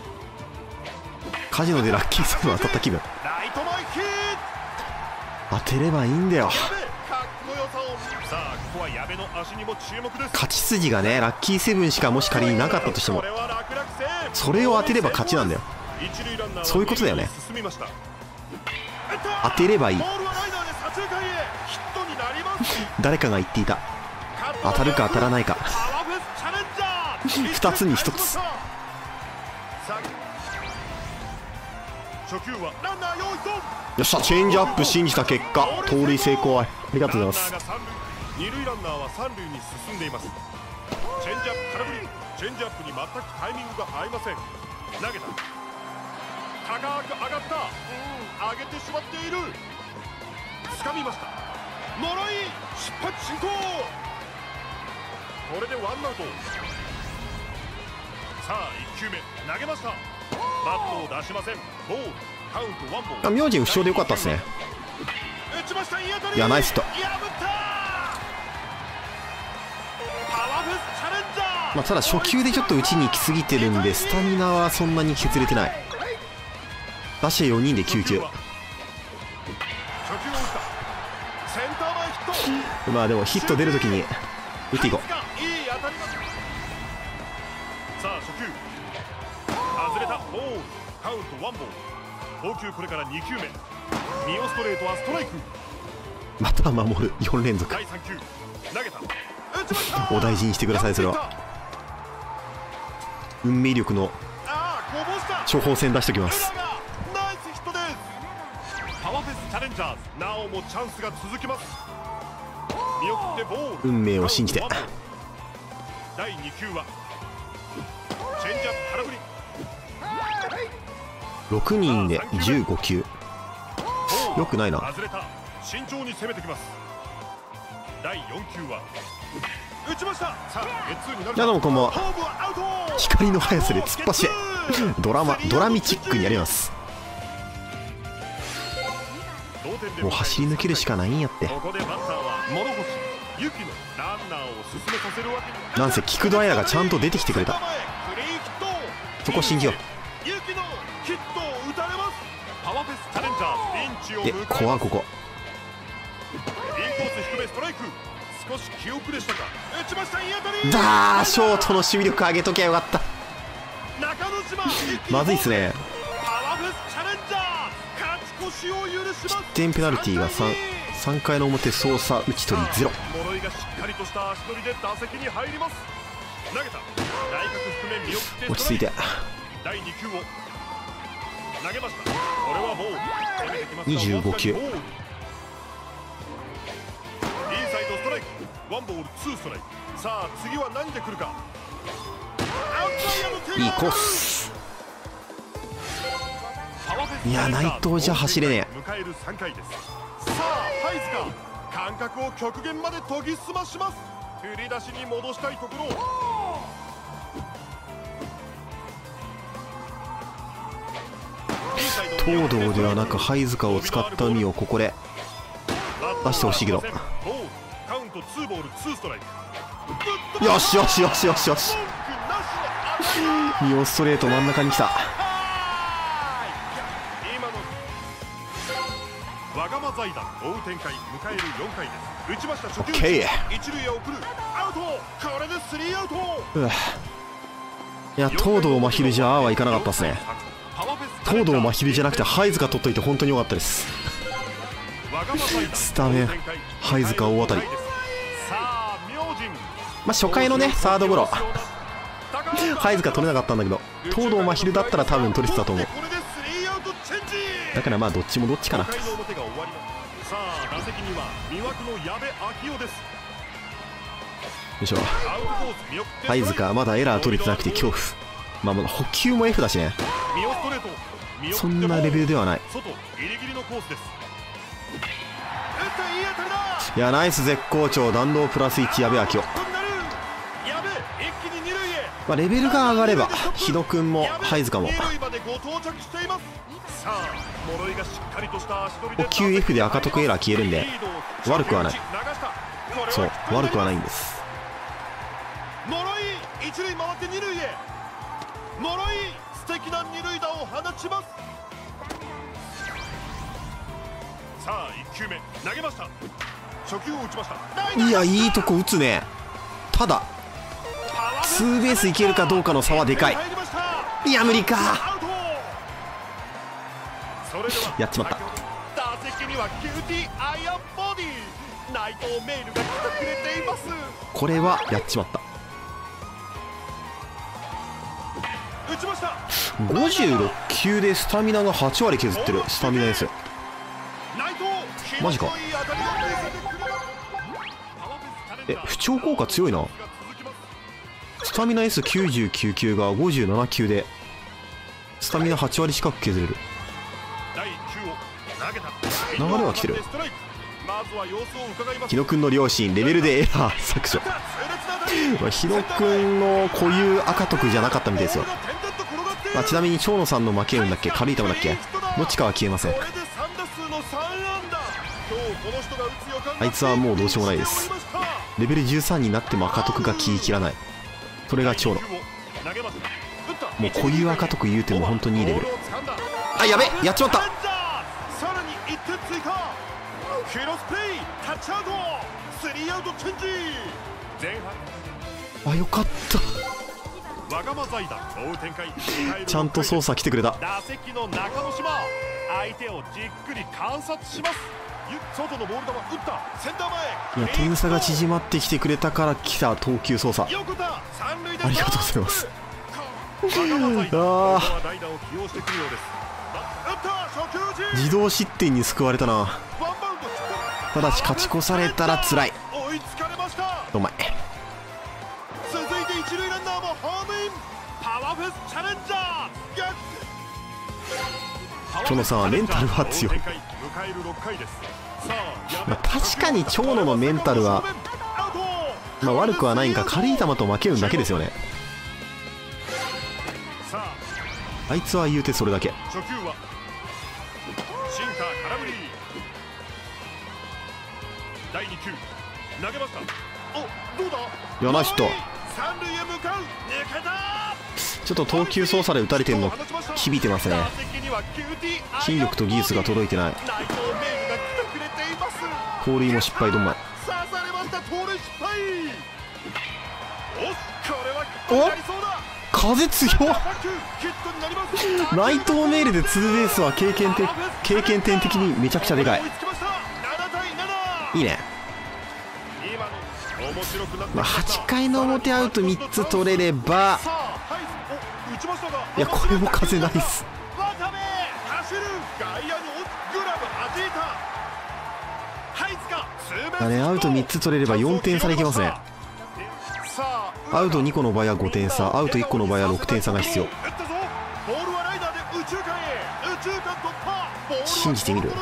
カジノでラッキーセブン当たった気分。 ライト前ヒッ当てればいいんだよ。 ト。かっこよさを。さあここは矢部の足にも注目です。 勝ち筋がねラッキーセブンしかもし仮になかったとしてもこれは楽々セーフ。 それを当てれば勝ちなんだよ。 一塁ランナーはそういうことだよね。 進みました。 当てればいい。 ボールはライナーで左中間へ。ヒットになります。 誰かが言っていた。当たるか当たらないか2つに1つ。 初球はランナー用意ドン。 よっしゃ、チェンジアップ信じた結果盗塁成功。ありがとうございます。 ランナーが三塁、二塁ランナーは三塁に進んでいます。チェンジアップ空振り。チェンジアップに全くタイミングが合いません。投げた。高く上がった。上げてしまっている。掴みました。もらい失敗進行。これでワンアウト。さあ1球目投げました。バットを出しません。ボールカウントワンボール。 名字不詳でよかったですね。 打ちました。いい当たり。 いやナイスと。 破ったパワフルチャレンジャー。 まあ、ただ初球でちょっと打ちに行き過ぎてるんでスタミナはそんなに削れてない。打者4人で9球。 初球を打ったセンター前ヒット。 まあでもヒット出るときに打っていこう。 いい当たりだ。さあ初球外れた。ボールカウントワンボール。投球これから2球目。ミオストレートはストライク。 また守る4連続。 第3球投げた。打ちました。 お大事にしてください。それは運命力のこぼした。 処方箋出しておきます。 ナイスヒットです。パワフェスチャレンジャーズなおもチャンスが続きます。見送ってボール。 運命を信じて。 第2球はチェンジアップ空振り。 6人で15球。よくないな。 外れた。慎重に攻めてきます。第4球は打ちました。さあゲッツーになる。 いやどうもこんばんは。 ホームはアウト。 光の速さで突っ走れ。ドラミチックにやります。もう走り抜けるしかないんやって。 ここでバッターは諸星ユキのランナーを進めさせるわけには。 なんせ菊戸彩がちゃんと出てきてくれた。そこ信じよう。 ユキのヒットを打たれます。パワフェスチャレンジャーピンチを迎えます。 で怖いここ。 インコース低めストライク。少し気遅れしたか。打ちました。いい当たり。 だーショートの守備力上げときゃよかった。 中之島まずいっすね。 パワフェスチャレンジャー勝ち越しを許します。 失点ペナルティが3回の表操作打ち取り0。 諸井がしっかりとした足取りで打席に入ります。投げた。内角低め見送って落ち着いて。 第2球を投げました。これはボール。攻めてきますが 25球。 インサイドストライク。ワンボールツーストライク。さあ次は何で来るか。 いいコース。いや内藤じゃ走れねえ。 迎える3回です。さあハイズか感覚を極限まで研ぎ澄まします。振り出しに戻したいところ。 東堂ではなく貝塚を使った海をここで出してほしいけど。 カウントツーボールツーストライク。 よしよしよしよしよし。ミオストレート真ん中に来た。 今のわがま財団追う展開。迎える4回です。打ちました初球。一塁へ送る。アウト。これでスリーアウト。 いや東堂真昼じゃああはいかなかったですね。東堂真昼じゃなくて貝塚取っといて本当に良かったです。スタメン貝塚大当たり。まあ初回のねサードゴロ貝塚取れなかったんだけど東堂真昼だったら多分取れてたと思う。だからまあどっちもどっちかな。 さあ打席には魅惑の矢部昭夫です。 よいしょ。貝塚まだエラー取れてなくて恐怖。まあもう補給も F だしね。そんなレベルではない。いやナイス絶好調。弾道プラス1矢部昭夫。まあレベルが上がれば日野君も貝塚も補給 F で赤徳エラー消えるんで悪くはない。そう悪くはないんです。 諸井一塁回って二塁へ。諸井素敵な二塁打を放ちます。さあ1球目投げました。初球を打ちました。 いやいいとこ打つね。ただツーベースいけるかどうかの差はでかい。いや無理か。やっちまった。 打席にはキューティーアイアンボディ内藤メールが来てくれています。 これはやっちまった。 ちました。 56球でスタミナが8割削ってる。スタミナです。マジか。不調効果強いな。スタミナ S99 球が57球でスタミナ8割近く削れる。流れは来てる。日野くんの両親レベルでエラー削除。日野くんの固有赤徳じゃなかったみたいですよ。ちなみに長野さんの負け運だっけ、軽い球だっけ、どっちかは消えません。あいつはもうどうしようもないです。レベル13になっても赤徳が消えきらない。それが長野。もう固有赤徳言うても本当にいいレベル。あ、やべ、やっちまった。あ、よかった。ちゃんと操作来てくれた。いや、点差が縮まってきてくれたから来た投球操作、ありがとうございます。ああ、自動失点に救われたな。ただし勝ち越されたらつらい。お前長野さんはメンタルは強い。確かに長野のメンタルは悪くはないんか、軽い球と負けるだけですよね。あいつは言うてそれだけ。やな人、ちょっと投球操作で打たれてるの響いてますね。筋力と技術が届いてない。盗塁も失敗。どんまい。お、風強っ。ライトメールでツーベースは経験点的にめちゃくちゃでかい。いいね。8回の表アウト3つ取れれば、いや、これも風ないっす。アウト3つ取れれば4点差でいけますね。アウト2個の場合は5点差、アウト1個の場合は6点差が必要。信じてみる。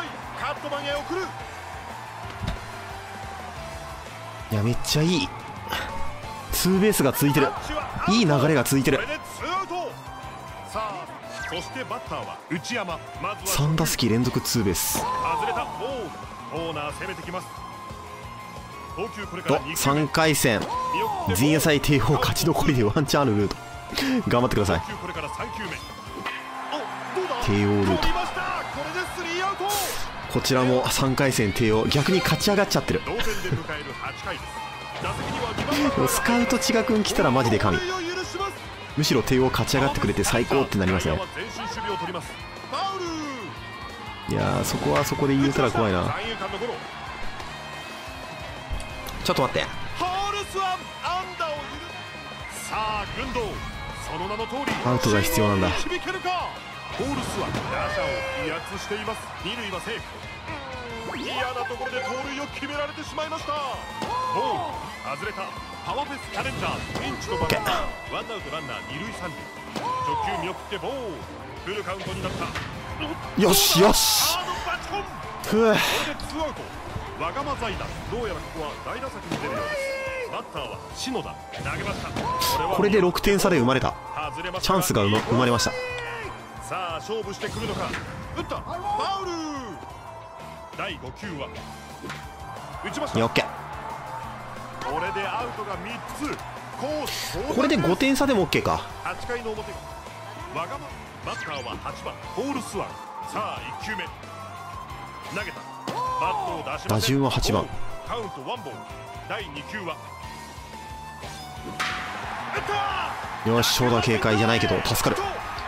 いや、めっちゃいい。ツーベースがついてる。いい流れがついてる。3打席連続ツーベース。と3回戦前夜祭帝王勝ち残りでワンチャンあるルート頑張ってください。帝王ルート、こちらも3回戦帝王、逆に勝ち上がっちゃってるスカウト千賀君来たらマジで神。むしろ帝王勝ち上がってくれて最高ってなりますね。いやー、そこはそこで言うたら怖いな。ちょっと待って。アウトが必要なんだ。ホールスは打者を威圧しています。二塁はセーフ。嫌なところで盗塁を決められてしまいました。ボール外れた。パワーフェスチャレンジャーズピンチの場面、ワンアウトランナー二塁三塁。直球見送ってボール、フルカウントになった。よしよし、ふう、これでツーアウト。わがま財団、どうやらここは大打席に出るようです。バッターは篠田、投げました。これで6点差で生まれたチャンスが生まれました。さあ勝負してくるのか。打った、ファウル。第5球は打ちました。オッケー。これでアウトが3つ。これで5点差でも OK か。8回の表、わがまバッターは8番ホールスワン。さあ1球目投げた。バットを出しません。打順は8番。カウントワンボール。第2球はよし、長打警戒じゃないけど助かる。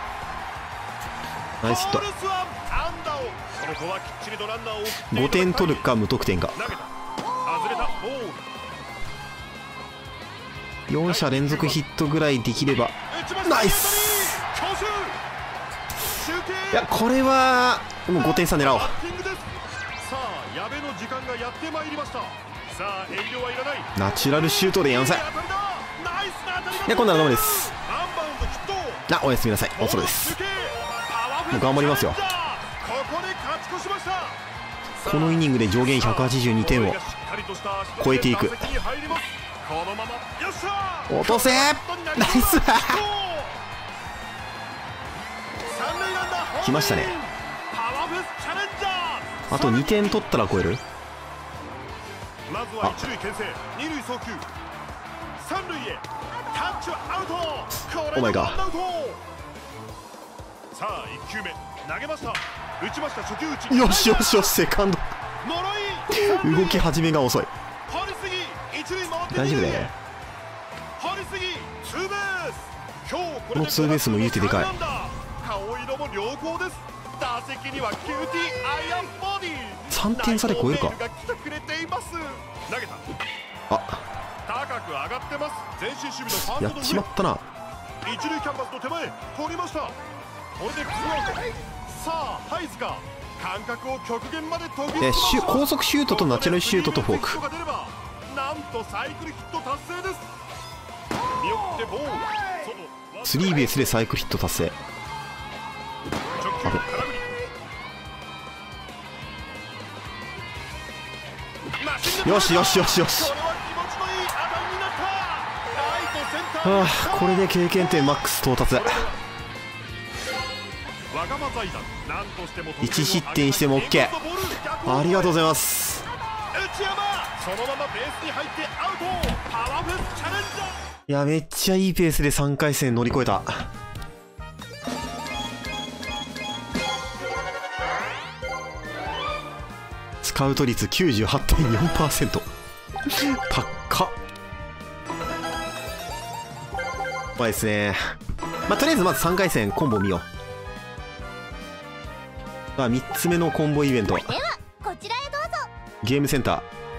ナイスヒット。5点取るか無得点か。4者連続ヒットぐらいできれば。ナイス。 いやこれはもう5点差狙おう。 さあ矢部の時間がやってまいりました。さあ遠慮はいらない。 ナチュラルシュートでやんせ。いや今度はダメです。あ、おやすみなさい。おそろです。もう頑張りますよ。このイニングで上限182点を超えていく。落とせナイス来ましたね。あと2点取ったら超える。 まずは一塁牽制、二塁送球、三塁へタッチアウト。 お前がさあ1球目投げました。打ちました。初球打ち。 よしよしよし、セカンド動き始めが遅い。大丈夫だよ。このツーベースも入れてでかい。 顔色も良好です。打席にはキューティーアイアンボディ。 3点差で超えるか。あ、 高く上がってます。前進守備のファーストの上。 やっちまったな。 一塁キャンバスの手前取りました。これでツーアウト。さあハイズか。感覚を極限まで研ぎ。 高速シュートとナチュラルシュートとフォーク。 なんとサイクルヒット達成です。見送ってボール。 スリーベースでサイクルヒット達成。よしよしよしよし。はあ、これで経験点マックス到達。1失点しても OK。 ありがとうございます。いやめっちゃいいペースで3回戦乗り越えた。スカウト率 98.4% 高っ。まあですね、まあとりあえずまず3回戦コンボ見よう。まあ3つ目のコンボイベント、 ではこちらへどうぞ。 ゲームセンター。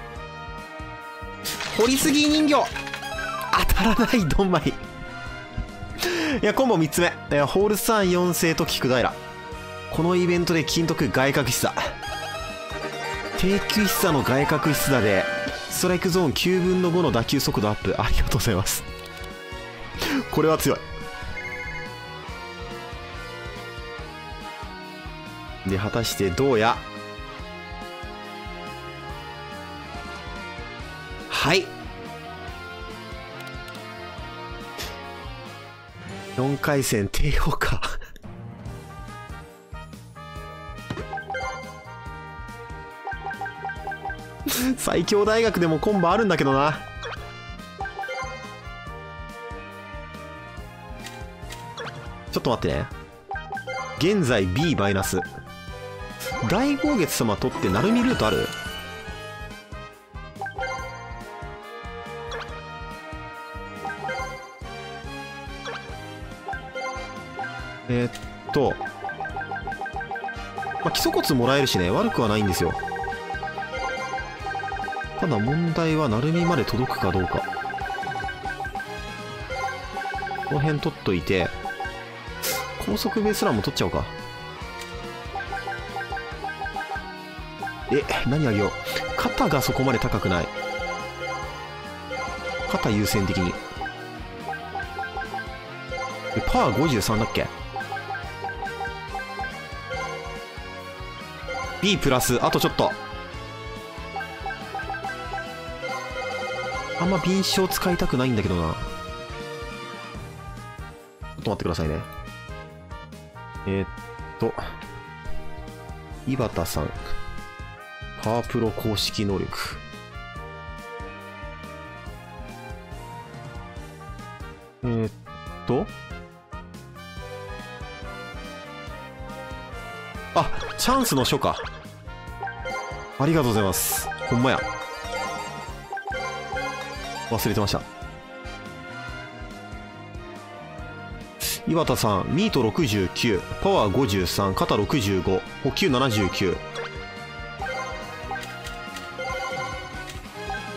掘りすぎ人形当たらないドンマイ。いやコンボ3つ目、ホールスター4世と菊平。このイベントで金徳外角必殺、低球必殺の外角必殺でストライクゾーン9分の5の打球速度アップ。ありがとうございます。これは強い。で果たしてどうや。はい4回戦低評価。最強大学でもコンボあるんだけどな。ちょっと待ってね。現在 B マイナス。大豪月様取って鳴海ルートある？まあ、基礎骨もらえるしね、悪くはないんですよ。ただ問題は鳴海まで届くかどうか。この辺取っといて、高速ベースランも取っちゃおうか。何あげよう。肩がそこまで高くない。肩優先的に。パワー53だっけ？ B プラス、あとちょっと。あんま敏捷使いたくないんだけどな。ちょっと待ってくださいね。井端さん。パワープロ公式能力。あ、チャンスの書か。ありがとうございます。ほんまや。忘れてました。井端さん、ミート69、パワー53、肩65、補給79。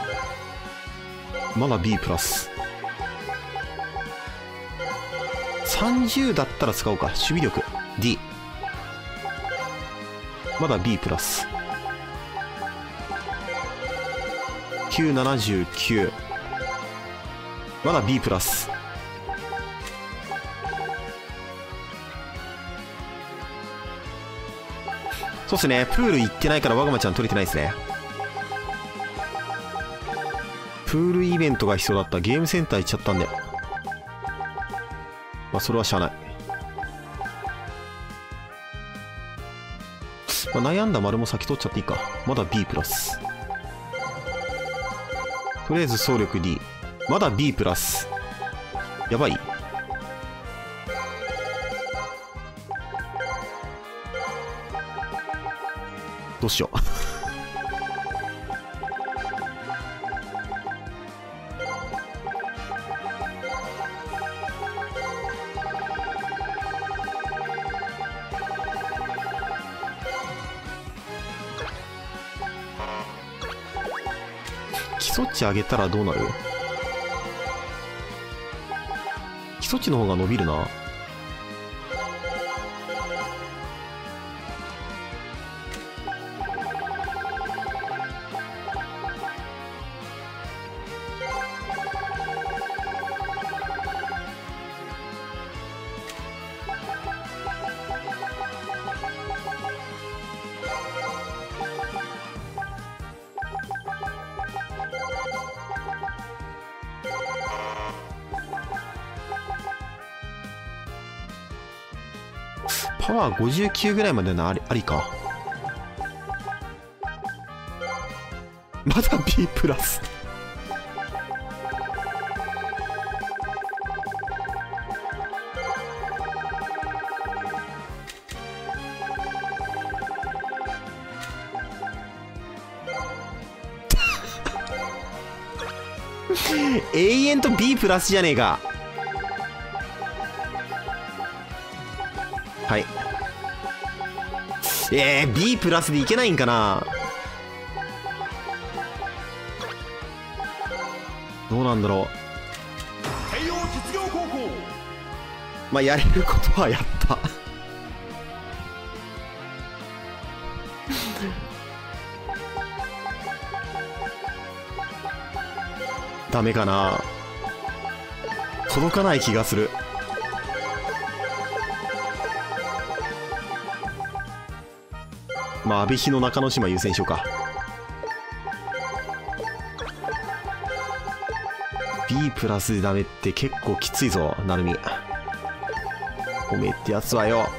まだ B プラス。 30だったら使おうか。守備力 D、 まだ B プラス。979、まだ B プラス。そうっすね、プール行ってないからわがまちゃん取れてないですね。プールイベントが必要だった。ゲームセンター行っちゃったんで、まあそれはしゃあない。まあ、悩んだ丸も先取っちゃっていいか。まだ B プラス。とりあえず総力 D、 まだ B プラス。やばい。どうしよう基礎値上げたらどうなる？基礎値の方が伸びるな。パワー59ぐらいまでのありか。まだ B プラス永遠と B プラスじゃねえか。はい。B プラスでいけないんかな。どうなんだろう。まあやれることはやったダメかな。届かない気がする。まあ阿部比の中之島優先しようか。 B プラスでダメって結構きついぞ、なるみ。おめえってやつはよ。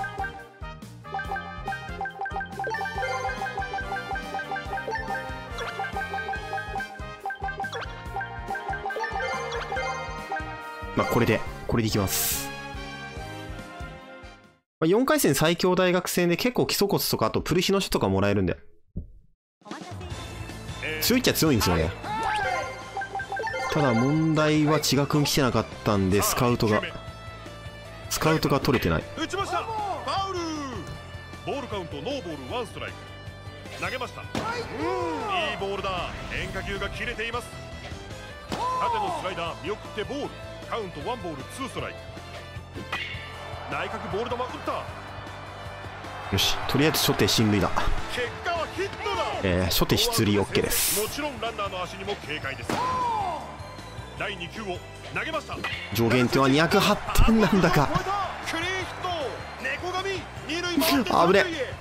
まあこれでいきます。まあ、4回戦最強大学戦で結構基礎骨とかあとプルヒの書とかもらえるんで強いっちゃ強いんですよね。ただ問題は千賀くん来てなかったんでスカウトが取れてない。 打ちました。ファウル。ボールカウントノーボールワンストライク。投げました。いいボールだ。変化球が切れています。縦のスライダー見送ってボール。カウントワンボールツーストライク。内角ボール球打った。 よし、とりあえず初手進塁だ。 結果はヒットだ。 初手出塁 OK です。 もちろんランナーの足にも警戒です。第2球を投げました。 上限点は208点なんだか。 クリーンヒット。猫神二塁回ってあぶね。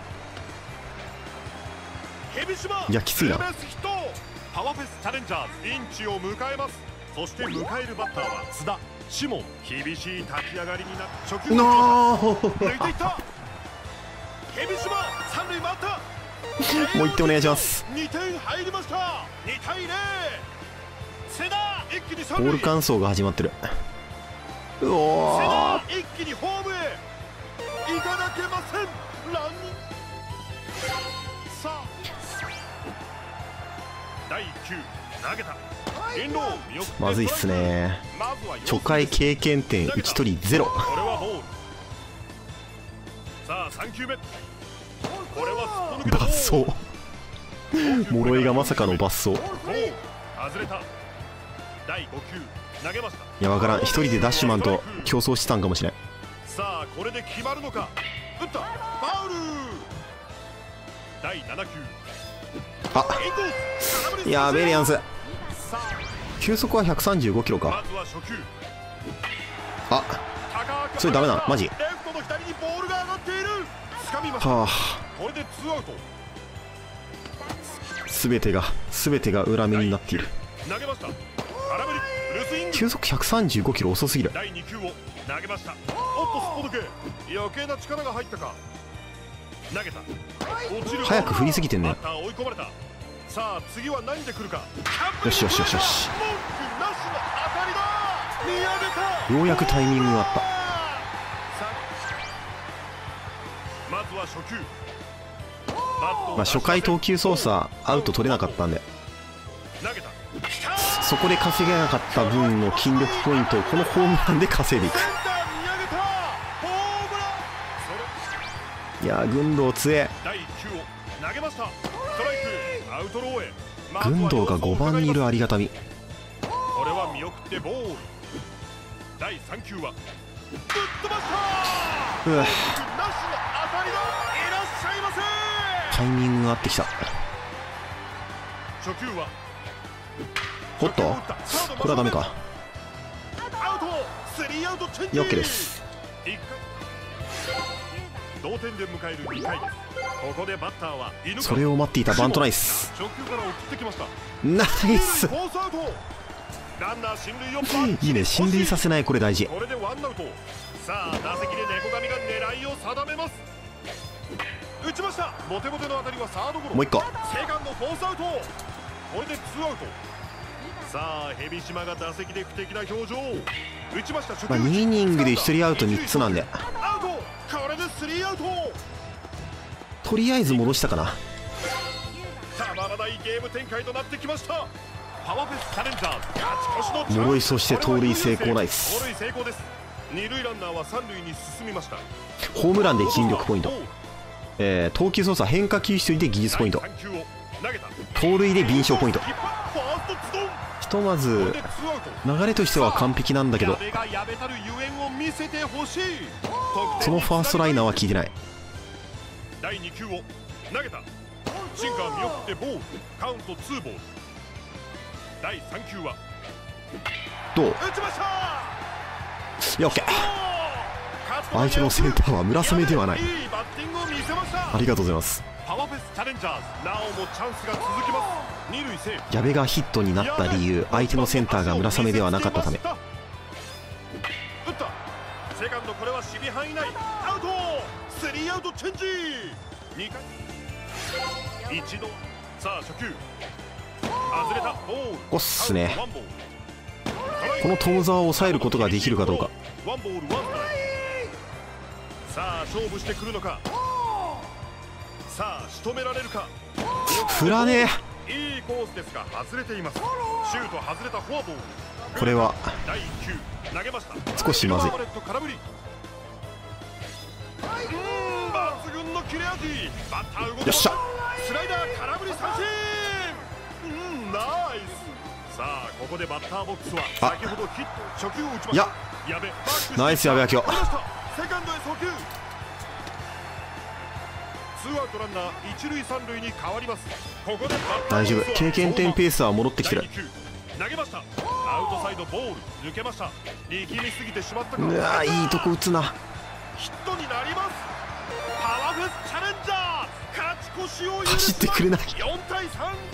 いやきついな。 パワーフェスチャレンジャーズピンチを迎えます。そして迎えるバッターは津田シモン。厳しい立ち上がりになって初球を抜いていった。蛇島三塁回った。 もう1点お願いします。 2点入りました。2対0。瀬田一気に三塁。 ボール乾燥が始まってる。うおー、 一気にホームへ行かなけません。ランニング。さあ第1球投げた。 まずいっすね。初回経験点打ち取り0。 これはボール。さあ3球目。これは抜走。諸井がまさかの抜走。 外れた。第5球投げました。 いやわからん、一人でダッシュマンと競争してたんかもしれん。 さあこれで決まるのか。打ったファウル。第7球。 あ、やべえやんす。 さあ球速は135キロか。 まずは初球。 あ、それダメなのマジ。 レフトの左にボールが上がっている。掴みました。 はあ、 これでツーアウト。 全てが裏目になっている。 投げました。空振りフルスイング。 球速135キロ遅すぎる。 第2球を投げました。おっとすっぽ抜け。余計な力が入ったか。投げた。落ちる。 早く振りすぎてんね。 バッター追い込まれた。さあ次は何で来るか。 よしよしよしよし。 文句なしの当たりだ。見上げた。 ようやくタイミングがあった。 まずは初球。 まあ初回投球操作アウト取れなかったんで、 投げた。 そこで稼げなかった分の筋力ポイントをこのホームランで稼いでいく。いやー、軍道強え。 第1球を投げました。ストライク。アウトローへ。 軍道が5番にいるありがたみ。 これは見送ってボール。第3球はぶっ飛ばした。 うわ、 なしの当たりだ。いらっしゃいませ。 タイミングが合ってきた。 初球はおっと、これはダメか。 アウト。スリーアウトチェンジ。 オッケーです。 同点で迎える2回です。ここでバッターは犬。 それを待っていた。バントナイス。 初球から送ってきました。 ナイス。 フォースアウト。ランナー進塁をバッチリ。 いいね、進塁させない。これ大事。 これでワンアウト。さあ打席で猫神が狙いを定めます。打ちました。ボテボテの当たりはサードゴロ。 もう一個。 セカンドフォースアウト。これでツーアウト。さあヘビ島が打席で不敵な表情。打ちました。 まあ2イニングで1人アウト3つなんで、 アウト。これでスリーアウト。 とりあえず戻したかな。 たまらないゲーム展開となってきました。パワーフェスチャレンジャーズ勝ち越しのチャンス。 諸井、そして盗塁成功。ナイス。 盗塁成功です。二塁ランナーは三塁に進みました。 ホームランで筋力ポイント、投球操作変化球一人で技術ポイント、盗塁で敏捷ポイント。ひとまず流れとしては完璧なんだけど、そのファーストライナーは効いてない。 第2球を投げた。シンカー見送ってボール。カウントツーボール。第3球はどう。 打ちました。 いや、オッケー。相手のセンターは村雨ではない。ありがとうございます。 パワーフェスチャレンジャーズ、なおもチャンスが続きます。二塁セーフ。 矢部がヒットになった理由、相手のセンターが村雨ではなかったため。 打った。セカンド、これは守備範囲内。アウト。スリーアウトチェンジ。2回一度。さあ初球外れた。ボール。 おっすね。この友澤を抑えることができるかどうか。 ワンボールワンストライク。さあ勝負してくるのか。さあ仕留められるか。 振らねえ。いいコースですが外れています。シュート外れた。フォアボール。 これは第1球投げました。 少しまずい。 抜群の切れ味。バッター動き。 よっしゃ。 スライダー空振り三振。ナイス。さあここでバッターボックスは先ほどヒット初球を打ちました。やべ。 ナイス矢部明夫。 セカンドへ送球。ツーアウトランナー一塁三塁に変わります。ここで大丈夫。経験点ペースは戻ってきてる。 投げました。アウトサイドボール抜けました。力みすぎてしまったか。 うわー、いいとこ打つな。 ヒットになります。パワフェスチャレンジャーズ勝ち越しを許す。 走ってくれない。 4対3。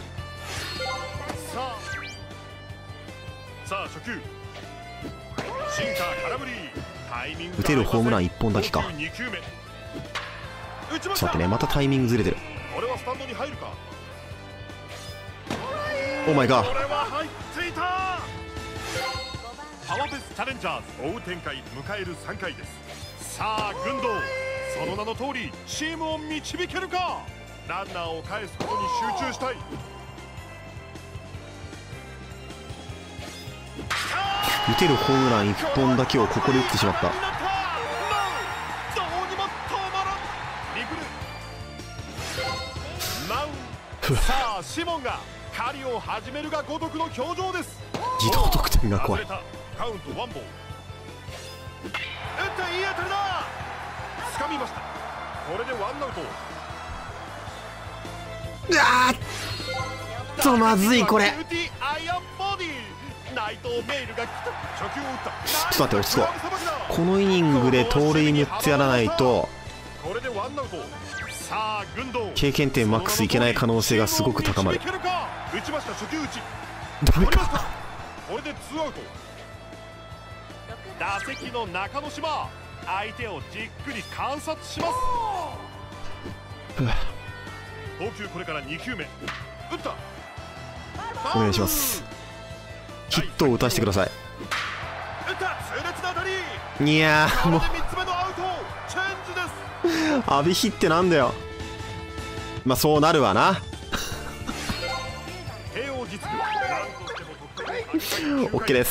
さあ初球シンカー空振り。タイミング打てるホームラン1本だけか。 2球目ちょっと待ってね、またタイミングずれてる。 これはスタンドに入るか。 オーマイガー。 これは入っていた。パワフェスチャレンジャーズ追う展開。迎える3回です。さあ軍道、その名の通りチームを導けるか。ランナーを返すことに集中したい。 打てるホームラン1本だけをここで打ってしまった。 どうにも止まらん。リプルマウン。さあシモンが狩りを始めるが如くの表情です。 自動得点が怖い。 カウントワンボール。打っていい当たりだ。掴みました。これでワンアウト。 うわーっとまずいこれ。 アイアンボディ。内藤メイルが来た。初球を打った。 ちょっと待って、落ち着こう。このイニングで盗塁6つやらないとこれでワンアウト。さあ軍道。 経験点マックスいけない可能性がすごく高まる。 打ちました。初球打ち。 ダメか。 これでツーアウト。打席の中之島、相手をじっくり観察します。投球これから2球目。打った。 お願いします。ヒットを打たせてください。 打った。痛烈な当たり。 いやーもう 3つ目のアウト。チェンジです。 阿部ヒってなんだよ。まあそうなるわな。 慶応実業。なんとしても得点を OK です。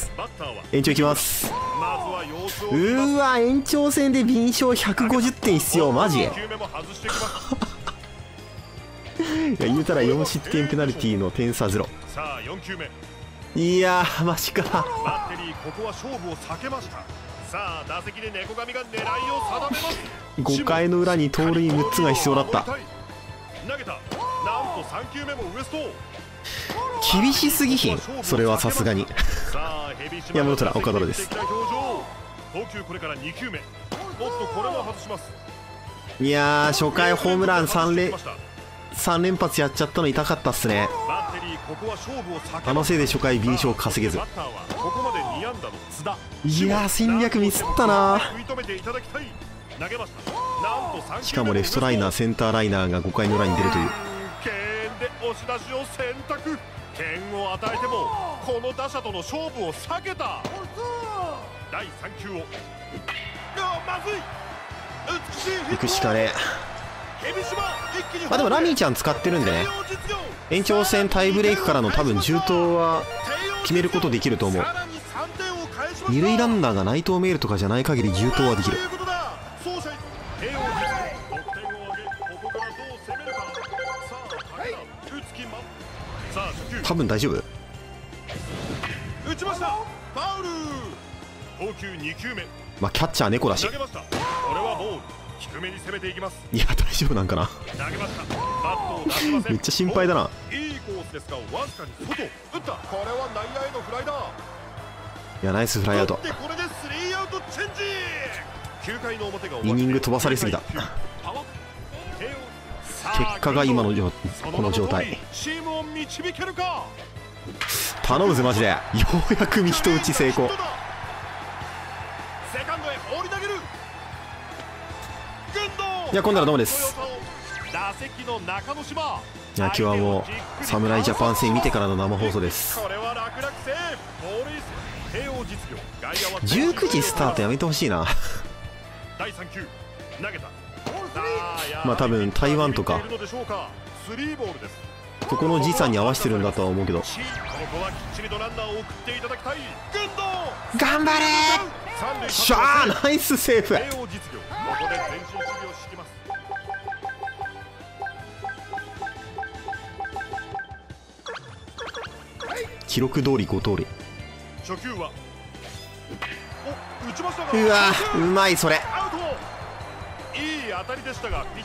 バッターは延長いきます。 まずは様子をうーわ、延長戦で敏捷150点必要。マジで。 球目も外してきます。 いや言うたら4失点ペナルティの点差ゼロ。 さあ4球目。 いやーマジか。 バッテリーここは勝負を避けました。さあ打席で猫神が狙いを定めます。 5回の裏に盗塁6つが必要だった。 投げた。なんと3球目もウエスト。 厳しすぎひん。それはさすがに。山本ら岡田です。 投球これから2球目。おっとこれも外します。 いやー初回ホームラン3連発やっちゃったの痛かったっすね。 バッテリーここは勝負を避け、 あのせいで初回敏捷稼げず。 バッターはここまで2安打の津田。 いやー戦略ミスったな。 食い止めていただきたい。投げました。なんと3球目もしかもレフトライナーセンターライナーが5回の裏に出るという。 敬遠で押し出しを選択。点を与えてもこの打者との勝負を避けた。第3球をまずい。美しいヒット。 行くしかね蛇島一気に。 まあでもラミーちゃん使ってるんでね、延長戦タイブレイクからの多分重投は決めることできると思う。二塁ランナーが内藤メールとかじゃない限り重投はできる。多分大丈夫。 打ちました。ファウル。投球2球目。 まあキャッチャー猫だし。 投げました。これはボール。低めに攻めていきます。 いや大丈夫なんかな。 投げました。バットを出しません。 めっちゃ心配だな。 いいコースですがわずかに外。打った。これは内野へのフライだ。 いやナイスフライアウト。 これで3アウトチェンジ。9回の表が終わってイニング飛ばされすぎた。結果が今のこの状態。 チームを導けるか。 頼むぜマジで。ようやくミヒト打ち成功。 セカンドへ放り投げる。 いや今度はどうもです。 打席の中之島。 いや今日はもう侍ジャパン戦見てからの生放送です。 これは楽々セーフ。盗塁慶応実業。外野は 19時スタートやめてほしいな。 第3球投げた。 まあ多分台湾とかここのじいさんに合わせてるんだとは思うけど。頑張れー。しゃーナイスセーフ。記録通り5通り。 初球はうわうまいそれ。 いい当たりでしたが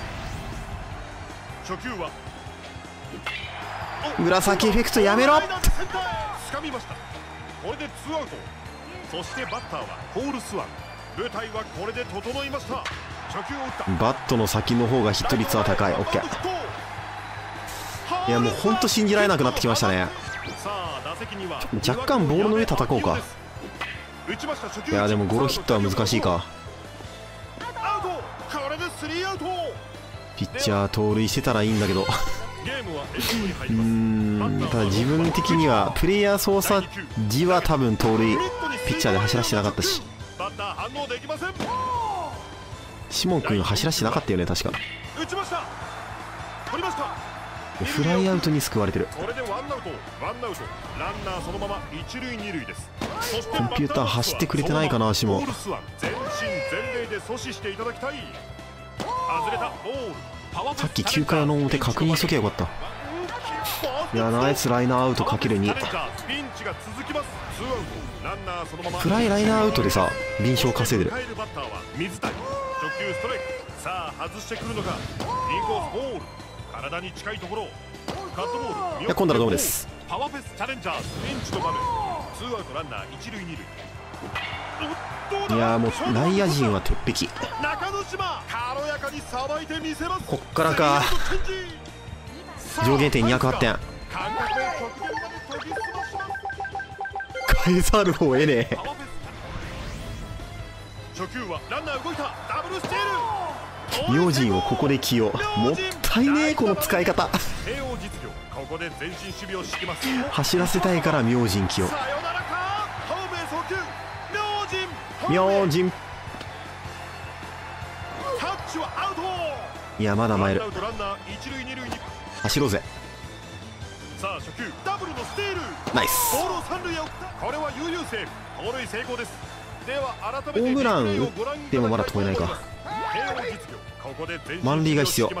初球は紫エフェクトやめろ。 掴みました。これでツーアウト。そしてバッターはホールスワン。舞台はこれで整いました。初球を打った。 バットの先の方がヒット率は高い。 OK。 いやもうほんと信じられなくなってきましたね。若干ボールの上叩こうか。いやでもゴロヒットは難しいか。ピッチャー盗塁してたらいいんだけどただ自分的にはプレイヤー操作時は多分盗塁ピッチャーで走らせてなかったし、シモン君走らせてなかったよね確か。フライアウトに救われてる。 これでワンアウト。ランナーそのまま一塁二塁です。 コンピューター走ってくれてないかなシモン。 全身全霊で阻止していただきたい。外れたボール。 さっき9回の表確認しときゃよかった。 いや、ナイスライナーアウトかける2。フライライナーアウトでさ、臨床稼いでる。 さあ外してくるのか。インコースボール、体に近いところ、カットボール。 いや、今度はどうです。 パワーフェスチャレンジャーズ、ピンチの場面、ツーアウトランナー一塁二塁。 いや、もう内野陣は鉄壁。 中之島、軽やかにさばいてみせます。 こっからか。上限点208点。変えざるを得ねえ。 初球はランナー動いた。ダブルスチール。 明神をここで起用。もったいねえ、この使い方。 慶応実業、ここで前進守備を敷きます。 走らせたいから明神起用。 さよならか。ホームへ送球。 明神。 タッチはアウト。 いや、まだ参る。 ランナー一塁二塁に走ろうぜ。 さあ初球、ダブルのスティール。 ナイス。 ボールを三塁へ送った。これは悠々セーフ。盗塁成功です。では改めてホームラン打ってもまだ飛べないか。満塁が必要。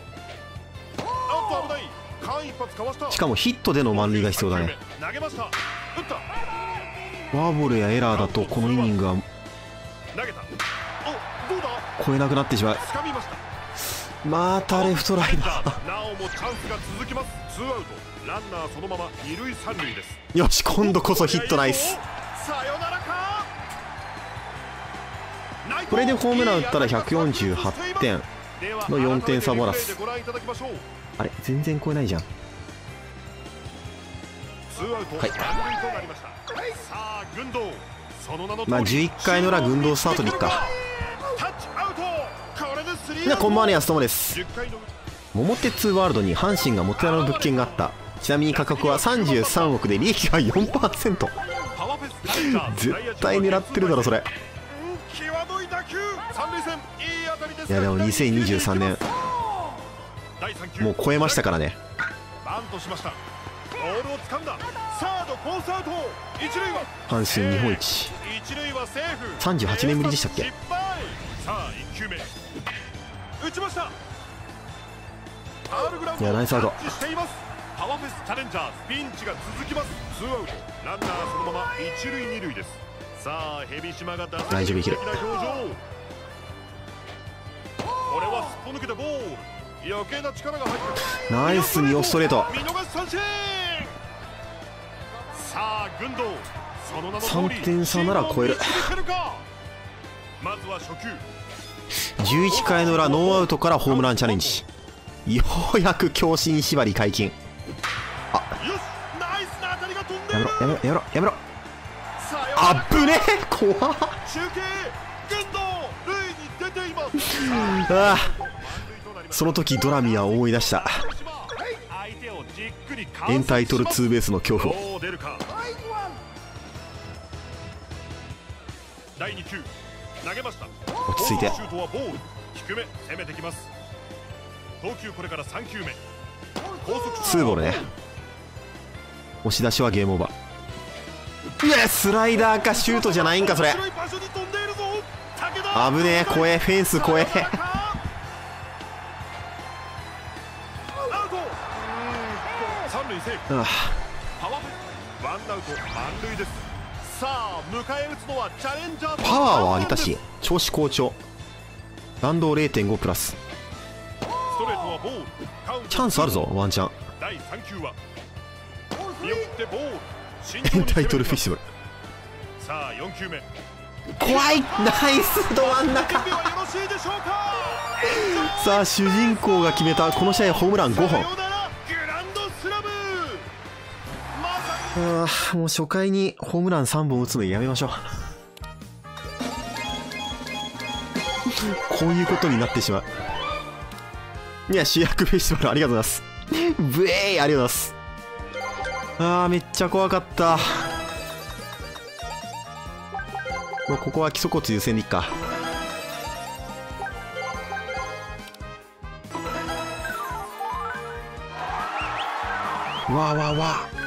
しかもヒットでの満塁が必要だね。フォアボールやエラーだとこのイニングは超えなくなってしまう。またレフトライナー。よし、今度こそヒットナイス。これでホームラン打ったら148点の4点差ボーナス。あれ、全然超えないじゃん。はい。まあ11回の裏、軍道スタートでいっか。みんなこんばんはね、安友です。桃鉄ワールドに阪神が持て余る物件があった。ちなみに価格は33億で利益が 4%。 絶対狙ってるだろそれ。いやでも2023年もう超えましたからね。阪神日本一38年ぶりでしたっけ。いや、ナイスアウト。 パワーフェスチャレンジャーズ、ピンチが続きます。ツーアウト、ランナーそのまま一塁二塁です。さあヘビ島が大丈夫、いける。 これはすっぽ抜けたボール。余計な力が入ってナイス、2オフストレート。 見逃し三振。さあ軍道、その名の通り 3点差なら超える。 まずは初球、 11回の裏ノーアウトからホームランチャレンジ。ようやく強心縛り解禁。あ、やめろやめろやめろやめろ。あっぶねえ、怖っ。ああ、その時ドラミは思い出した。エンタイトルツーベースの恐怖を。 第2球投げました。 落ち着いて。 シュートはボール。低め攻めてきます。投球これから3球目。 ツーボールね。押し出しはゲームオーバー。いや、スライダーかシュートじゃないんかそれ。危ねえ、怖え、フェンス怖え。ああ、 ワンアウト満塁です。さあ迎え撃つのはチャレンジャー。 パワーを上げたし調子好調。弾道 0.5 プラス。チャンスあるぞ、ワンチャン。 第3球は見送ってボール。 エンタイトルフェスティバル。 さあ4球目、 怖い。ナイス、ど真ん中。さあ主人公が決めたこの試合ホームラン5本。ああ、もう初回にホームラン3本打つのやめましょう。こういうことになってしまう。いや、主役フェスティバルありがとうございます。ブエーイ、ありがとうございます。ああ、めっちゃ怖かった。もうここは基礎骨優先でいっか。わーわーわー。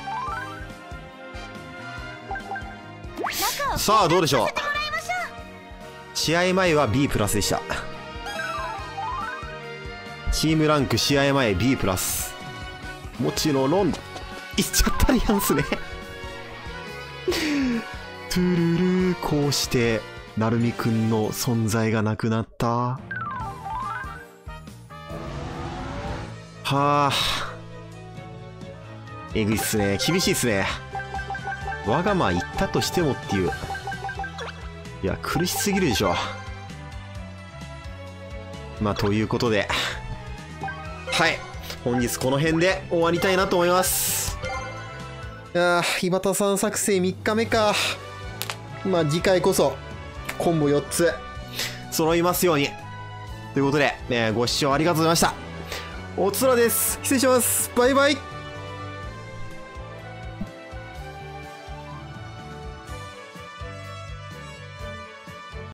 さあどうでしょう。試合前は B プラスでした。チームランク試合前 B プラス。 もちろんいっちゃったりやんすねトゥルル、こうしてなるみくんの存在がなくなった。はあ、えぐいっすね。厳しいっすね。わがま言ったとしてもっていう。いや、苦しすぎるでしょ。まあ、ということで、はい、本日この辺で終わりたいなと思います。いやー、井端さん作成3日目か。まあ、次回こそコンボ4つ揃いますように。ということで、ご視聴ありがとうございました。おつらです。失礼します。バイバイ。